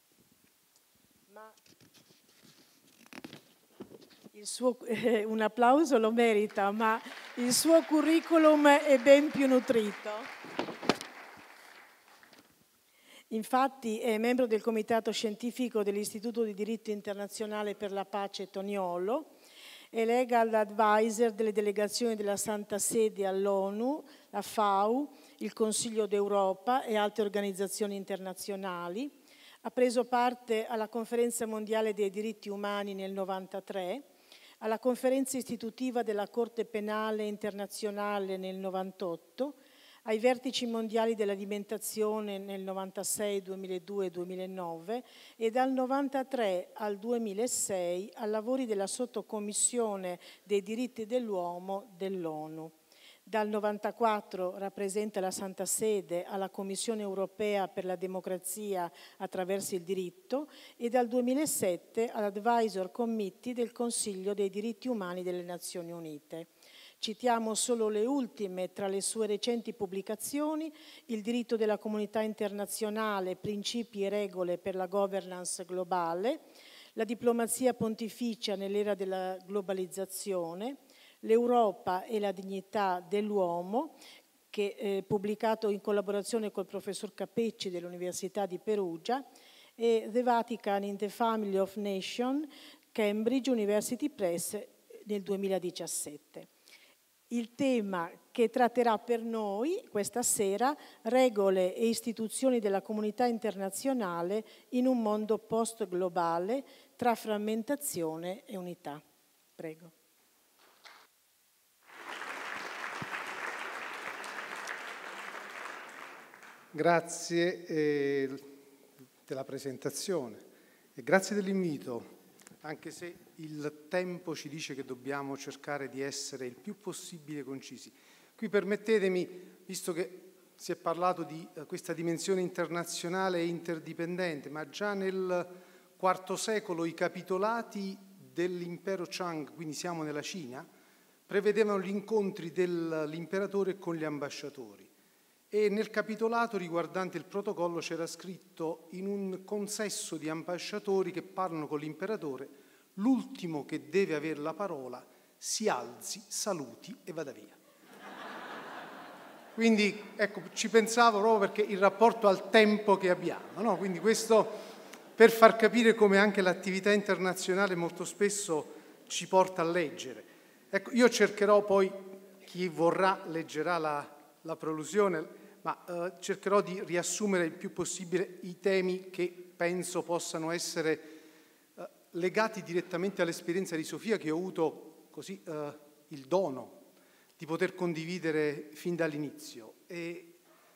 Ma il suo, eh, un applauso lo merita, ma il suo curriculum è ben più nutrito. Infatti è membro del comitato scientifico dell'Istituto di Diritto Internazionale per la Pace Toniolo, è legal advisor delle delegazioni della Santa Sede all'ONU, la FAO, il Consiglio d'Europa e altre organizzazioni internazionali. Ha preso parte alla Conferenza Mondiale dei Diritti Umani nel novantatré, alla Conferenza Istitutiva della Corte Penale Internazionale nel novantotto, ai vertici mondiali dell'alimentazione nel novantasei, duemiladue e duemilanove e dal novantatré al duemilasei ai lavori della sottocommissione dei diritti dell'uomo dell'ONU. Dal novantaquattro rappresenta la Santa Sede alla Commissione Europea per la Democrazia attraverso il diritto e dal duemilasette all'Advisor Committee del Consiglio dei diritti umani delle Nazioni Unite. Citiamo solo le ultime tra le sue recenti pubblicazioni: Il diritto della comunità internazionale, principi e regole per la governance globale, La diplomazia pontificia nell'era della globalizzazione, L'Europa e la dignità dell'uomo, che è pubblicato in collaborazione col professor Capecci dell'Università di Perugia, e The Vatican in the Family of Nations, Cambridge University Press nel duemiladiciassette. Il tema che tratterà per noi questa sera: regole e istituzioni della comunità internazionale in un mondo post-globale tra frammentazione e unità. Prego. Grazie eh, della presentazione e grazie dell'invito, anche se il tempo ci dice che dobbiamo cercare di essere il più possibile concisi. Qui permettetemi, visto che si è parlato di uh, questa dimensione internazionale e interdipendente, ma già nel quarto secolo i capitolati dell'impero Chang, quindi siamo nella Cina, prevedevano gli incontri dell'imperatore con gli ambasciatori. E nel capitolato riguardante il protocollo c'era scritto: in un consesso di ambasciatori che parlano con l'imperatore, l'ultimo che deve avere la parola si alzi, saluti e vada via. Quindi ecco, ci pensavo proprio perché il rapporto al tempo che abbiamo, no? Quindi questo per far capire come anche l'attività internazionale molto spesso ci porta a leggere. Ecco, io cercherò poi, chi vorrà leggerà la, la prolusione, ma eh, cercherò di riassumere il più possibile i temi che penso possano essere eh, legati direttamente all'esperienza di Sofia, che ho avuto così eh, il dono di poter condividere fin dall'inizio. E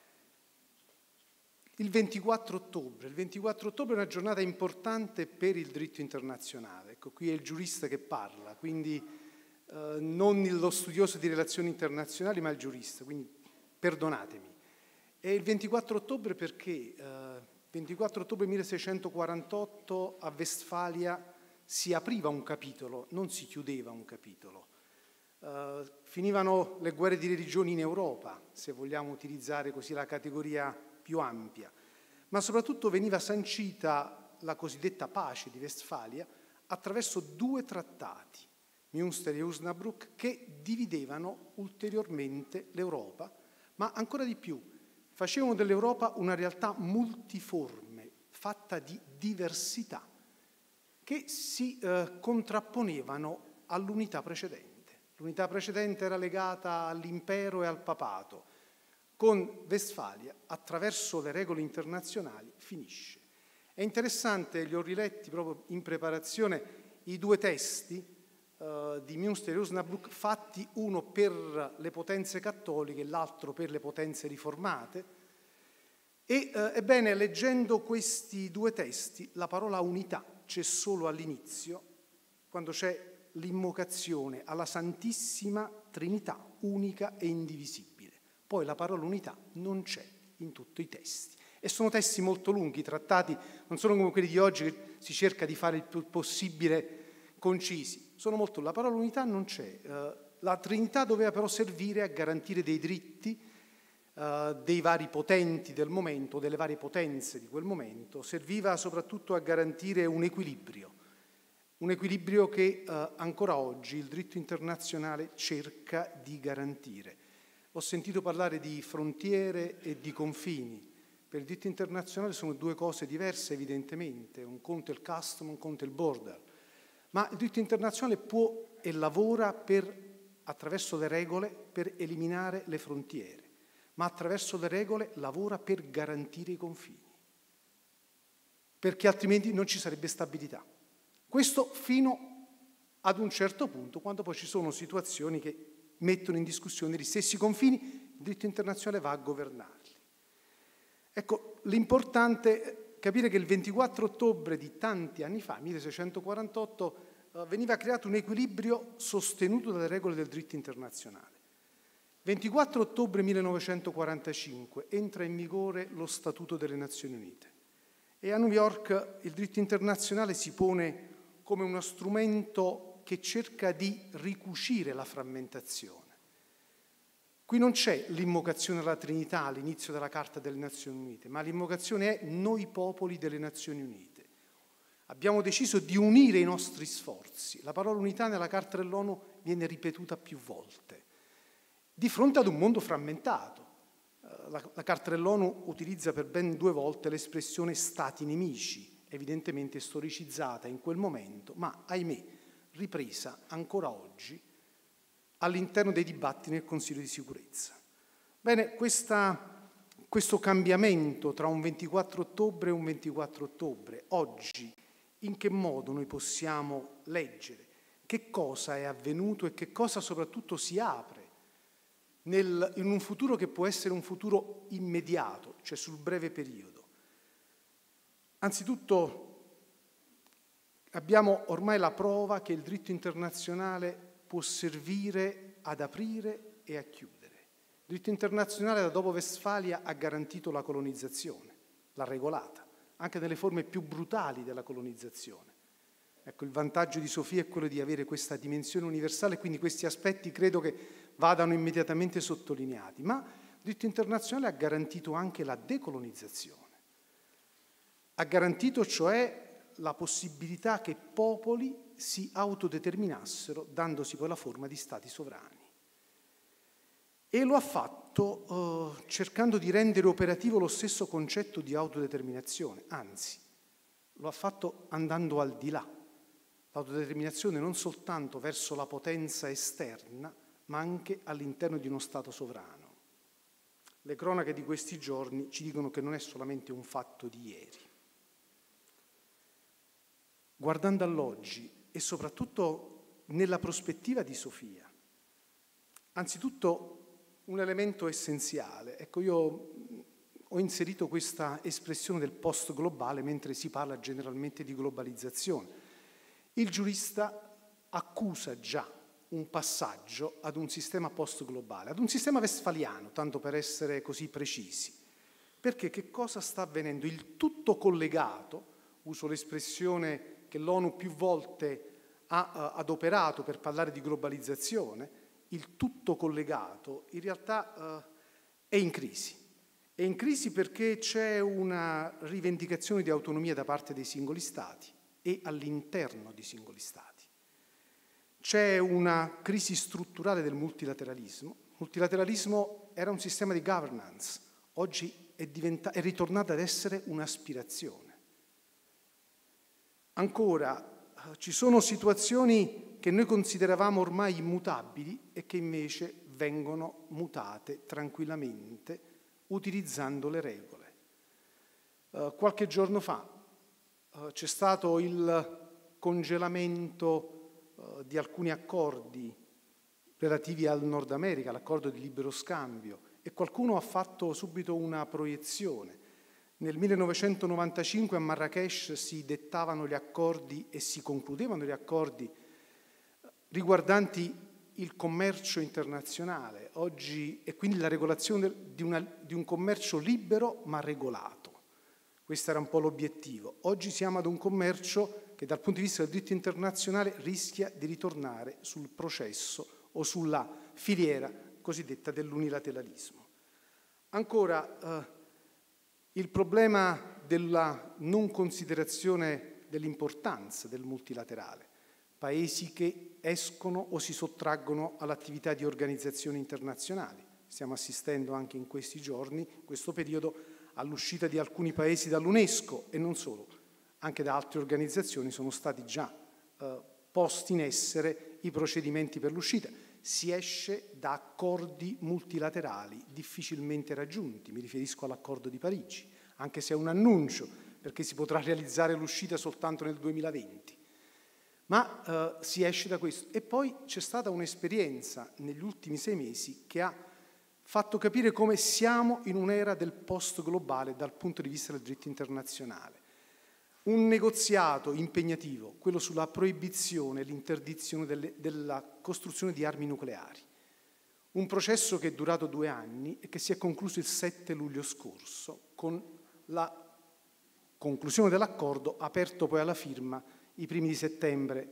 il ventiquattro ottobre, il ventiquattro ottobre è una giornata importante per il diritto internazionale. Ecco, qui è il giurista che parla, quindi eh, non lo studioso di relazioni internazionali, ma il giurista, quindi perdonatemi. È il ventiquattro ottobre perché eh, ventiquattro ottobre milleseicentoquarantotto a Westfalia si apriva un capitolo, non si chiudeva un capitolo. Uh, finivano le guerre di religioni in Europa, se vogliamo utilizzare così la categoria più ampia, ma soprattutto veniva sancita la cosiddetta pace di Westfalia attraverso due trattati, Münster e Osnabrück, che dividevano ulteriormente l'Europa, ma ancora di più facevano dell'Europa una realtà multiforme, fatta di diversità, che si eh, contrapponevano all'unità precedente. L'unità precedente era legata all'impero e al papato. Con Westfalia, attraverso le regole internazionali, finisce. È interessante, li ho riletti proprio in preparazione, i due testi uh, di Münster e Osnabrück, fatti uno per le potenze cattoliche e l'altro per le potenze riformate. E uh, ebbene, leggendo questi due testi, la parola unità c'è solo all'inizio, quando c'è l'invocazione alla Santissima Trinità, unica e indivisibile. Poi la parola unità non c'è in tutti i testi. E sono testi molto lunghi, i trattati non sono come quelli di oggi che si cerca di fare il più possibile concisi. Sono molto, la parola unità non c'è. Uh, la Trinità doveva però servire a garantire dei diritti uh, dei vari potenti del momento, delle varie potenze di quel momento. Serviva soprattutto a garantire un equilibrio. Un equilibrio che eh, ancora oggi il diritto internazionale cerca di garantire. Ho sentito parlare di frontiere e di confini. Per il diritto internazionale sono due cose diverse evidentemente, un conto è il custom, un conto è il border. Ma il diritto internazionale può e lavora per, attraverso le regole per eliminare le frontiere, ma attraverso le regole lavora per garantire i confini, perché altrimenti non ci sarebbe stabilità. Questo fino ad un certo punto, quando poi ci sono situazioni che mettono in discussione gli stessi confini, il diritto internazionale va a governarli. Ecco, l'importante è capire che il ventiquattro ottobre di tanti anni fa, milleseicentoquarantotto, eh, veniva creato un equilibrio sostenuto dalle regole del diritto internazionale. ventiquattro ottobre millenovecentoquarantacinque entra in vigore lo Statuto delle Nazioni Unite e a New York il diritto internazionale si pone come uno strumento che cerca di ricucire la frammentazione. Qui non c'è l'invocazione alla Trinità all'inizio della Carta delle Nazioni Unite, ma l'invocazione è noi popoli delle Nazioni Unite. Abbiamo deciso di unire i nostri sforzi. La parola unità nella Carta dell'ONU viene ripetuta più volte, di fronte ad un mondo frammentato. La, la Carta dell'ONU utilizza per ben due volte l'espressione stati nemici, evidentemente storicizzata in quel momento, ma ahimè ripresa ancora oggi all'interno dei dibattiti nel Consiglio di sicurezza. Bene, questa, questo cambiamento tra un ventiquattro ottobre e un ventiquattro ottobre, oggi, in che modo noi possiamo leggere? Che cosa è avvenuto e che cosa soprattutto si apre nel, in un futuro che può essere un futuro immediato, cioè sul breve periodo? Anzitutto abbiamo ormai la prova che il diritto internazionale può servire ad aprire e a chiudere. Il diritto internazionale da dopo Westfalia ha garantito la colonizzazione, l'ha regolata, anche nelle forme più brutali della colonizzazione. Ecco, il vantaggio di Sofia è quello di avere questa dimensione universale, quindi questi aspetti credo che vadano immediatamente sottolineati. Ma il diritto internazionale ha garantito anche la decolonizzazione. Ha garantito cioè la possibilità che popoli si autodeterminassero, dandosi poi la forma di stati sovrani. E lo ha fatto eh, cercando di rendere operativo lo stesso concetto di autodeterminazione, anzi, lo ha fatto andando al di là. L'autodeterminazione non soltanto verso la potenza esterna, ma anche all'interno di uno Stato sovrano. Le cronache di questi giorni ci dicono che non è solamente un fatto di ieri. Guardando all'oggi e soprattutto nella prospettiva di Sofia, anzitutto un elemento essenziale. Ecco, io ho inserito questa espressione del post-globale mentre si parla generalmente di globalizzazione. Il giurista accusa già un passaggio ad un sistema post-globale, ad un sistema westfaliano, tanto per essere così precisi. Perché che cosa sta avvenendo? Il tutto collegato, uso l'espressione che l'ONU più volte ha uh, adoperato per parlare di globalizzazione, il tutto collegato in realtà uh, è in crisi. È in crisi perché c'è una rivendicazione di autonomia da parte dei singoli Stati e all'interno di singoli Stati. C'è una crisi strutturale del multilateralismo. Il multilateralismo era un sistema di governance, oggi è, diventa- è ritornato ad essere un'aspirazione. Ancora, ci sono situazioni che noi consideravamo ormai immutabili e che invece vengono mutate tranquillamente utilizzando le regole. Uh, qualche giorno fa Uh, c'è stato il congelamento uh, di alcuni accordi relativi al Nord America, l'accordo di libero scambio, e qualcuno ha fatto subito una proiezione. Nel millenovecentonovantacinque a Marrakech si dettavano gli accordi e si concludevano gli accordi riguardanti il commercio internazionale, oggi, e quindi la regolazione di, una, di un commercio libero ma regolato. Questo era un po' l'obiettivo. Oggi siamo ad un commercio che dal punto di vista del diritto internazionale rischia di ritornare sul processo o sulla filiera cosiddetta dell'unilateralismo. Ancora, eh, il problema della non considerazione dell'importanza del multilaterale. Paesi che escono o si sottraggono all'attività di organizzazioni internazionali. Stiamo assistendo anche in questi giorni, in questo periodo, all'uscita di alcuni paesi dall'UNESCO e non solo, anche da altre organizzazioni sono stati già eh, posti in essere i procedimenti per l'uscita. Si esce da accordi multilaterali difficilmente raggiunti, mi riferisco all'accordo di Parigi, anche se è un annuncio, perché si potrà realizzare l'uscita soltanto nel duemilaventi. Ma eh, si esce da questo. E poi c'è stata un'esperienza negli ultimi sei mesi che ha fatto capire come siamo in un'era del post-globale dal punto di vista del diritto internazionale. Un negoziato impegnativo, quello sulla proibizione e l'interdizione delle, della costruzione di armi nucleari. Un processo che è durato due anni e che si è concluso il sette luglio scorso con la conclusione dell'accordo aperto poi alla firma i primi di settembre.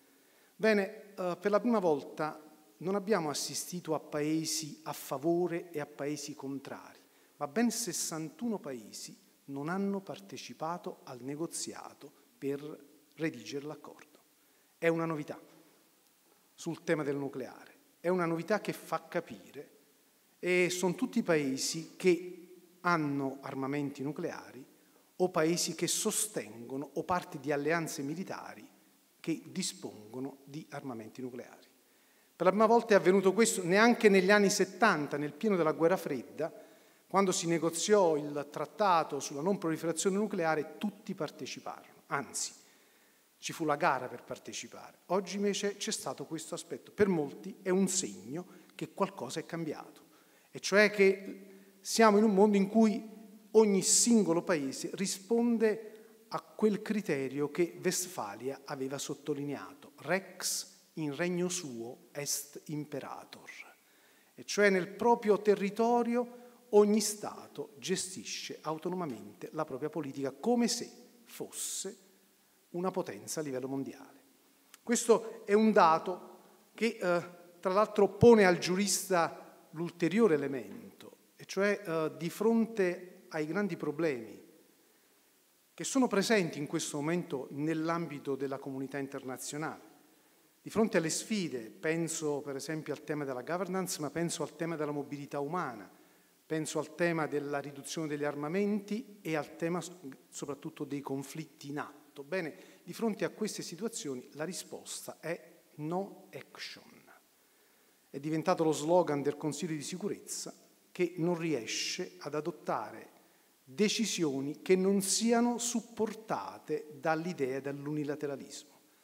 Bene, eh, per la prima volta non abbiamo assistito a paesi a favore e a paesi contrari, ma ben sessantuno paesi non hanno partecipato al negoziato per redigere l'accordo. È una novità sul tema del nucleare, è una novità che fa capire, e sono tutti paesi che hanno armamenti nucleari o paesi che sostengono o parti di alleanze militari che dispongono di armamenti nucleari. Per la prima volta è avvenuto questo neanche negli anni settanta, nel pieno della guerra fredda, quando si negoziò il trattato sulla non proliferazione nucleare, tutti parteciparono, anzi, ci fu la gara per partecipare. Oggi invece c'è stato questo aspetto. Per molti è un segno che qualcosa è cambiato, e cioè che siamo in un mondo in cui ogni singolo paese risponde a quel criterio che Westfalia aveva sottolineato, Rex in regno suo est imperator, e cioè nel proprio territorio ogni Stato gestisce autonomamente la propria politica come se fosse una potenza a livello mondiale. Questo è un dato che eh, tra l'altro pone al giurista l'ulteriore elemento, e cioè eh, di fronte ai grandi problemi che sono presenti in questo momento nell'ambito della comunità internazionale. Di fronte alle sfide, penso per esempio al tema della governance, ma penso al tema della mobilità umana, penso al tema della riduzione degli armamenti e al tema soprattutto dei conflitti in atto. Bene, di fronte a queste situazioni la risposta è no action. È diventato lo slogan del Consiglio di sicurezza, che non riesce ad adottare decisioni che non siano supportate dall'idea dell'unilateralismo.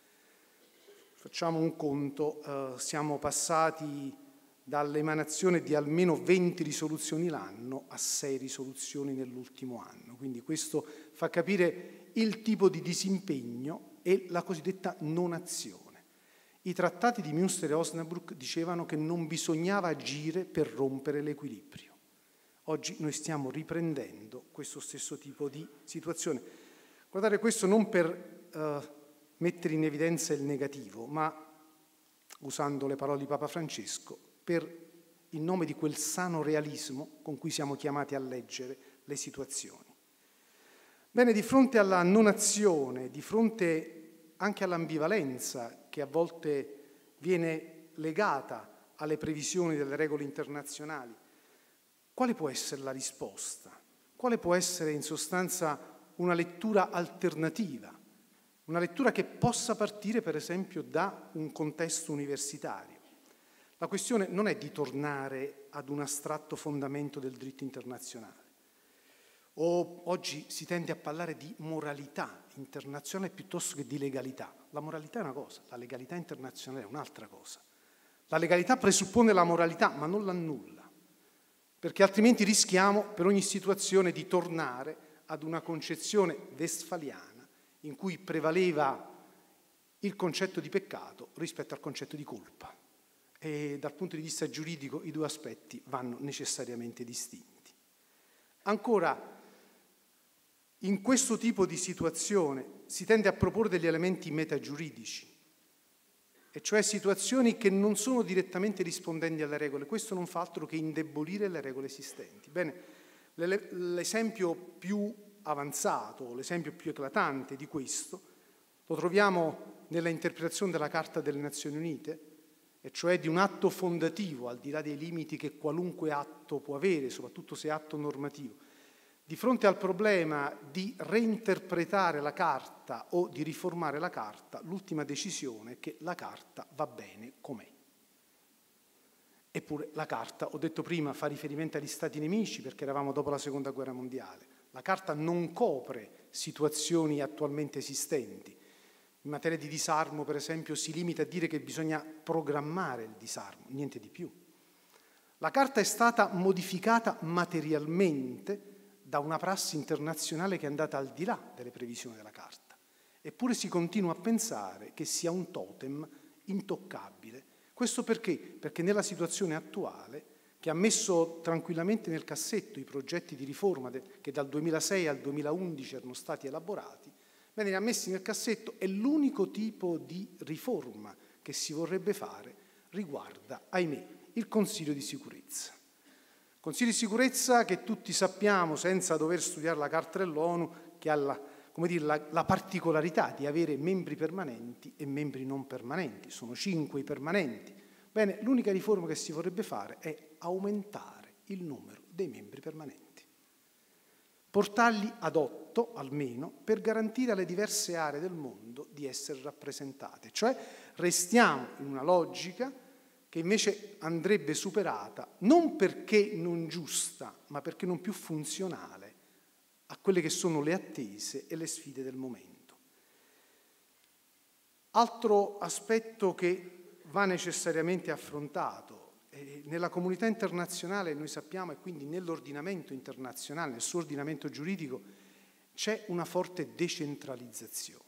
Facciamo un conto, eh, siamo passati dall'emanazione di almeno venti risoluzioni l'anno a sei risoluzioni nell'ultimo anno. Quindi questo fa capire il tipo di disimpegno e la cosiddetta non azione. I trattati di Münster e Osnabrück dicevano che non bisognava agire per rompere l'equilibrio. Oggi noi stiamo riprendendo questo stesso tipo di situazione. Guardate, questo non per eh, mettere in evidenza il negativo, ma, usando le parole di Papa Francesco, per in nome di quel sano realismo con cui siamo chiamati a leggere le situazioni. Bene, di fronte alla non azione, di fronte anche all'ambivalenza che a volte viene legata alle previsioni delle regole internazionali, quale può essere la risposta? Quale può essere in sostanza una lettura alternativa? Una lettura che possa partire per esempio da un contesto universitario. La questione non è di tornare ad un astratto fondamento del diritto internazionale. O oggi si tende a parlare di moralità internazionale piuttosto che di legalità. La moralità è una cosa, la legalità internazionale è un'altra cosa. La legalità presuppone la moralità, ma non l'annulla, perché altrimenti rischiamo per ogni situazione di tornare ad una concezione westfaliana in cui prevaleva il concetto di peccato rispetto al concetto di colpa. E dal punto di vista giuridico i due aspetti vanno necessariamente distinti. Ancora, in questo tipo di situazione si tende a proporre degli elementi metagiuridici, e cioè situazioni che non sono direttamente rispondenti alle regole. Questo non fa altro che indebolire le regole esistenti. Bene, l'esempio più avanzato, l'esempio più eclatante di questo, lo troviamo nella interpretazione della Carta delle Nazioni Unite, e cioè di un atto fondativo, al di là dei limiti che qualunque atto può avere, soprattutto se è atto normativo. Di fronte al problema di reinterpretare la Carta o di riformare la Carta, l'ultima decisione è che la Carta va bene com'è. Eppure la Carta, ho detto prima, fa riferimento agli Stati nemici perché eravamo dopo la Seconda Guerra Mondiale. La Carta non copre situazioni attualmente esistenti. In materia di disarmo, per esempio, si limita a dire che bisogna programmare il disarmo, niente di più. La Carta è stata modificata materialmente da una prassi internazionale che è andata al di là delle previsioni della Carta. Eppure si continua a pensare che sia un totem intoccabile. Questo perché? Perché nella situazione attuale, che ha messo tranquillamente nel cassetto i progetti di riforma che dal duemilasei al duemilaundici erano stati elaborati, bene, li ha messi nel cassetto e l'unico tipo di riforma che si vorrebbe fare riguarda, ahimè, il Consiglio di sicurezza. Consiglio di sicurezza che tutti sappiamo, senza dover studiare la Carta dell'ONU, che ha la, come dire, la, la particolarità di avere membri permanenti e membri non permanenti. Sono cinque i permanenti. Bene, l'unica riforma che si vorrebbe fare è aumentare il numero dei membri permanenti. Portarli ad otto, almeno, per garantire alle diverse aree del mondo di essere rappresentate. Cioè, restiamo in una logica che invece andrebbe superata non perché non giusta, ma perché non più funzionale a quelle che sono le attese e le sfide del momento. Altro aspetto che va necessariamente affrontato, eh, nella comunità internazionale noi sappiamo, e quindi nell'ordinamento internazionale, nel suo ordinamento giuridico, c'è una forte decentralizzazione.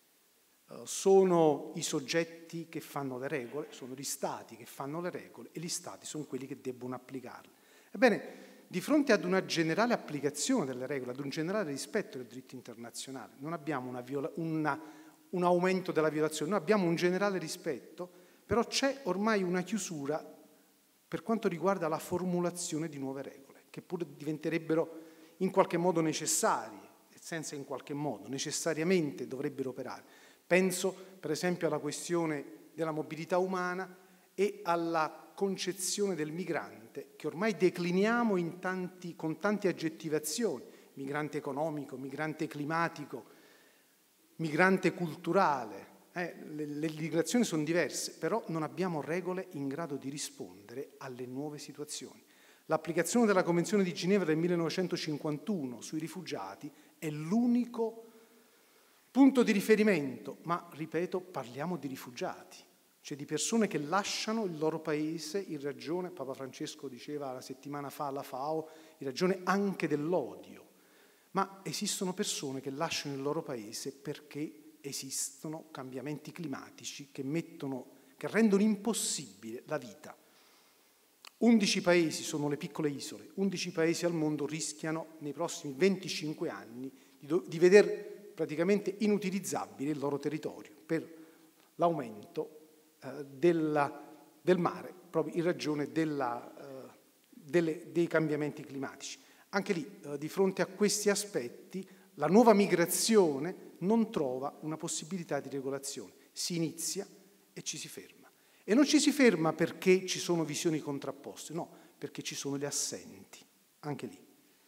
Sono i soggetti che fanno le regole, sono gli stati che fanno le regole e gli stati sono quelli che debbono applicarle. Ebbene, di fronte ad una generale applicazione delle regole, ad un generale rispetto del diritto internazionale, non abbiamo una viola, una, un aumento della violazione, noi abbiamo un generale rispetto, però c'è ormai una chiusura per quanto riguarda la formulazione di nuove regole, che pure diventerebbero in qualche modo necessarie, senza in qualche modo, necessariamente dovrebbero operare. Penso per esempio alla questione della mobilità umana e alla concezione del migrante, che ormai decliniamo in tanti, con tante aggettivazioni, migrante economico, migrante climatico, migrante culturale. Eh, le, le migrazioni sono diverse, però non abbiamo regole in grado di rispondere alle nuove situazioni. L'applicazione della Convenzione di Ginevra del millenovecentocinquantuno sui rifugiati è l'unico punto di riferimento, ma ripeto, parliamo di rifugiati, cioè di persone che lasciano il loro paese in ragione, Papa Francesco diceva la settimana fa alla FAO, in ragione anche dell'odio, ma esistono persone che lasciano il loro paese perché esistono cambiamenti climatici che, mettono, che rendono impossibile la vita. undici paesi sono le piccole isole, undici paesi al mondo rischiano nei prossimi venticinque anni di, do, di vedere praticamente inutilizzabile il loro territorio per l'aumento eh, della, del mare, proprio in ragione della, eh, delle, dei cambiamenti climatici. Anche lì, eh, di fronte a questi aspetti, la nuova migrazione non trova una possibilità di regolazione. Si inizia e ci si ferma. E non ci si ferma perché ci sono visioni contrapposte, no, perché ci sono gli assenti, anche lì.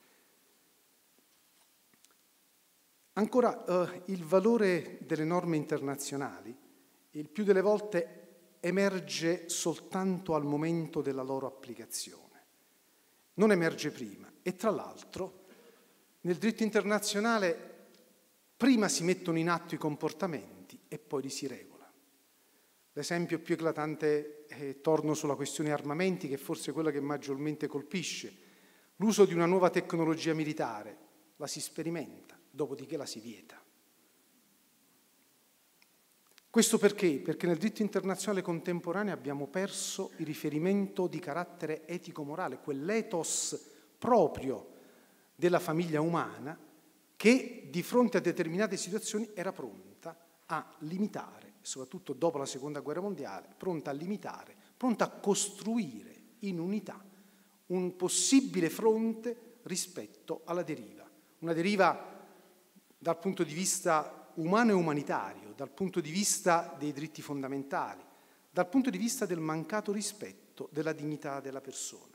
Ancora, eh, il valore delle norme internazionali, il più delle volte emerge soltanto al momento della loro applicazione, non emerge prima. E tra l'altro, Nel diritto internazionale prima si mettono in atto i comportamenti e poi li si regola. L'esempio più eclatante, eh, torno sulla questione armamenti, che forse è quella che maggiormente colpisce. L'uso di una nuova tecnologia militare la si sperimenta, dopodiché la si vieta. Questo perché? Perché nel diritto internazionale contemporaneo abbiamo perso il riferimento di carattere etico-morale, quell'ethos proprio della famiglia umana che di fronte a determinate situazioni era pronta a limitare, soprattutto dopo la Seconda Guerra Mondiale, pronta a limitare, pronta a costruire in unità un possibile fronte rispetto alla deriva. Una deriva dal punto di vista umano e umanitario, dal punto di vista dei diritti fondamentali, dal punto di vista del mancato rispetto della dignità della persona.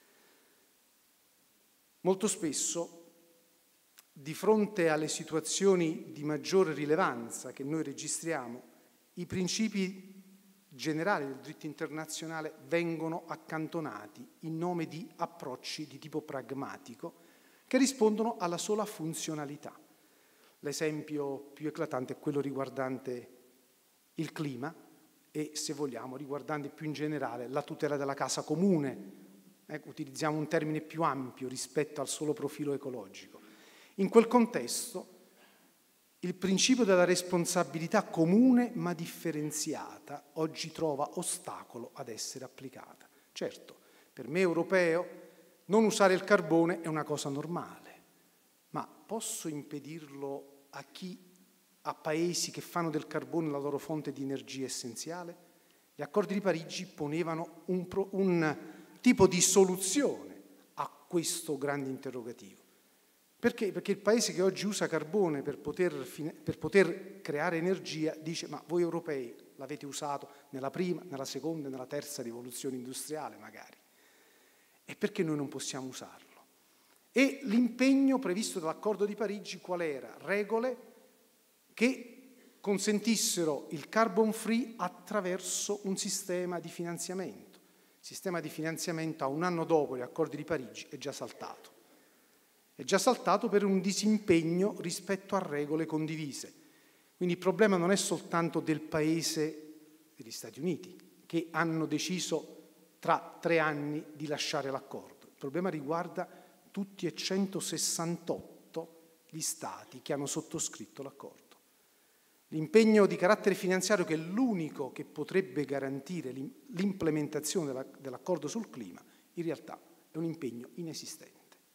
Molto spesso, di fronte alle situazioni di maggiore rilevanza che noi registriamo, i principi generali del diritto internazionale vengono accantonati in nome di approcci di tipo pragmatico che rispondono alla sola funzionalità. L'esempio più eclatante è quello riguardante il clima e, se vogliamo, riguardante più in generale la tutela della casa comune. Ecco, utilizziamo un termine più ampio rispetto al solo profilo ecologico. In quel contesto, il principio della responsabilità comune ma differenziata oggi trova ostacolo ad essere applicata. Certo, per me europeo non usare il carbone è una cosa normale, ma posso impedirlo a chi, a paesi che fanno del carbone la loro fonte di energia essenziale? Gli accordi di Parigi ponevano un, pro, un tipo di soluzione a questo grande interrogativo. Perché? Perché il paese che oggi usa carbone per poter, per poter creare energia dice: ma voi europei l'avete usato nella prima, nella seconda e nella terza rivoluzione industriale magari. E perché noi non possiamo usarlo? E l'impegno previsto dall'accordo di Parigi qual era? Regole che consentissero il carbon free attraverso un sistema di finanziamento. Il sistema di finanziamento a un anno dopo gli accordi di Parigi è già saltato. È già saltato per un disimpegno rispetto a regole condivise. Quindi il problema non è soltanto del paese degli Stati Uniti, che hanno deciso tra tre anni di lasciare l'accordo. Il problema riguarda tutti e centosessantotto gli Stati che hanno sottoscritto l'accordo. L'impegno di carattere finanziario, che è l'unico che potrebbe garantire l'implementazione dell'accordo sul clima, in realtà è un impegno inesistente.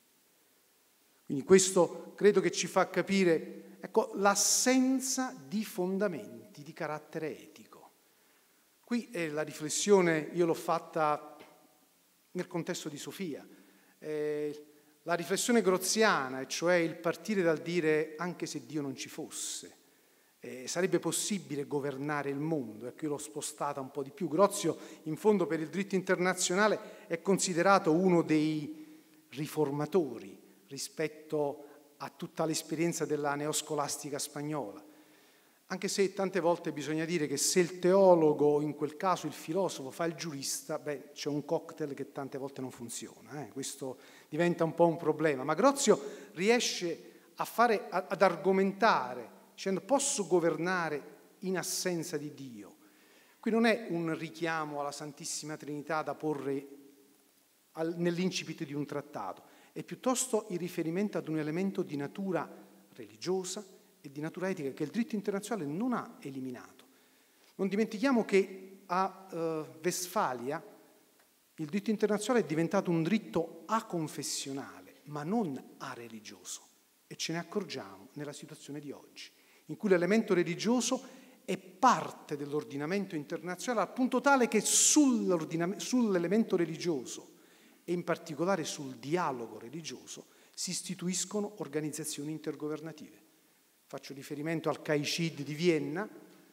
Quindi questo credo che ci fa capire, ecco, l'assenza di fondamenti di carattere etico. Qui è la riflessione, io l'ho fatta nel contesto di Sofia, eh, la riflessione groziana, cioè il partire dal dire anche se Dio non ci fosse, eh, sarebbe possibile governare il mondo. Ecco, io l'ho spostata un po' di più. Grozio, in fondo, per il diritto internazionale è considerato uno dei riformatori rispetto a tutta l'esperienza della neoscolastica spagnola. Anche se tante volte bisogna dire che se il teologo, in quel caso il filosofo, fa il giurista, beh, c'è un cocktail che tante volte non funziona. Eh? Questo diventa un po' un problema. Ma Grozio riesce a fare, a, ad argomentare, dicendo: posso governare in assenza di Dio. Qui non è un richiamo alla Santissima Trinità da porre al, nell'incipit di un trattato, è piuttosto il riferimento ad un elemento di natura religiosa e di natura etica che il diritto internazionale non ha eliminato. Non dimentichiamo che a uh, Westfalia il diritto internazionale è diventato un diritto aconfessionale, ma non areligioso, e ce ne accorgiamo nella situazione di oggi, in cui l'elemento religioso è parte dell'ordinamento internazionale, al punto tale che sull'elemento religioso e in particolare sul dialogo religioso si istituiscono organizzazioni intergovernative. Faccio riferimento al C A I C I D di Vienna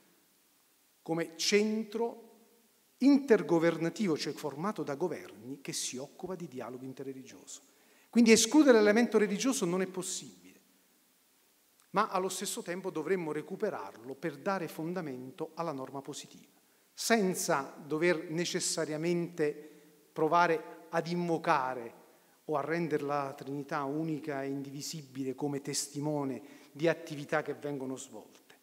come centro intergovernativo, cioè formato da governi, che si occupa di dialogo interreligioso. Quindi escludere l'elemento religioso non è possibile, ma allo stesso tempo dovremmo recuperarlo per dare fondamento alla norma positiva, senza dover necessariamente provare ad invocare o a rendere la Trinità unica e indivisibile come testimone di attività che vengono svolte.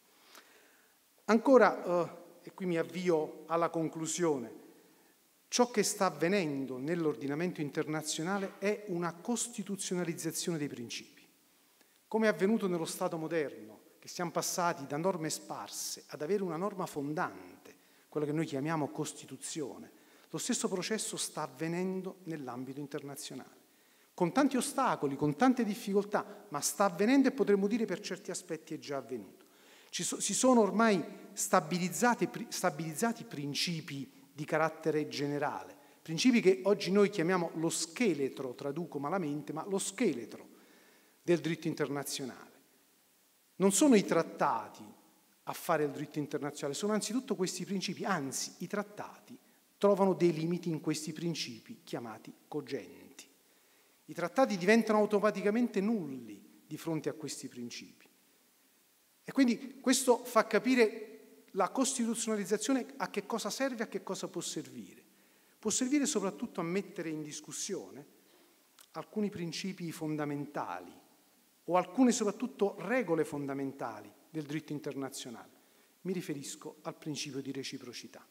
Ancora, eh, e qui mi avvio alla conclusione, ciò che sta avvenendo nell'ordinamento internazionale è una costituzionalizzazione dei principi. Come è avvenuto nello Stato moderno, che siamo passati da norme sparse ad avere una norma fondante, quella che noi chiamiamo Costituzione, lo stesso processo sta avvenendo nell'ambito internazionale, con tanti ostacoli, con tante difficoltà, ma sta avvenendo e potremmo dire per certi aspetti è già avvenuto. Ci so, si sono ormai stabilizzati, stabilizzati principi di carattere generale, principi che oggi noi chiamiamo lo scheletro, traduco malamente, ma lo scheletro del diritto internazionale. Non sono i trattati a fare il diritto internazionale, sono anzitutto questi principi, anzi i trattati trovano dei limiti in questi principi chiamati cogenti. I trattati diventano automaticamente nulli di fronte a questi principi. E quindi questo fa capire la costituzionalizzazione a che cosa serve, a che cosa può servire. Può servire soprattutto a mettere in discussione alcuni principi fondamentali o alcune soprattutto regole fondamentali del diritto internazionale. Mi riferisco al principio di reciprocità.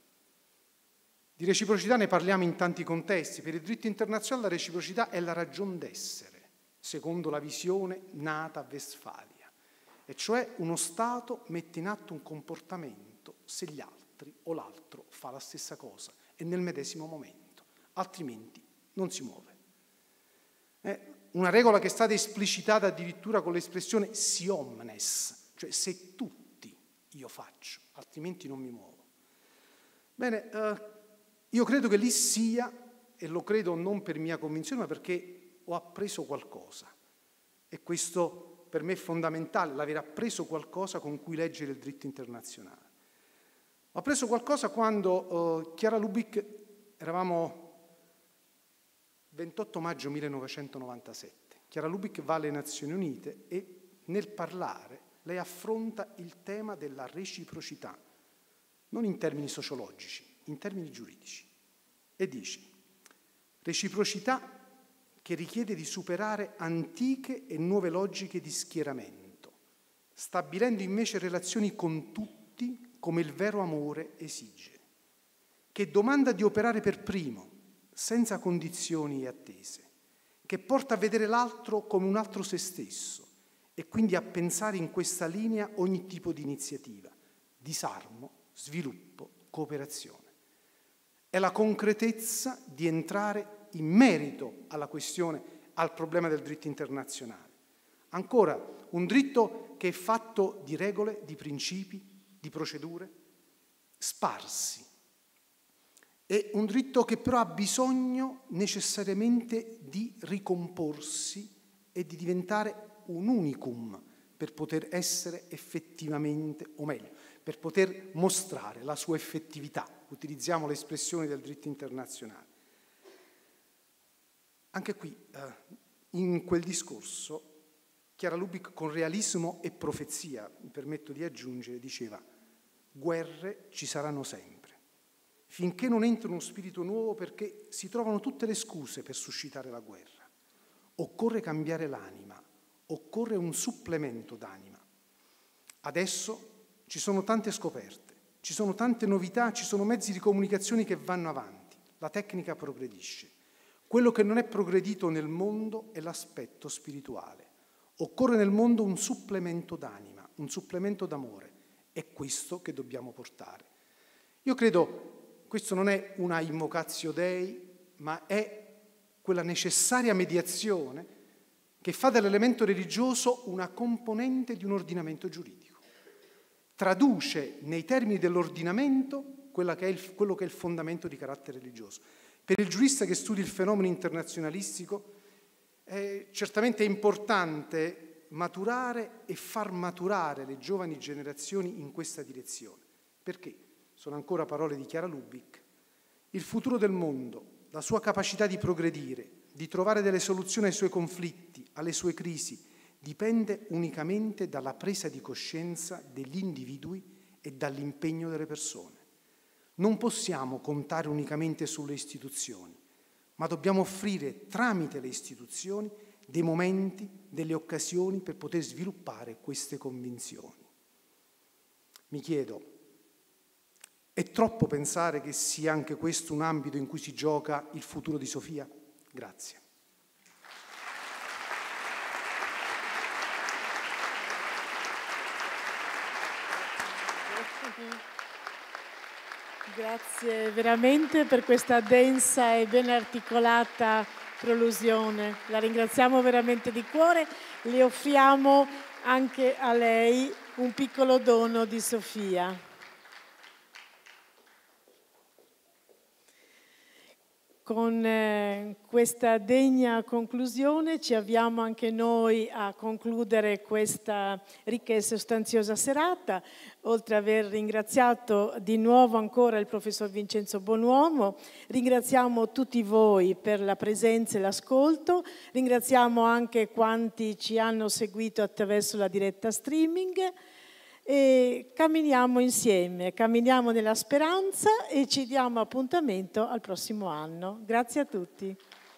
Di reciprocità ne parliamo in tanti contesti. Per il diritto internazionale la reciprocità è la ragion d'essere, secondo la visione nata a Westfalia, e cioè uno Stato mette in atto un comportamento se gli altri o l'altro fa la stessa cosa e nel medesimo momento, altrimenti non si muove. È una regola che è stata esplicitata addirittura con l'espressione si omnes, cioè se tutti io faccio, altrimenti non mi muovo. Bene, eh, io credo che lì sia, e lo credo non per mia convinzione, ma perché ho appreso qualcosa. E questo per me è fondamentale, l'aver appreso qualcosa con cui leggere il diritto internazionale. Ho appreso qualcosa quando eh, Chiara Lubich, eravamo ventotto maggio millenovecentonovantasette, Chiara Lubich va alle Nazioni Unite e nel parlare lei affronta il tema della reciprocità, non in termini sociologici, in termini giuridici, e dice: reciprocità che richiede di superare antiche e nuove logiche di schieramento, stabilendo invece relazioni con tutti come il vero amore esige, che domanda di operare per primo, senza condizioni e attese, che porta a vedere l'altro come un altro se stesso e quindi a pensare in questa linea ogni tipo di iniziativa, disarmo, sviluppo, cooperazione. È la concretezza di entrare in merito alla questione, al problema del diritto internazionale. Ancora, un diritto che è fatto di regole, di principi, di procedure sparsi. È un diritto che però ha bisogno necessariamente di ricomporsi e di diventare un unicum per poter essere effettivamente, o meglio, per poter mostrare la sua effettività. Utilizziamo le espressioni del diritto internazionale. Anche qui, eh, in quel discorso, Chiara Lubich con realismo e profezia, mi permetto di aggiungere, diceva: guerre ci saranno sempre, finché non entra uno spirito nuovo, perché si trovano tutte le scuse per suscitare la guerra. Occorre cambiare l'anima, occorre un supplemento d'anima. Adesso ci sono tante scoperte, ci sono tante novità, ci sono mezzi di comunicazione che vanno avanti, la tecnica progredisce. Quello che non è progredito nel mondo è l'aspetto spirituale. Occorre nel mondo un supplemento d'anima, un supplemento d'amore. È questo che dobbiamo portare. Io credo, questo non è una invocatio Dei, ma è quella necessaria mediazione che fa dell'elemento religioso una componente di un ordinamento giuridico. Traduce nei termini dell'ordinamento quella che è il, quello che è il fondamento di carattere religioso. Per il giurista che studia il fenomeno internazionalistico è certamente importante maturare e far maturare le giovani generazioni in questa direzione. Perché? Sono ancora parole di Chiara Lubich. Il futuro del mondo, la sua capacità di progredire, di trovare delle soluzioni ai suoi conflitti, alle sue crisi, dipende unicamente dalla presa di coscienza degli individui e dall'impegno delle persone. Non possiamo contare unicamente sulle istituzioni, ma dobbiamo offrire tramite le istituzioni dei momenti, delle occasioni per poter sviluppare queste convinzioni. Mi chiedo, è troppo pensare che sia anche questo un ambito in cui si gioca il futuro di Sofia? Grazie. Grazie veramente per questa densa e ben articolata prolusione. La ringraziamo veramente di cuore. Le offriamo anche a lei un piccolo dono di Sofia. Con eh, questa degna conclusione ci avviamo anche noi a concludere questa ricca e sostanziosa serata. Oltre ad aver ringraziato di nuovo ancora il professor Vincenzo Bonuomo, ringraziamo tutti voi per la presenza e l'ascolto, ringraziamo anche quanti ci hanno seguito attraverso la diretta streaming. E camminiamo insieme, camminiamo nella speranza e ci diamo appuntamento al prossimo anno. Grazie a tutti.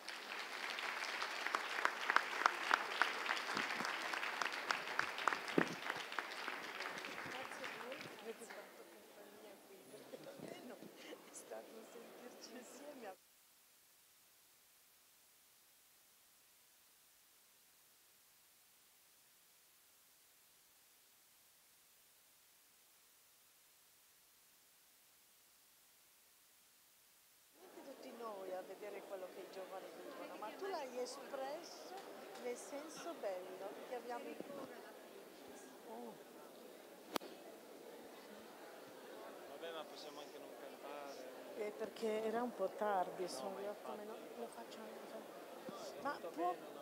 Vedere quello che i giovani dicono, ma tu l'hai espresso nel senso bello che abbiamo. Oh. Vabbè, ma possiamo anche non cantare. Eh, perché era un po' tardi, sono le otto meno. Lo faccio. Ma può.